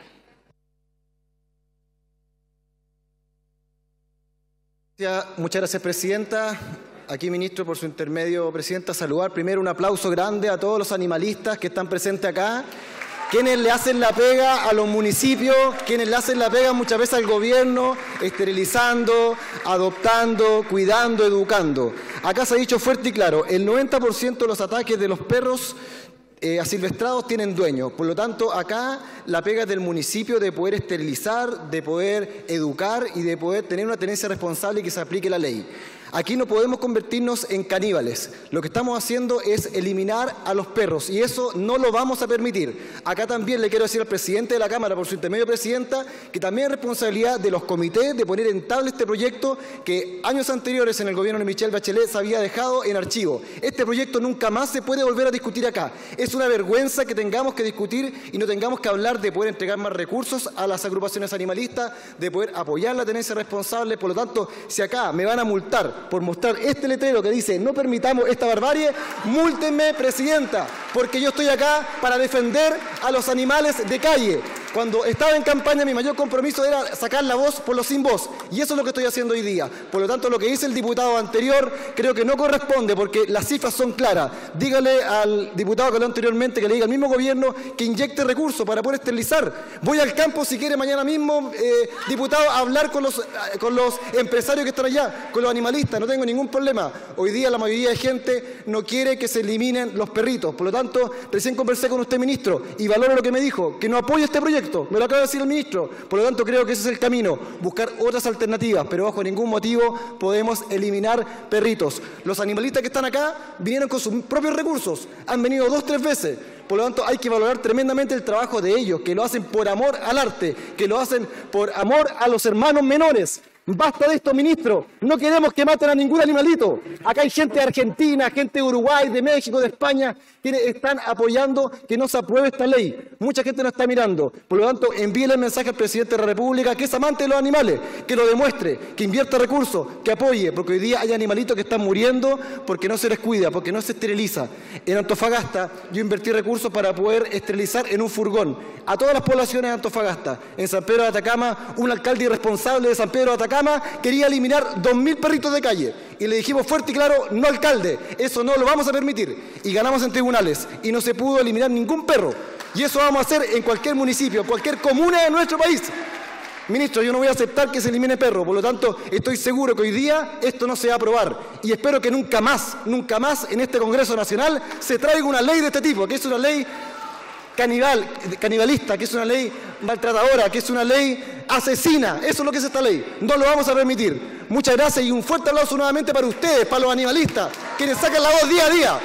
Muchas gracias, Presidenta. Aquí, Ministro, por su intermedio, Presidenta, saludar primero un aplauso grande a todos los animalistas que están presentes acá, quienes le hacen la pega a los municipios, quienes le hacen la pega muchas veces al gobierno, esterilizando, adoptando, cuidando, educando. Acá se ha dicho fuerte y claro, el noventa por ciento de los ataques de los perros Eh, asilvestrados tienen dueños. Por lo tanto, acá la pega es del municipio de poder esterilizar, de poder educar y de poder tener una tenencia responsable y que se aplique la ley. Aquí no podemos convertirnos en caníbales. Lo que estamos haciendo es eliminar a los perros y eso no lo vamos a permitir. Acá también le quiero decir al presidente de la Cámara, por su intermedio, Presidenta, que también es responsabilidad de los comités de poner en tabla este proyecto que años anteriores en el gobierno de Michelle Bachelet se había dejado en archivo. Este proyecto nunca más se puede volver a discutir acá. Es una vergüenza que tengamos que discutir y no tengamos que hablar de poder entregar más recursos a las agrupaciones animalistas, de poder apoyar la tenencia responsable. Por lo tanto, si acá me van a multar por mostrar este letrero que dice no permitamos esta barbarie, múltenme, Presidenta, porque yo estoy acá para defender a los animales de calle. Cuando estaba en campaña mi mayor compromiso era sacar la voz por los sin voz y eso es lo que estoy haciendo hoy día. Por lo tanto, lo que dice el diputado anterior creo que no corresponde porque las cifras son claras. Dígale al diputado que habló anteriormente que le diga al mismo gobierno que inyecte recursos para poder esterilizar. Voy al campo si quiere mañana mismo, eh, diputado, a hablar con los, con los empresarios que están allá, con los animalistas, no tengo ningún problema. Hoy día la mayoría de gente no quiere que se eliminen los perritos. Por lo tanto, recién conversé con usted, ministro, y valoro lo que me dijo, que no apoya este proyecto. Me lo acaba de decir el ministro. Por lo tanto, creo que ese es el camino, buscar otras alternativas, pero bajo ningún motivo podemos eliminar perritos. Los animalistas que están acá vinieron con sus propios recursos, han venido dos, tres veces. Por lo tanto, hay que valorar tremendamente el trabajo de ellos, que lo hacen por amor al arte, que lo hacen por amor a los hermanos menores. Basta de esto, ministro. No queremos que maten a ningún animalito. Acá hay gente de Argentina, gente de Uruguay, de México, de España, quienes están apoyando que no se apruebe esta ley. Mucha gente nos está mirando. Por lo tanto, envíele el mensaje al presidente de la República que es amante de los animales, que lo demuestre, que invierta recursos, que apoye, porque hoy día hay animalitos que están muriendo porque no se les cuida, porque no se esteriliza. En Antofagasta yo invertí recursos para poder esterilizar en un furgón a todas las poblaciones de Antofagasta. En San Pedro de Atacama, un alcalde irresponsable de San Pedro de Atacama quería eliminar dos mil perritos de calle y le dijimos fuerte y claro, no, alcalde, eso no lo vamos a permitir, y ganamos en tribunales y no se pudo eliminar ningún perro y eso vamos a hacer en cualquier municipio, cualquier comuna de nuestro país. Ministro, yo no voy a aceptar que se elimine perro, por lo tanto estoy seguro que hoy día esto no se va a aprobar y espero que nunca más, nunca más en este Congreso Nacional se traiga una ley de este tipo, que es una ley canibal, canibalista, que es una ley maltratadora, que es una ley asesina. Eso es lo que es esta ley. No lo vamos a permitir. Muchas gracias y un fuerte aplauso nuevamente para ustedes, para los animalistas, quienes sacan la voz día a día.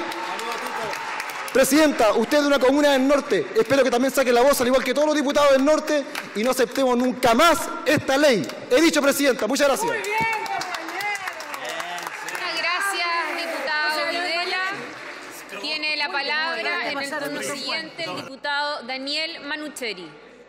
Presidenta, usted es de una comuna del norte. Espero que también saque la voz, al igual que todos los diputados del norte, y no aceptemos nunca más esta ley. He dicho, Presidenta. Muchas gracias. Muy bien, Muchas gracias, diputado Videla. Tiene la palabra en el turno siguiente el diputado Daniel Daniel Manucheri.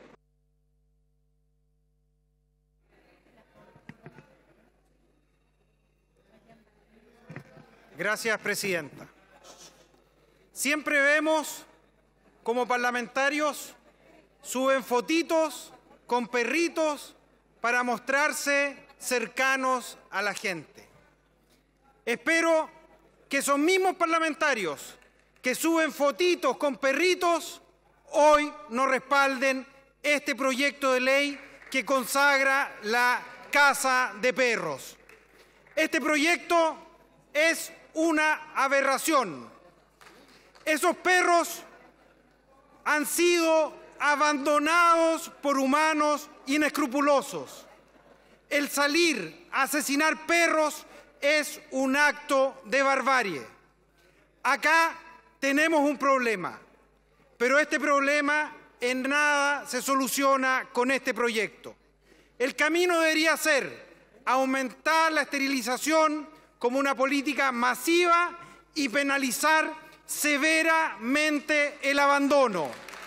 Gracias, presidenta. Siempre vemos como parlamentarios suben fotitos con perritos para mostrarse cercanos a la gente. Espero que esos mismos parlamentarios que suben fotitos con perritos hoy no respalden este proyecto de ley que consagra la caza de perros. Este proyecto es una aberración. Esos perros han sido abandonados por humanos inescrupulosos. El salir a asesinar perros es un acto de barbarie. Acá tenemos un problema, pero este problema en nada se soluciona con este proyecto. El camino debería ser aumentar la esterilización como una política masiva y penalizar severamente el abandono.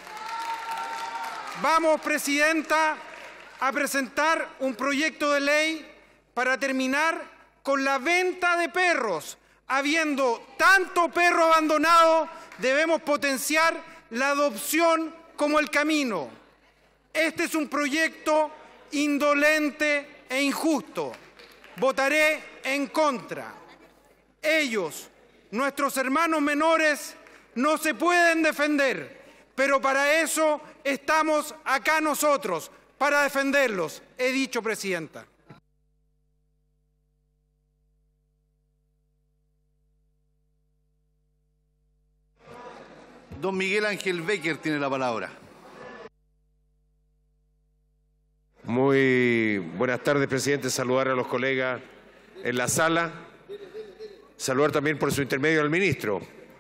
Vamos, presidenta, a presentar un proyecto de ley para terminar con la venta de perros. Habiendo tanto perro abandonado, debemos potenciar la adopción como el camino. Este es un proyecto indolente e injusto. Votaré en contra. Ellos, nuestros hermanos menores, no se pueden defender, pero para eso estamos acá nosotros, para defenderlos. He dicho, presidenta. Don Miguel Ángel Becker tiene la palabra. Muy buenas tardes, presidente. Saludar a los colegas en la sala. Saludar también por su intermedio al ministro.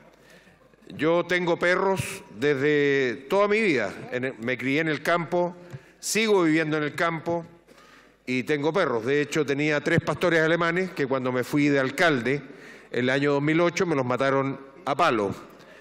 Yo tengo perros desde toda mi vida. Me crié en el campo, sigo viviendo en el campo y tengo perros. De hecho, tenía tres pastores alemanes que cuando me fui de alcalde, en el año dos mil ocho, me los mataron a palo.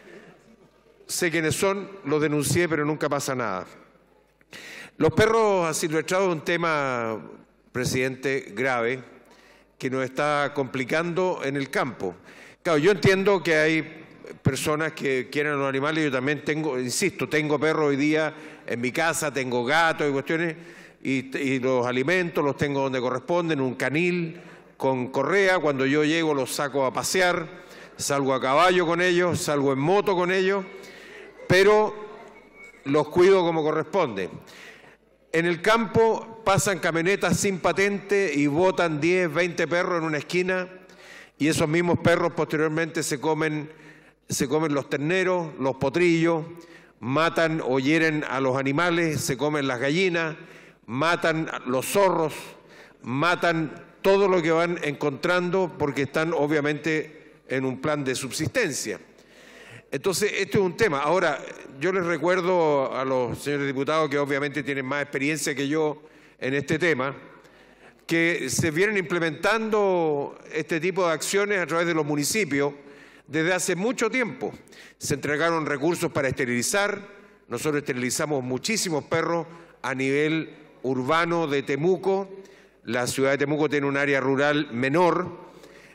Sé quiénes son, los denuncié, pero nunca pasa nada. Los perros asilvestrados es un tema, presidente, grave, que nos está complicando en el campo. Claro, yo entiendo que hay personas que quieren los animales, yo también tengo, insisto, tengo perros hoy día en mi casa, tengo gatos y cuestiones, y, y los alimentos los tengo donde corresponden, un canil con correa, cuando yo llego los saco a pasear, salgo a caballo con ellos, salgo en moto con ellos, pero los cuido como corresponde. En el campo pasan camionetas sin patente y botan diez, veinte perros en una esquina y esos mismos perros posteriormente se comen, se comen los terneros, los potrillos, matan o hieren a los animales, se comen las gallinas, matan los zorros, matan todo lo que van encontrando porque están obviamente en un plan de subsistencia. Entonces, esto es un tema. Ahora, yo les recuerdo a los señores diputados que obviamente tienen más experiencia que yo en este tema, que se vienen implementando este tipo de acciones a través de los municipios desde hace mucho tiempo. Se entregaron recursos para esterilizar. Nosotros esterilizamos muchísimos perros a nivel urbano de Temuco. La ciudad de Temuco tiene un área rural menor,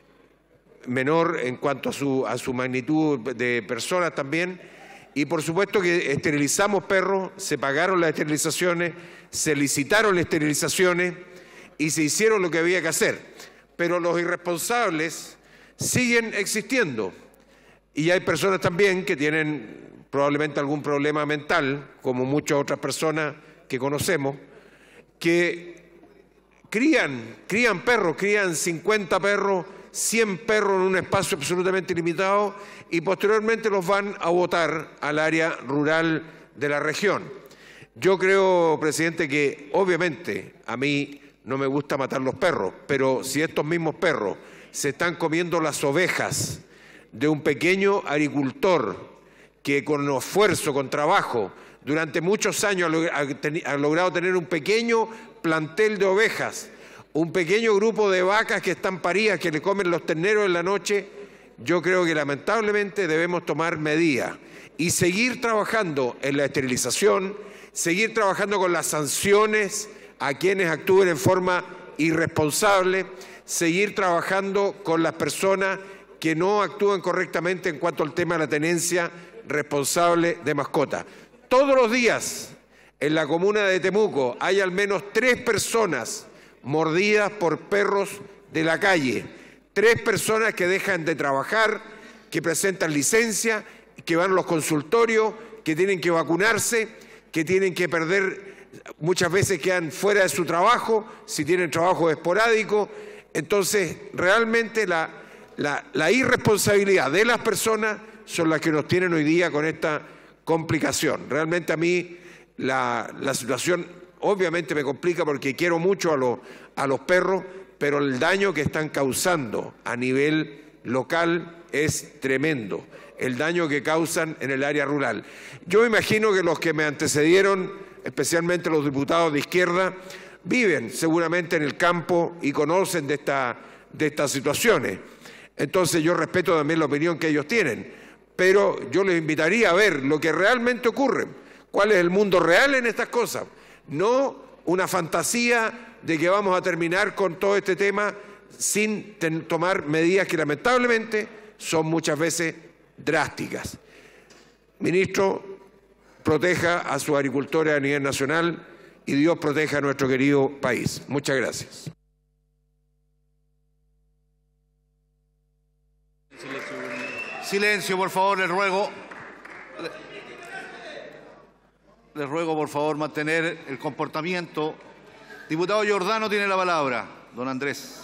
menor en cuanto a su, a su magnitud de personas también, y por supuesto que esterilizamos perros, se pagaron las esterilizaciones, se licitaron las esterilizaciones y se hicieron lo que había que hacer, pero los irresponsables siguen existiendo y hay personas también que tienen probablemente algún problema mental, como muchas otras personas que conocemos, que crían, crían perros, crían cincuenta perros, cien perros en un espacio absolutamente limitado y posteriormente los van a botar al área rural de la región. Yo creo, presidente, que obviamente a mí no me gusta matar los perros, pero si estos mismos perros se están comiendo las ovejas de un pequeño agricultor que con esfuerzo, con trabajo, durante muchos años ha logrado tener un pequeño plantel de ovejas, un pequeño grupo de vacas que están paridas, que le comen los terneros en la noche, yo creo que lamentablemente debemos tomar medidas. y seguir trabajando en la esterilización, seguir trabajando con las sanciones a quienes actúen en forma irresponsable, seguir trabajando con las personas que no actúan correctamente en cuanto al tema de la tenencia responsable de mascotas. Todos los días en la comuna de Temuco hay al menos tres personas mordidas por perros de la calle, tres personas que dejan de trabajar, que presentan licencia, que van a los consultorios, que tienen que vacunarse, que tienen que perder, muchas veces quedan fuera de su trabajo, si tienen trabajo esporádico. Entonces, realmente la, la, la irresponsabilidad de las personas son las que nos tienen hoy día con esta complicación. Realmente a mí la, la situación obviamente me complica porque quiero mucho a los, a los perros, pero el daño que están causando a nivel local es tremendo, el daño que causan en el área rural. Yo imagino que los que me antecedieron, especialmente los diputados de izquierda, viven seguramente en el campo y conocen de, esta, de estas situaciones. Entonces yo respeto también la opinión que ellos tienen, pero yo les invitaría a ver lo que realmente ocurre, cuál es el mundo real en estas cosas, no una fantasía de que vamos a terminar con todo este tema sin tomar medidas que lamentablemente son muchas veces drásticas. Ministro, proteja a sus agricultores a nivel nacional y Dios proteja a nuestro querido país. Muchas gracias. Silencio, por favor, les ruego. Les ruego, por favor, mantener el comportamiento. Diputado Giordano tiene la palabra. Don Andrés.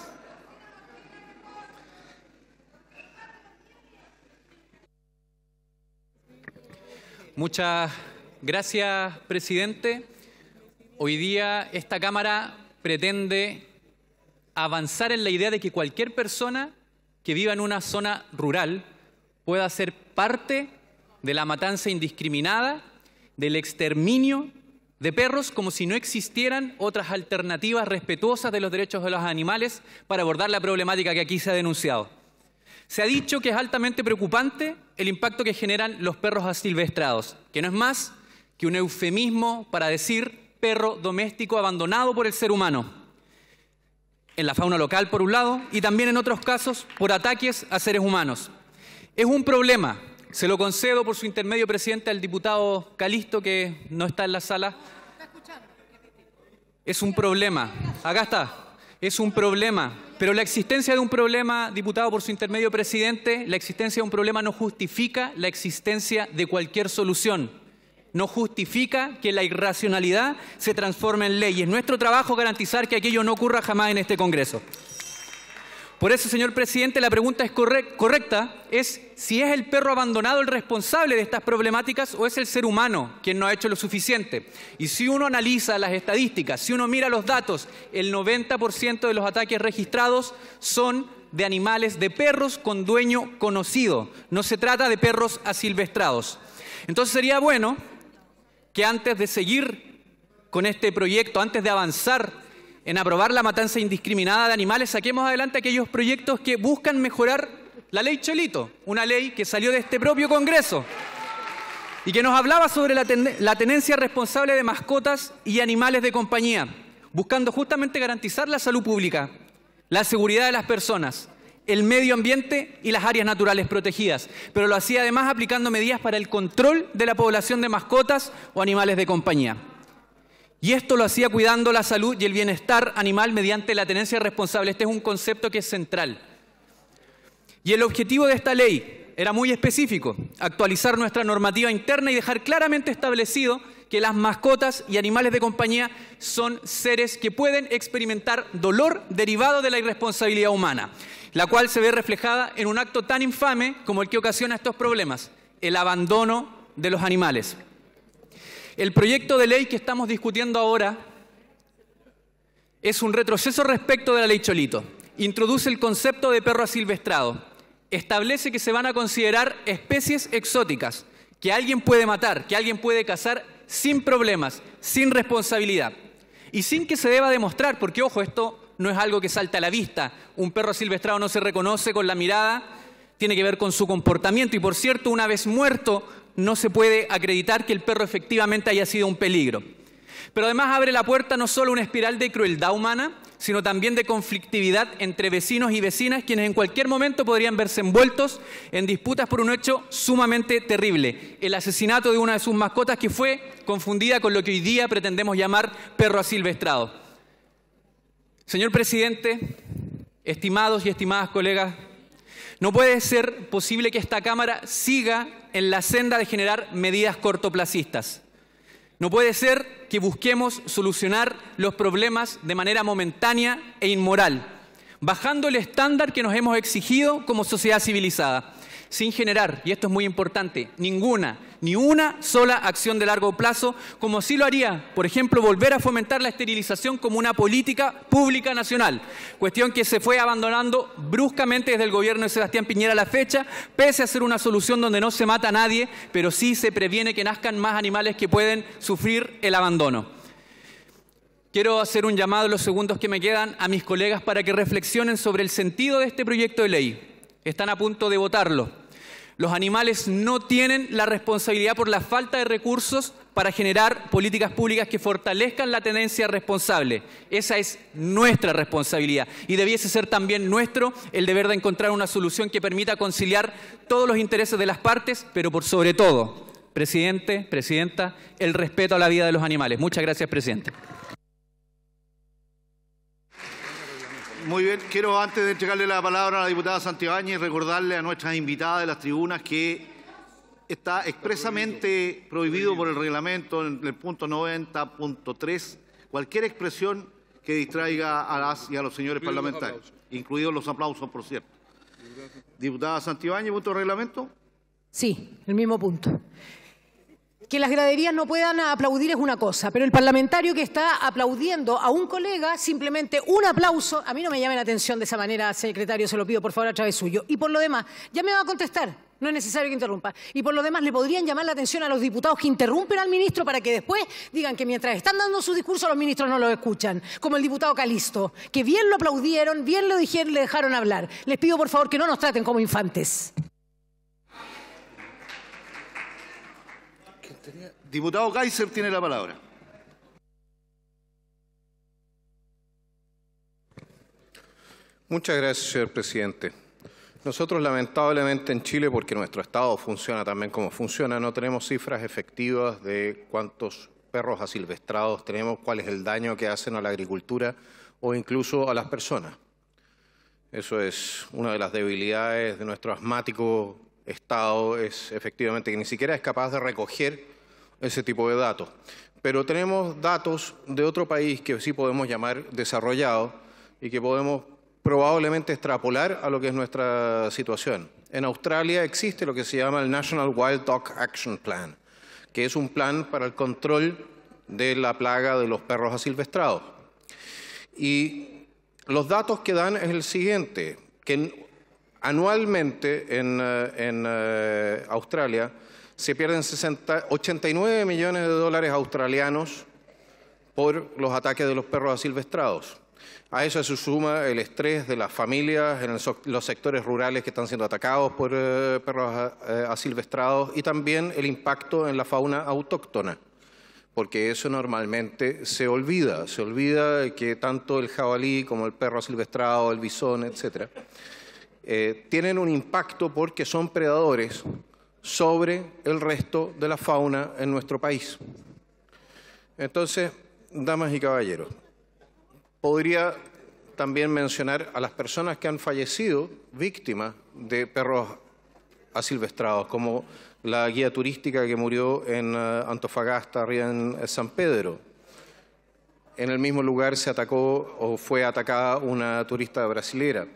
Muchas gracias, presidente. Hoy día esta Cámara pretende avanzar en la idea de que cualquier persona que viva en una zona rural pueda ser parte de la matanza indiscriminada, del exterminio de perros, como si no existieran otras alternativas respetuosas de los derechos de los animales para abordar la problemática que aquí se ha denunciado. Se ha dicho que es altamente preocupante el impacto que generan los perros asilvestrados, que no es más que un eufemismo para decir perro doméstico abandonado por el ser humano, en la fauna local por un lado y también en otros casos por ataques a seres humanos. Es un problema, se lo concedo por su intermedio, presidente, al diputado Calisto, que no está en la sala. Es un problema, acá está. Es un problema, pero la existencia de un problema, diputado, por su intermedio, presidente, la existencia de un problema no justifica la existencia de cualquier solución. No justifica que la irracionalidad se transforme en ley. Es nuestro trabajo garantizar que aquello no ocurra jamás en este Congreso. Por eso, señor presidente, la pregunta es correct- correcta, es si es el perro abandonado el responsable de estas problemáticas o es el ser humano quien no ha hecho lo suficiente. Y si uno analiza las estadísticas, si uno mira los datos, el noventa por ciento de los ataques registrados son de animales, de perros con dueño conocido. No se trata de perros asilvestrados. Entonces sería bueno que antes de seguir con este proyecto, antes de avanzar en aprobar la matanza indiscriminada de animales, saquemos adelante aquellos proyectos que buscan mejorar la ley Cholito, una ley que salió de este propio Congreso y que nos hablaba sobre la, ten la tenencia responsable de mascotas y animales de compañía, buscando justamente garantizar la salud pública, la seguridad de las personas, el medio ambiente y las áreas naturales protegidas, pero lo hacía además aplicando medidas para el control de la población de mascotas o animales de compañía. Y esto lo hacía cuidando la salud y el bienestar animal mediante la tenencia responsable. Este es un concepto que es central. Y el objetivo de esta ley era muy específico: actualizar nuestra normativa interna y dejar claramente establecido que las mascotas y animales de compañía son seres que pueden experimentar dolor derivado de la irresponsabilidad humana, la cual se ve reflejada en un acto tan infame como el que ocasiona estos problemas: el abandono de los animales. El proyecto de ley que estamos discutiendo ahora es un retroceso respecto de la ley Cholito. Introduce el concepto de perro asilvestrado. Establece que se van a considerar especies exóticas que alguien puede matar, que alguien puede cazar sin problemas, sin responsabilidad y sin que se deba demostrar, porque ojo, esto no es algo que salta a la vista. Un perro asilvestrado no se reconoce con la mirada, tiene que ver con su comportamiento y, por cierto, una vez muerto, no se puede acreditar que el perro efectivamente haya sido un peligro. Pero además abre la puerta no solo a una espiral de crueldad humana, sino también de conflictividad entre vecinos y vecinas, quienes en cualquier momento podrían verse envueltos en disputas por un hecho sumamente terrible: el asesinato de una de sus mascotas, que fue confundida con lo que hoy día pretendemos llamar perro asilvestrado. Señor presidente, estimados y estimadas colegas, no puede ser posible que esta Cámara siga en la senda de generar medidas cortoplacistas. No puede ser que busquemos solucionar los problemas de manera momentánea e inmoral, bajando el estándar que nos hemos exigido como sociedad civilizada, sin generar, y esto es muy importante, ninguna, ni una sola acción de largo plazo, como sí lo haría, por ejemplo, volver a fomentar la esterilización como una política pública nacional, cuestión que se fue abandonando bruscamente desde el gobierno de Sebastián Piñera a la fecha, pese a ser una solución donde no se mata a nadie, pero sí se previene que nazcan más animales que pueden sufrir el abandono. Quiero hacer un llamado en los segundos que me quedan a mis colegas para que reflexionen sobre el sentido de este proyecto de ley. Están a punto de votarlo. Los animales no tienen la responsabilidad por la falta de recursos para generar políticas públicas que fortalezcan la tenencia responsable. Esa es nuestra responsabilidad y debiese ser también nuestro el deber de encontrar una solución que permita conciliar todos los intereses de las partes, pero por sobre todo, presidente, presidenta, el respeto a la vida de los animales. Muchas gracias, presidente. Muy bien, quiero antes de entregarle la palabra a la diputada Santibáñez recordarle a nuestras invitadas de las tribunas que está expresamente prohibido por el reglamento en el punto noventa punto tres cualquier expresión que distraiga a las y a los señores incluidos parlamentarios, los incluidos los aplausos, por cierto. Diputada Santibáñez, punto de reglamento. Sí, el mismo punto. Que las graderías no puedan aplaudir es una cosa, pero el parlamentario que está aplaudiendo a un colega, simplemente un aplauso, a mí no me llame la atención de esa manera, secretario, se lo pido por favor a través suyo. Y por lo demás, ya me va a contestar, no es necesario que interrumpa. Y por lo demás, le podrían llamar la atención a los diputados que interrumpen al ministro para que después digan que mientras están dando su discurso los ministros no lo escuchan, como el diputado Calisto, que bien lo aplaudieron, bien lo dijeron, le dejaron hablar. Les pido por favor que no nos traten como infantes. Diputado Kaiser tiene la palabra. Muchas gracias, señor presidente. Nosotros, lamentablemente, en Chile, porque nuestro Estado funciona también como funciona, no tenemos cifras efectivas de cuántos perros asilvestrados tenemos, cuál es el daño que hacen a la agricultura o incluso a las personas. Eso es una de las debilidades de nuestro asmático Estado, es efectivamente que ni siquiera es capaz de recoger ese tipo de datos. Pero tenemos datos de otro país que sí podemos llamar desarrollado y que podemos probablemente extrapolar a lo que es nuestra situación. En Australia existe lo que se llama el National Wild Dog Action Plan, que es un plan para el control de la plaga de los perros asilvestrados. Y los datos que dan es el siguiente, que anualmente en, en uh, Australia se pierden ochenta y nueve millones de dólares australianos por los ataques de los perros asilvestrados. A eso se suma el estrés de las familias en el so los sectores rurales que están siendo atacados por eh, perros eh, asilvestrados y también el impacto en la fauna autóctona, porque eso normalmente se olvida. Se olvida que tanto el jabalí como el perro asilvestrado, el bisón, etcétera, eh, tienen un impacto porque son predadores sobre el resto de la fauna en nuestro país. Entonces, damas y caballeros, podría también mencionar a las personas que han fallecido víctimas de perros asilvestrados, como la guía turística que murió en uh, Antofagasta, arriba en San Pedro. En el mismo lugar se atacó o fue atacada una turista brasilera.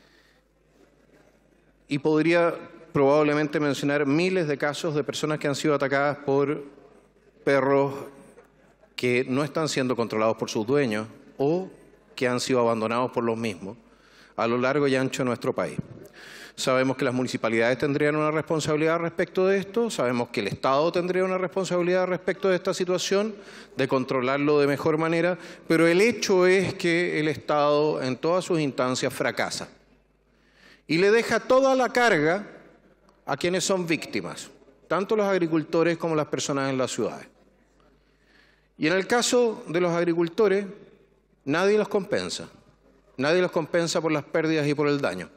Y podría probablemente mencionar miles de casos de personas que han sido atacadas por perros que no están siendo controlados por sus dueños o que han sido abandonados por los mismos a lo largo y ancho de nuestro país. Sabemos que las municipalidades tendrían una responsabilidad respecto de esto, sabemos que el Estado tendría una responsabilidad respecto de esta situación, de controlarlo de mejor manera, pero el hecho es que el Estado en todas sus instancias fracasa y le deja toda la carga a quienes son víctimas. tanto los agricultores como las personas en las ciudades. Y en el caso de los agricultores, nadie los compensa. Nadie los compensa por las pérdidas y por el daño.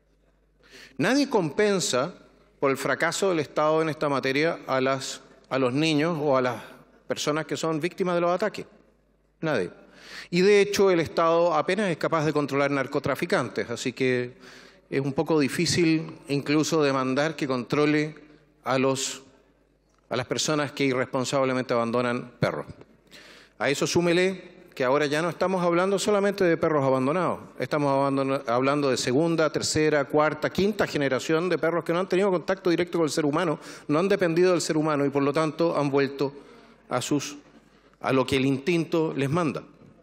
Nadie compensa por el fracaso del Estado en esta materia a, las, a los niños o a las personas que son víctimas de los ataques. Nadie. Y de hecho el Estado apenas es capaz de controlar narcotraficantes, así que es un poco difícil incluso demandar que controle a, los, a las personas que irresponsablemente abandonan perros. A eso súmele que ahora ya no estamos hablando solamente de perros abandonados, estamos hablando de segunda, tercera, cuarta, quinta generación de perros que no han tenido contacto directo con el ser humano, no han dependido del ser humano y por lo tanto han vuelto a, sus, a lo que el instinto les manda.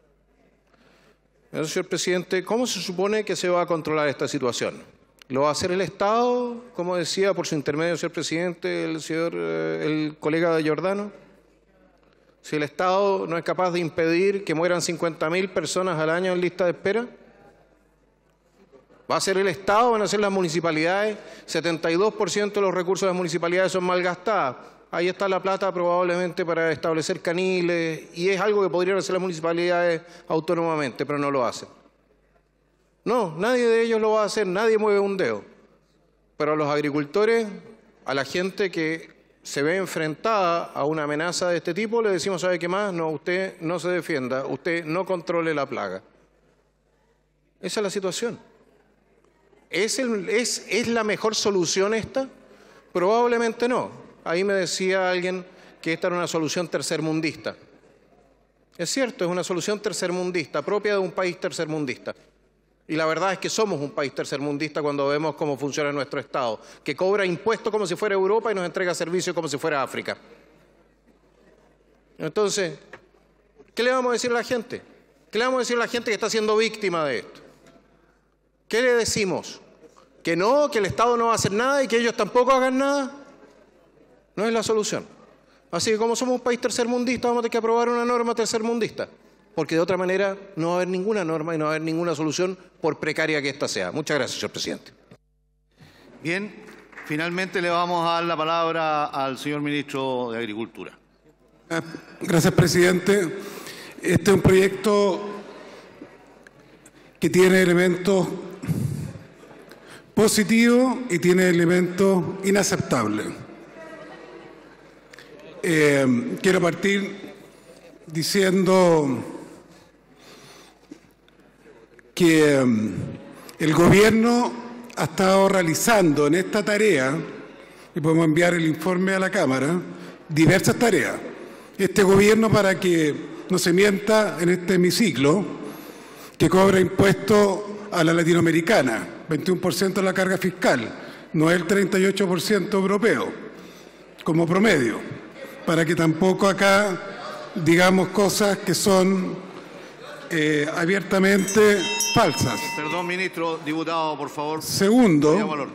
Entonces, señor presidente, ¿cómo se supone que se va a controlar esta situación? ¿Lo va a hacer el Estado, como decía por su intermedio, señor presidente, el, señor, el colega de Giordano? Si el Estado no es capaz de impedir que mueran cincuenta mil personas al año en lista de espera, ¿va a ser el Estado? ¿Van a ser las municipalidades? setenta y dos por ciento de los recursos de las municipalidades son malgastados. Ahí está la plata probablemente para establecer caniles y es algo que podrían hacer las municipalidades autónomamente, pero no lo hacen. No, nadie de ellos lo va a hacer, nadie mueve un dedo. Pero a los agricultores, a la gente que se ve enfrentada a una amenaza de este tipo, le decimos, ¿sabe qué más? No, usted no se defienda, usted no controle la plaga. Esa es la situación. ¿Es, el, es, ¿Es la mejor solución esta? Probablemente no. Ahí me decía alguien que esta era una solución tercermundista. Es cierto, es una solución tercermundista, propia de un país tercermundista. Y la verdad es que somos un país tercermundista cuando vemos cómo funciona nuestro Estado, que cobra impuestos como si fuera Europa y nos entrega servicios como si fuera África. Entonces, ¿qué le vamos a decir a la gente? ¿Qué le vamos a decir a la gente que está siendo víctima de esto? ¿Qué le decimos? ¿Que no, que el Estado no va a hacer nada y que ellos tampoco hagan nada? No es la solución. Así que como somos un país tercermundista, vamos a tener que aprobar una norma tercermundista, porque de otra manera no va a haber ninguna norma y no va a haber ninguna solución, por precaria que ésta sea. Muchas gracias, señor presidente. Bien, finalmente le vamos a dar la palabra al señor ministro de Agricultura. Gracias, presidente. Este es un proyecto que tiene elementos positivos y tiene elementos inaceptables. Eh, quiero partir diciendo que um, el Gobierno ha estado realizando en esta tarea, y podemos enviar el informe a la Cámara, diversas tareas. Este Gobierno, para que no se mienta en este hemiciclo, que cobra impuestos a la latinoamericana, veintiuno por ciento de la carga fiscal, no es el treinta y ocho por ciento europeo, como promedio, para que tampoco acá digamos cosas que son eh, abiertamente falsas. Perdón, ministro, diputado, por favor. Segundo,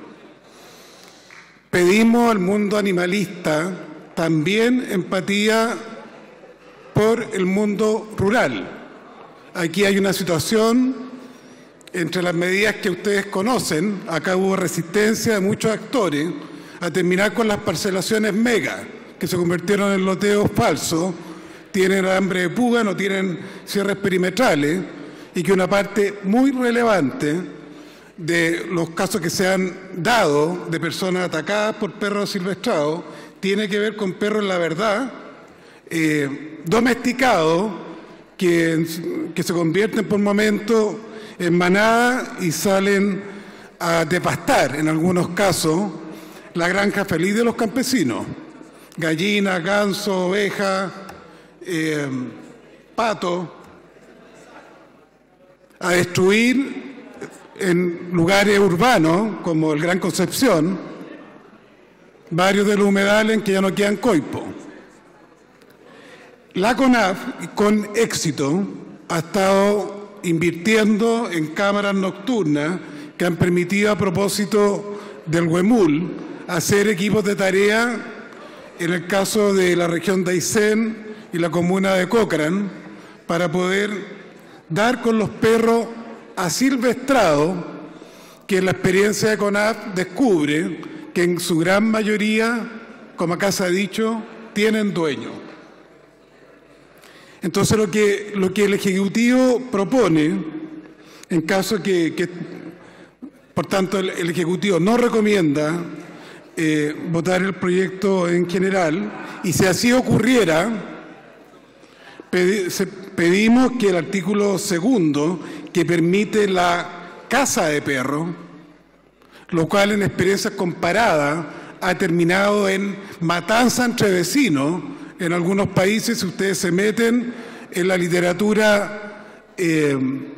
pedimos al mundo animalista también empatía por el mundo rural. Aquí hay una situación entre las medidas que ustedes conocen. Acá hubo resistencia de muchos actores a terminar con las parcelaciones mega, que se convirtieron en loteos falsos, tienen alambre de púa, no tienen cierres perimetrales, y que una parte muy relevante de los casos que se han dado de personas atacadas por perros silvestrados tiene que ver con perros, la verdad, eh, domesticados, que, que se convierten por momentos en manada y salen a depastar, en algunos casos, la granja feliz de los campesinos. Gallinas, ganso, oveja, eh, pato, a destruir en lugares urbanos como el Gran Concepción varios de los humedales en que ya no quedan coipo. La CONAF, con éxito, ha estado invirtiendo en cámaras nocturnas que han permitido, a propósito del Huemul, hacer equipos de tarea en el caso de la región de Aysén y la comuna de Cochrane, para poder dar con los perros asilvestrados, que en la experiencia de CONAF descubre que en su gran mayoría como acá se ha dicho, tienen dueño. Entonces lo que, lo que el Ejecutivo propone, en caso que, que por tanto el, el Ejecutivo no recomienda eh, votar el proyecto en general, y si así ocurriera, pedi, se, pedimos que el artículo segundo, que permite la caza de perros, lo cual en experiencias comparadas ha terminado en matanza entre vecinos en algunos países. Si ustedes se meten en la literatura eh,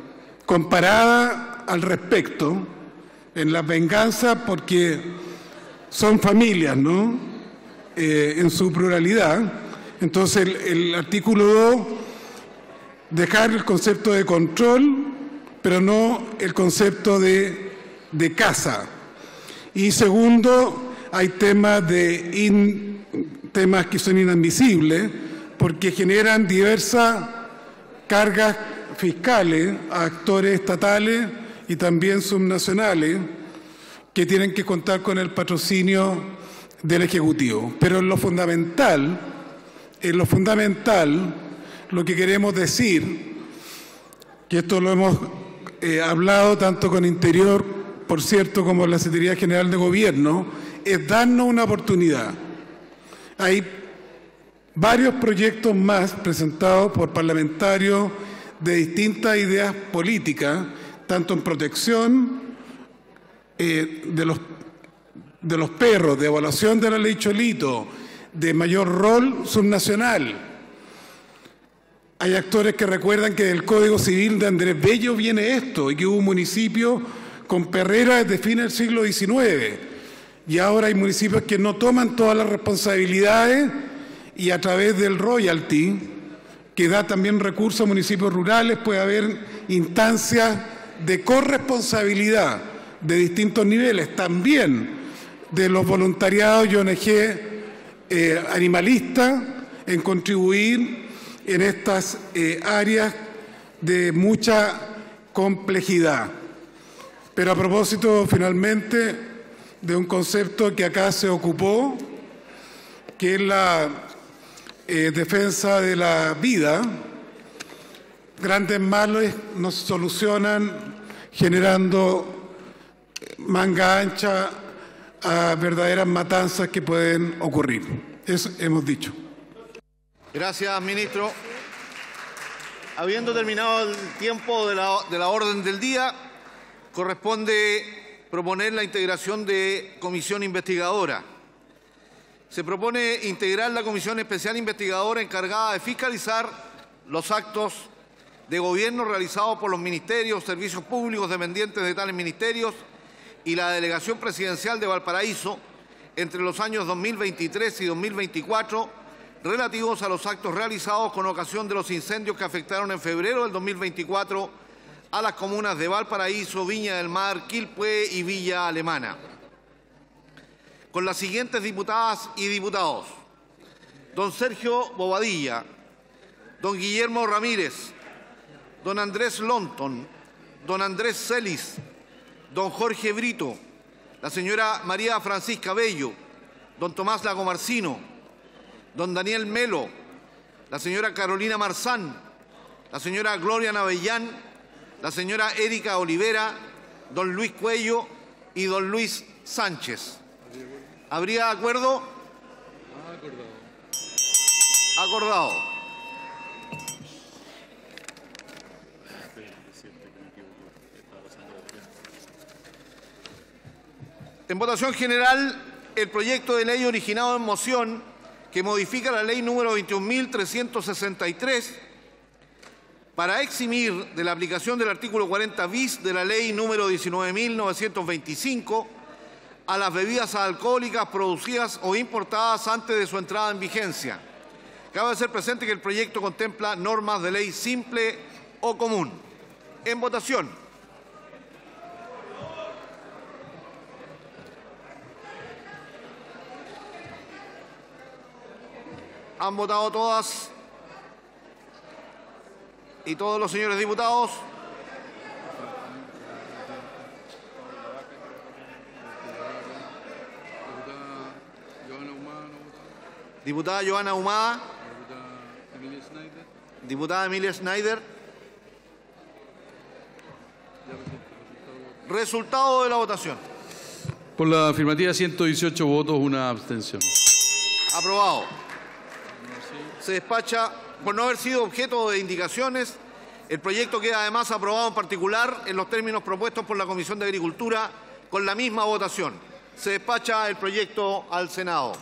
comparada al respecto, en la venganza, porque son familias, ¿no? Eh, en su pluralidad. Entonces el, el artículo dos, dejar el concepto de control, pero no el concepto de, de caza. Y segundo, hay temas, de in, temas que son inadmisibles porque generan diversas cargas fiscales a actores estatales y también subnacionales que tienen que contar con el patrocinio del Ejecutivo. Pero en lo fundamental, en lo fundamental, lo que queremos decir, que esto lo hemos eh, hablado tanto con Interior, por cierto, como la Secretaría General de Gobierno, es darnos una oportunidad. Hay varios proyectos más presentados por parlamentarios de distintas ideas políticas, tanto en protección eh, de, los, de los perros, de evaluación de la ley Cholito, de mayor rol subnacional. Hay actores que recuerdan que del Código Civil de Andrés Bello viene esto y que hubo un municipio con perreras desde fines del siglo diecinueve. Y ahora hay municipios que no toman todas las responsabilidades y a través del royalty, que da también recursos a municipios rurales, puede haber instancias de corresponsabilidad de distintos niveles, también de los voluntariados y O N G eh, animalistas, en contribuir en estas eh, áreas de mucha complejidad. Pero a propósito, finalmente, de un concepto que acá se ocupó, que es la eh, defensa de la vida, grandes males no se solucionan generando manga ancha a verdaderas matanzas que pueden ocurrir. Eso hemos dicho. Gracias, ministro. Habiendo terminado el tiempo de la, de la orden del día, corresponde proponer la integración de comisión investigadora. Se propone integrar la comisión especial investigadora encargada de fiscalizar los actos de gobierno realizados por los ministerios, servicios públicos dependientes de tales ministerios y la delegación presidencial de Valparaíso entre los años dos mil veintitrés y dos mil veinticuatro, relativos a los actos realizados con ocasión de los incendios que afectaron en febrero del dos mil veinticuatro a las comunas de Valparaíso, Viña del Mar, Quilpué y Villa Alemana. Con las siguientes diputadas y diputados: don Sergio Bobadilla, don Guillermo Ramírez, don Andrés Lonton, don Andrés Celis, don Jorge Brito, la señora María Francisca Bello, don Tomás Lagomarsino, don Daniel Melo, la señora Carolina Marzán, la señora Gloria Navellán, la señora Erika Olivera, don Luis Cuello y don Luis Sánchez. ¿Habría acuerdo? Acordado. En votación general, el proyecto de ley originado en moción que modifica la ley número veintiún mil trescientos sesenta y tres para eximir de la aplicación del artículo cuarenta bis de la ley número diecinueve mil novecientos veinticinco a las bebidas alcohólicas producidas o importadas antes de su entrada en vigencia. Cabe hacer presente que el proyecto contempla normas de ley simple o común. En votación. ¿Han votado todas y todos los señores diputados? Diputada Joana Ahumada. Diputada Emilia Schneider. Resultado de la votación. Por la afirmativa, ciento dieciocho votos, una abstención. Aprobado. Se despacha por no haber sido objeto de indicaciones. El proyecto queda además aprobado en particular en los términos propuestos por la Comisión de Agricultura con la misma votación. Se despacha el proyecto al Senado.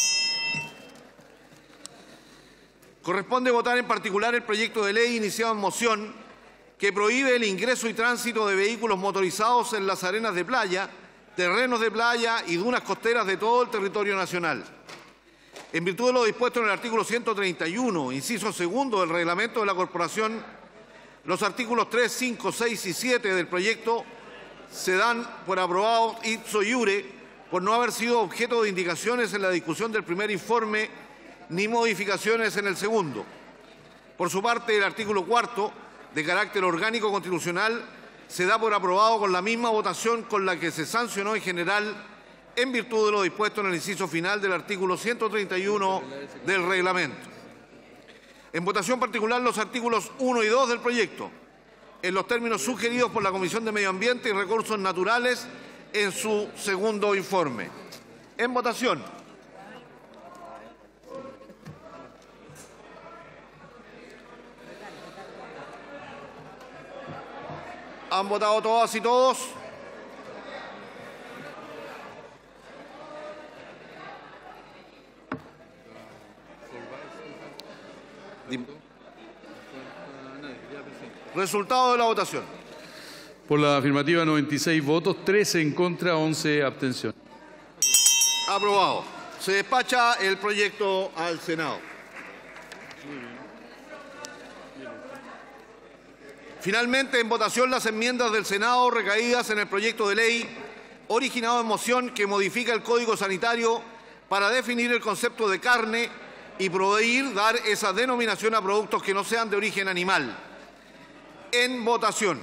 Corresponde votar en particular el proyecto de ley iniciado en moción que prohíbe el ingreso y tránsito de vehículos motorizados en las arenas de playa, terrenos de playa y dunas costeras de todo el territorio nacional. En virtud de lo dispuesto en el artículo ciento treinta y uno, inciso segundo del reglamento de la Corporación, los artículos tres, cinco, seis y siete del proyecto se dan por aprobados ipso iure por no haber sido objeto de indicaciones en la discusión del primer informe ni modificaciones en el segundo. Por su parte, el artículo cuarto, de carácter orgánico constitucional, se da por aprobado con la misma votación con la que se sancionó en general en virtud de lo dispuesto en el inciso final del artículo ciento treinta y uno del reglamento. En votación particular los artículos uno y dos del proyecto, en los términos sugeridos por la Comisión de Medio Ambiente y Recursos Naturales en su segundo informe. En votación. ¿Han votado todas y todos? Resultado de la votación. Por la afirmativa, noventa y seis votos, trece en contra, once abstenciones. Aprobado. Se despacha el proyecto al Senado. Finalmente, en votación las enmiendas del Senado recaídas en el proyecto de ley originado en moción que modifica el Código Sanitario para definir el concepto de carne y prohibir dar esa denominación a productos que no sean de origen animal. En votación.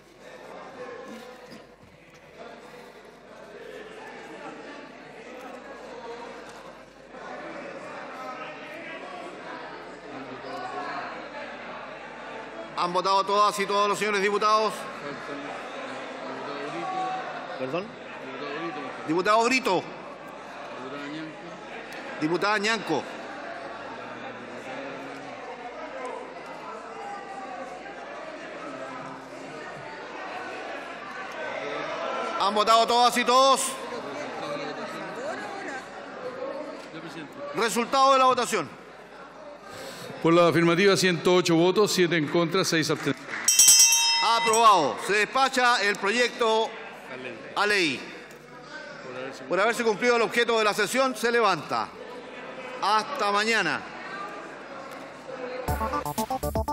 ¿Han votado todas y todos los señores diputados? ¿Perdón? Diputado Brito. Diputada Ñanco. ¿Han votado todas y todos? Resultado de la votación. Por la afirmativa, ciento ocho votos, siete en contra, seis abstenciones. Aprobado. Se despacha el proyecto a ley. Por haberse cumplido el objeto de la sesión, se levanta. Hasta mañana.